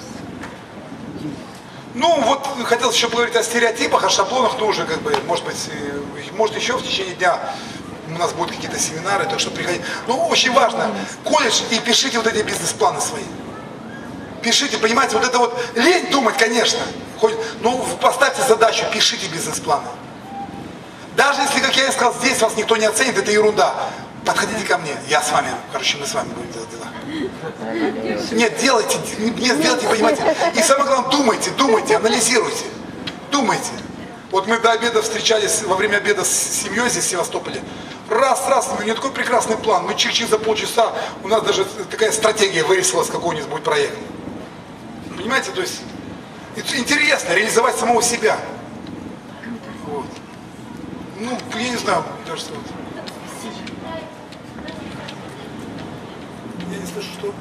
Speaker 1: Ну, вот хотел еще поговорить о стереотипах, о шаблонах тоже, как бы, может быть, может еще в течение дня у нас будут какие-то семинары, так что приходите. Ну, очень важно, колледж, и пишите вот эти бизнес-планы свои. Пишите, понимаете, вот это вот, лень думать, конечно, хоть, ну, поставьте задачу, пишите бизнес-планы. Даже если, как я и сказал, здесь вас никто не оценит, это ерунда. Подходите ко мне, я с вами, короче, мы с вами будем делать дела. Нет, делайте, нет, сделайте, понимаете. И самое главное, думайте, анализируйте, думайте. Вот мы до обеда встречались, во время обеда с семьей здесь в Севастополе. Раз, у меня такой прекрасный план, мы чих-чих за полчаса, у нас даже такая стратегия вырисовалась, какой-нибудь будет проект. Понимаете, то есть, интересно реализовать самого себя. Вот. Ну, я не знаю, мне кажется, вот. Я не слышу, что?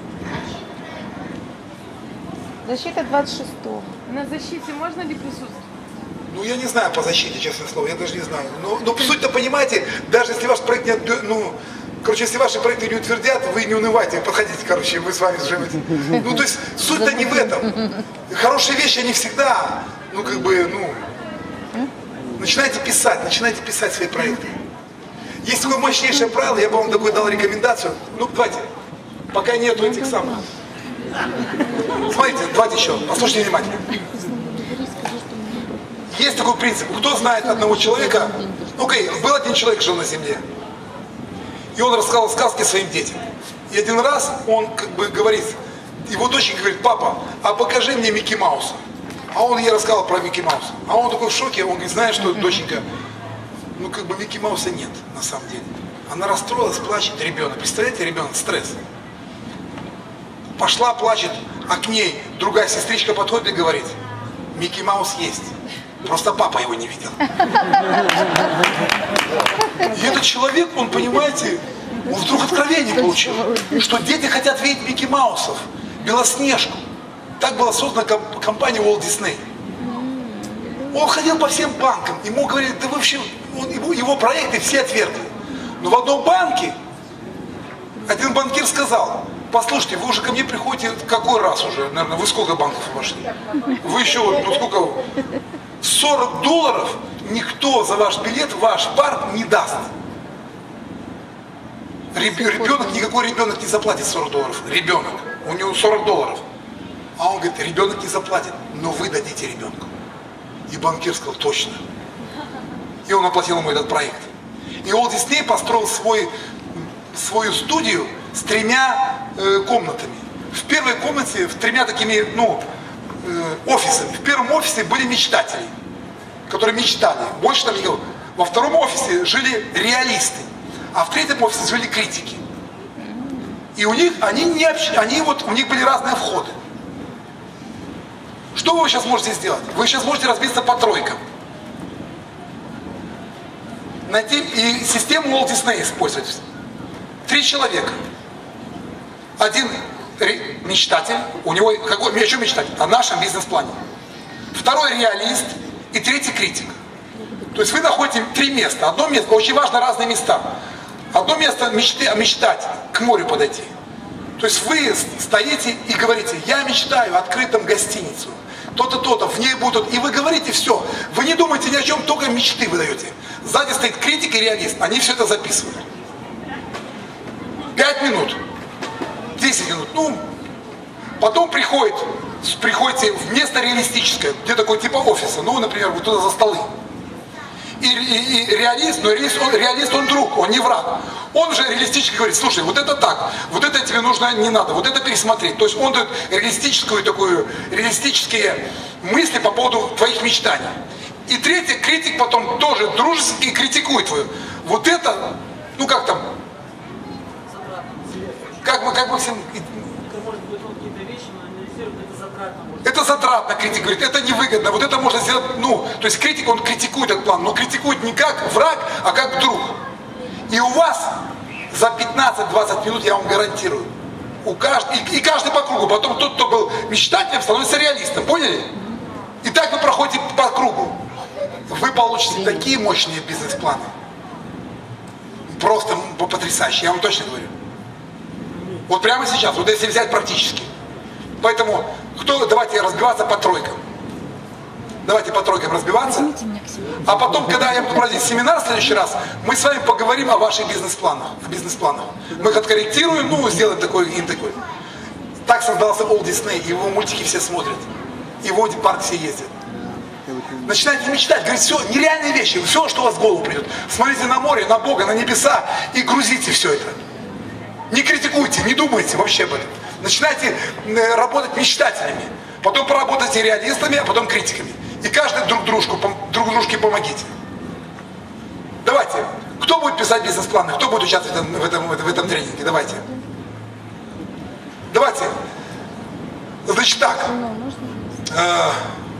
Speaker 4: Защита 26-го.
Speaker 7: На защите можно ли присутствовать?
Speaker 1: Ну, я не знаю по защите, честное слово, я даже не знаю. Но суть-то, понимаете, даже если ваш проект не, короче, если ваши проекты не утвердят, вы не унывайте, подходите, короче, мы с вами живете. Ну, то есть, суть-то не в этом. Хорошие вещи, они всегда, начинайте писать свои проекты. Есть такое мощнейшее правило, я бы вам такое дал рекомендацию. Ну, давайте, пока нету этих самых. Смотрите, давайте еще, послушайте внимательно. Есть такой принцип. Кто знает одного человека? Окей, был один человек, жил на земле. И он рассказал сказки своим детям. И один раз он как бы говорит, его доченька говорит, папа, а покажи мне Микки Мауса. А он ей рассказал про Микки Мауса. А он такой в шоке, он говорит, знаешь что, доченька, Микки Мауса нет на самом деле. Она расстроилась, плачет, ребенок. Представляете, ребенок, стресс. Пошла, плачет, а к ней другая сестричка подходит и говорит, Микки Маус есть. Просто папа его не видел. И этот человек, он, понимаете, он вдруг откровение получил, что дети хотят видеть Микки Маусов, Белоснежку. Так была создана компания Walt Disney. Он ходил по всем банкам, ему говорили, да вообще, его проекты все отвергли. Но в одном банке один банкир сказал, послушайте, вы уже ко мне приходите какой раз уже, наверное, вы сколько банков вошли? Вы еще, сколько? $40 никто за ваш билет в ваш парк не даст. Никакой ребенок не заплатит $40. Ребенок. У него $40. А он говорит, ребенок не заплатит, но вы дадите ребенку. И банкир сказал, точно. И он оплатил ему этот проект. И Walt Disney построил свою студию с 3 комнатами. В первой комнате, в 3 такими, офисами. В первом офисе были мечтатели, которые мечтали. Больше там никого. Во втором офисе жили реалисты. А в третьем офисе жили критики. И у них, у них были разные входы. Что вы сейчас можете сделать? Вы сейчас можете разбиться по тройкам. Найти и систему Walt Disney использовать. 3 человека. Один мечтатель, у него, о чем мечтать? О нашем бизнес-плане. второй реалист и третий критик. То есть вы находите 3 места. Одно место, очень важно разные места. Одно место мечтать, к морю подойти. То есть вы стоите и говорите, я мечтаю открыть там гостиницу, то-то, то-то, в ней будут, и вы говорите все. Вы не думаете ни о чем, только мечты вы даете. Сзади стоит критик и реалист, они все это записывают. 5 минут, 10 минут, ну, потом приходите в место реалистическое, где такое типа офиса, ну, например, вот туда за столы. И реалист, но реалист он друг, он не враг. Он уже реалистически говорит, слушай, вот это так, вот это тебе нужно не надо, вот это пересмотреть. То есть он дает реалистические мысли по поводу твоих мечтаний. И третий критик потом тоже дружески критикует твою. Вот это, ну как там, как Максим... Это затратно, критик говорит, это невыгодно, вот это можно сделать, ну, то есть критик, он критикует этот план, но критикует не как враг, а как друг. И у вас за 15-20 минут, я вам гарантирую, и каждый по кругу, потом тот, кто был мечтателем, становится реалистом, поняли? И так вы проходите по кругу. Вы получите такие мощные бизнес-планы. Просто потрясающие, я вам точно говорю. Вот прямо сейчас, вот если взять практически. Поэтому, давайте разбиваться по тройкам. Давайте по тройкам разбиваться. А потом, когда я буду проводить семинар в следующий раз, мы с вами поговорим о ваших бизнес-планах. Мы их откорректируем, ну, сделаем такой. Так создался Walt Disney, его мультики все смотрят. Его парк все ездят. Начинайте мечтать, говорить, все, нереальные вещи, все, что у вас в голову придет. Смотрите на море, на Бога, на небеса и грузите все это. Не критикуйте, не думайте вообще об этом. Начинайте работать мечтателями, потом поработайте реалистами, а потом критиками. И каждый друг дружке помогите. Давайте, кто будет писать бизнес-планы, кто будет участвовать в этом тренинге, давайте. Давайте. Значит так.
Speaker 3: А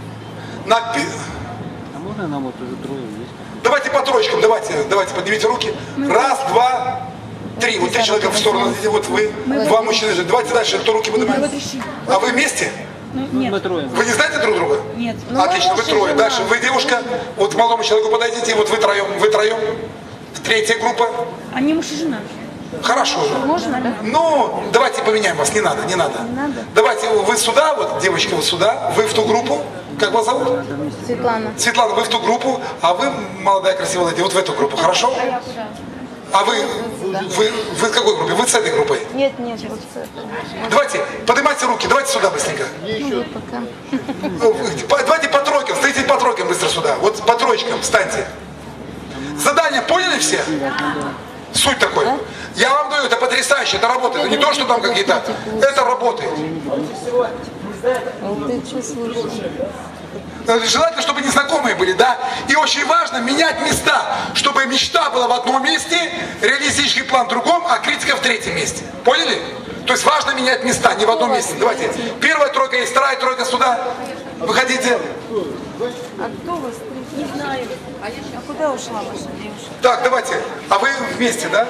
Speaker 3: можно нам вот уже трое есть?
Speaker 1: Давайте по троечкам, давайте поднимите руки. Раз, два, три. Вот 3 человека в сторону. Вот вы, 2 мужчины. Давайте дальше, кто руки поднимает. А вы вместе?
Speaker 2: Нет.
Speaker 3: Мы трое.
Speaker 1: Вы не знаете друг друга?
Speaker 2: Нет.
Speaker 1: Отлично, вы трое. Дальше вы девушка, вот к молодому человеку подойдите, вот вы троем. Третья группа.
Speaker 2: Они муж и жена.
Speaker 1: Хорошо.
Speaker 4: Можно, да?
Speaker 1: Ну, давайте поменяем вас, не надо. Давайте вы сюда, вот девочка вот сюда, вы в ту группу. Как вас зовут?
Speaker 4: Светлана.
Speaker 1: Светлана, вы в ту группу, а вы, молодая красивая леди, вот в эту группу, хорошо? А вы в какой группе? Вы с этой группой?
Speaker 4: Нет, вот с этой.
Speaker 1: Давайте, поднимайте руки, давайте сюда быстренько.
Speaker 4: Ну, пока.
Speaker 1: Давайте по тройкам, встайте по тройкам быстро сюда. Вот по троечкам встаньте. Задание поняли все? Суть такой. Я вам даю, это потрясающе, это работает. Это не то, что там какие-то. Это работает.
Speaker 4: Ты что слушаешь?
Speaker 1: Желательно, чтобы незнакомые были, да? И очень важно менять места, чтобы мечта была в одном месте, реалистический план в другом, а критика в третьем месте. Поняли? То есть важно менять места, не в одном месте. Давайте. Первая тройка есть, вторая тройка сюда. Выходите.
Speaker 4: А кто вас? Не знаю. А куда ушла ваша девушка?
Speaker 1: Так, давайте. А вы вместе, да?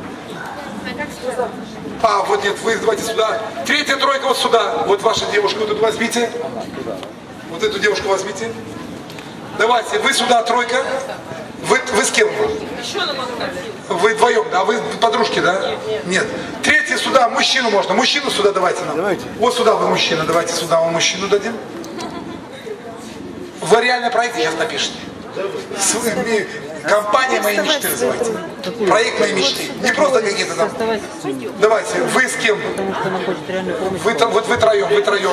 Speaker 1: А, вот нет, вы давайте сюда. Третья тройка вот сюда. Вот ваша девушка, вот эту возьмите. Вот эту девушку возьмите. Давайте, вы сюда, тройка. Вы с кем? Вы вдвоем, да? Вы подружки, да? Нет. Третья сюда, мужчину можно. Мужчину сюда давайте нам. Давайте. Вот сюда вы мужчина, давайте сюда вам мужчину дадим. Вы реально проект сейчас напишите. Компания моей мечты называется. Проект моей мечты. Не просто какие-то там. Давайте, вы с кем? Вы там, вот вы троем.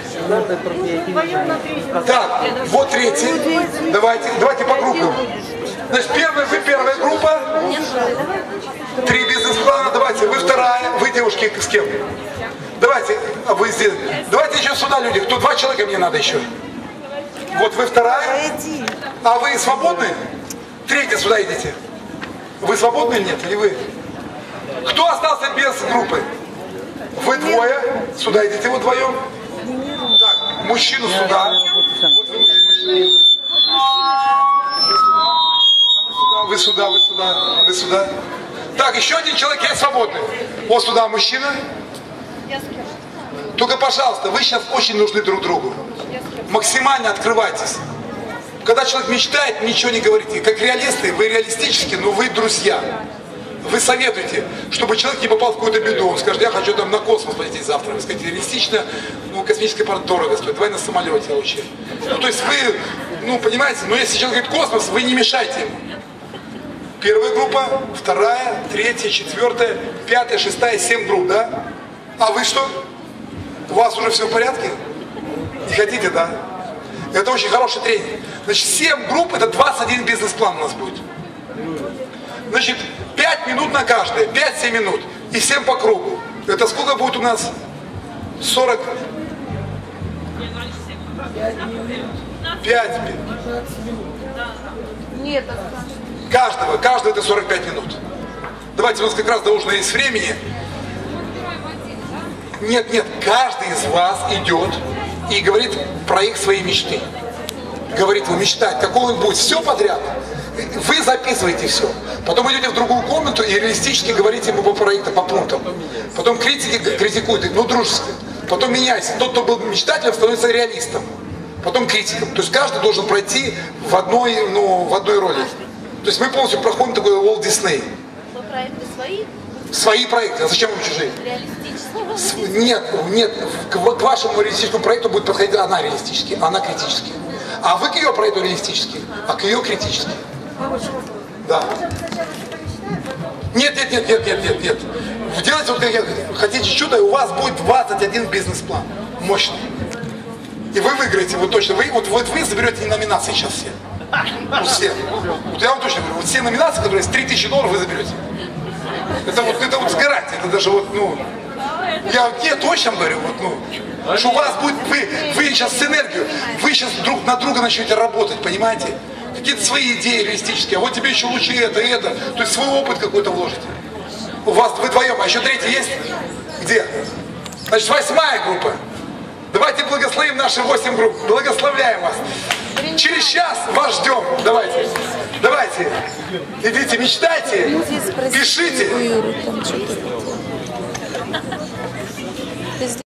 Speaker 1: Так, вот третий. Давайте по группам. Значит, вы первая группа. 3 бизнес-плана. Давайте, вы вторая. Вы девушки с кем? Давайте, вы здесь. Давайте еще сюда люди. Кто 2 человека мне надо еще. Вот вы вторая. А вы свободны? Третья сюда идите. Вы свободны или нет? Или вы? Кто остался без группы? Вы двое. Сюда идите, вот вдвоем. Так, мужчину сюда. Вот вы мужчина. Вы сюда. Так, еще один человек, я свободный. Вот сюда мужчина. Только, пожалуйста, вы сейчас очень нужны друг другу. Максимально открывайтесь. Когда человек мечтает, ничего не говорите. Как реалисты, вы реалистически, но вы друзья. Вы советуете, чтобы человек не попал в какую-то беду. Он скажет, я хочу там на космос полететь завтра. Вы скажете, реалистично, космический аппарат дорого стоит, давай на самолете лучше. То есть вы, понимаете, но если человек говорит космос, вы не мешайте ему. Первая группа, вторая, третья, четвертая, пятая, шестая, 7 групп, да? А вы что? У вас уже все в порядке? Не хотите, да? Это очень хороший тренинг. Значит, 7 групп, это 21 бизнес-план у нас будет. Значит, 5 минут на каждое, 5-7 минут. И 7 по кругу. Это сколько будет у нас? 40? 5 минут.
Speaker 4: Нет,
Speaker 1: Каждого это 45 минут. Давайте, у нас как раз до ужина есть времени. Нет, каждый из вас идет и говорит проект своей мечты. Говорит, вы мечтать, какой он будет, все подряд. Вы записываете все. Потом идете в другую комнату и реалистически говорите ему по проекту, по пунктам. Потом критики критикуют, дружески. Потом меняйся. Тот, кто был мечтателем, становится реалистом. Потом критиком. То есть каждый должен пройти в одной роли. То есть мы полностью проходим такой Walt Disney.
Speaker 5: Но проекты свои?
Speaker 1: Свои проекты. А зачем вам чужие?
Speaker 5: Реалистические?
Speaker 1: Нет. К вашему реалистическому проекту будет подходить она реалистически, она критически. А вы к ее проекту реалистически, а к ее критически. Да. Нет. Вы делаете вот как хотите чудо, и у вас будет 21 бизнес-план. Мощный. И вы выиграете, вот точно. Вы заберете номинации сейчас все. Все. Вот я вам точно говорю, вот все номинации, которые есть, $3000 вы заберете. Это вот с гарантией. Это даже я точно говорю, что у вас будет, вы сейчас с энергией, вы сейчас друг на друга начнете работать, понимаете? Какие-то свои идеи реалистические, а вот тебе еще лучше это. То есть свой опыт какой-то вложите. У вас вы вдвоем, а еще третий есть? Где? Значит, 8-я группа. Давайте благословим наши 8 групп. Благословляем вас. Через час вас ждем. Давайте. Идите, мечтайте, пишите.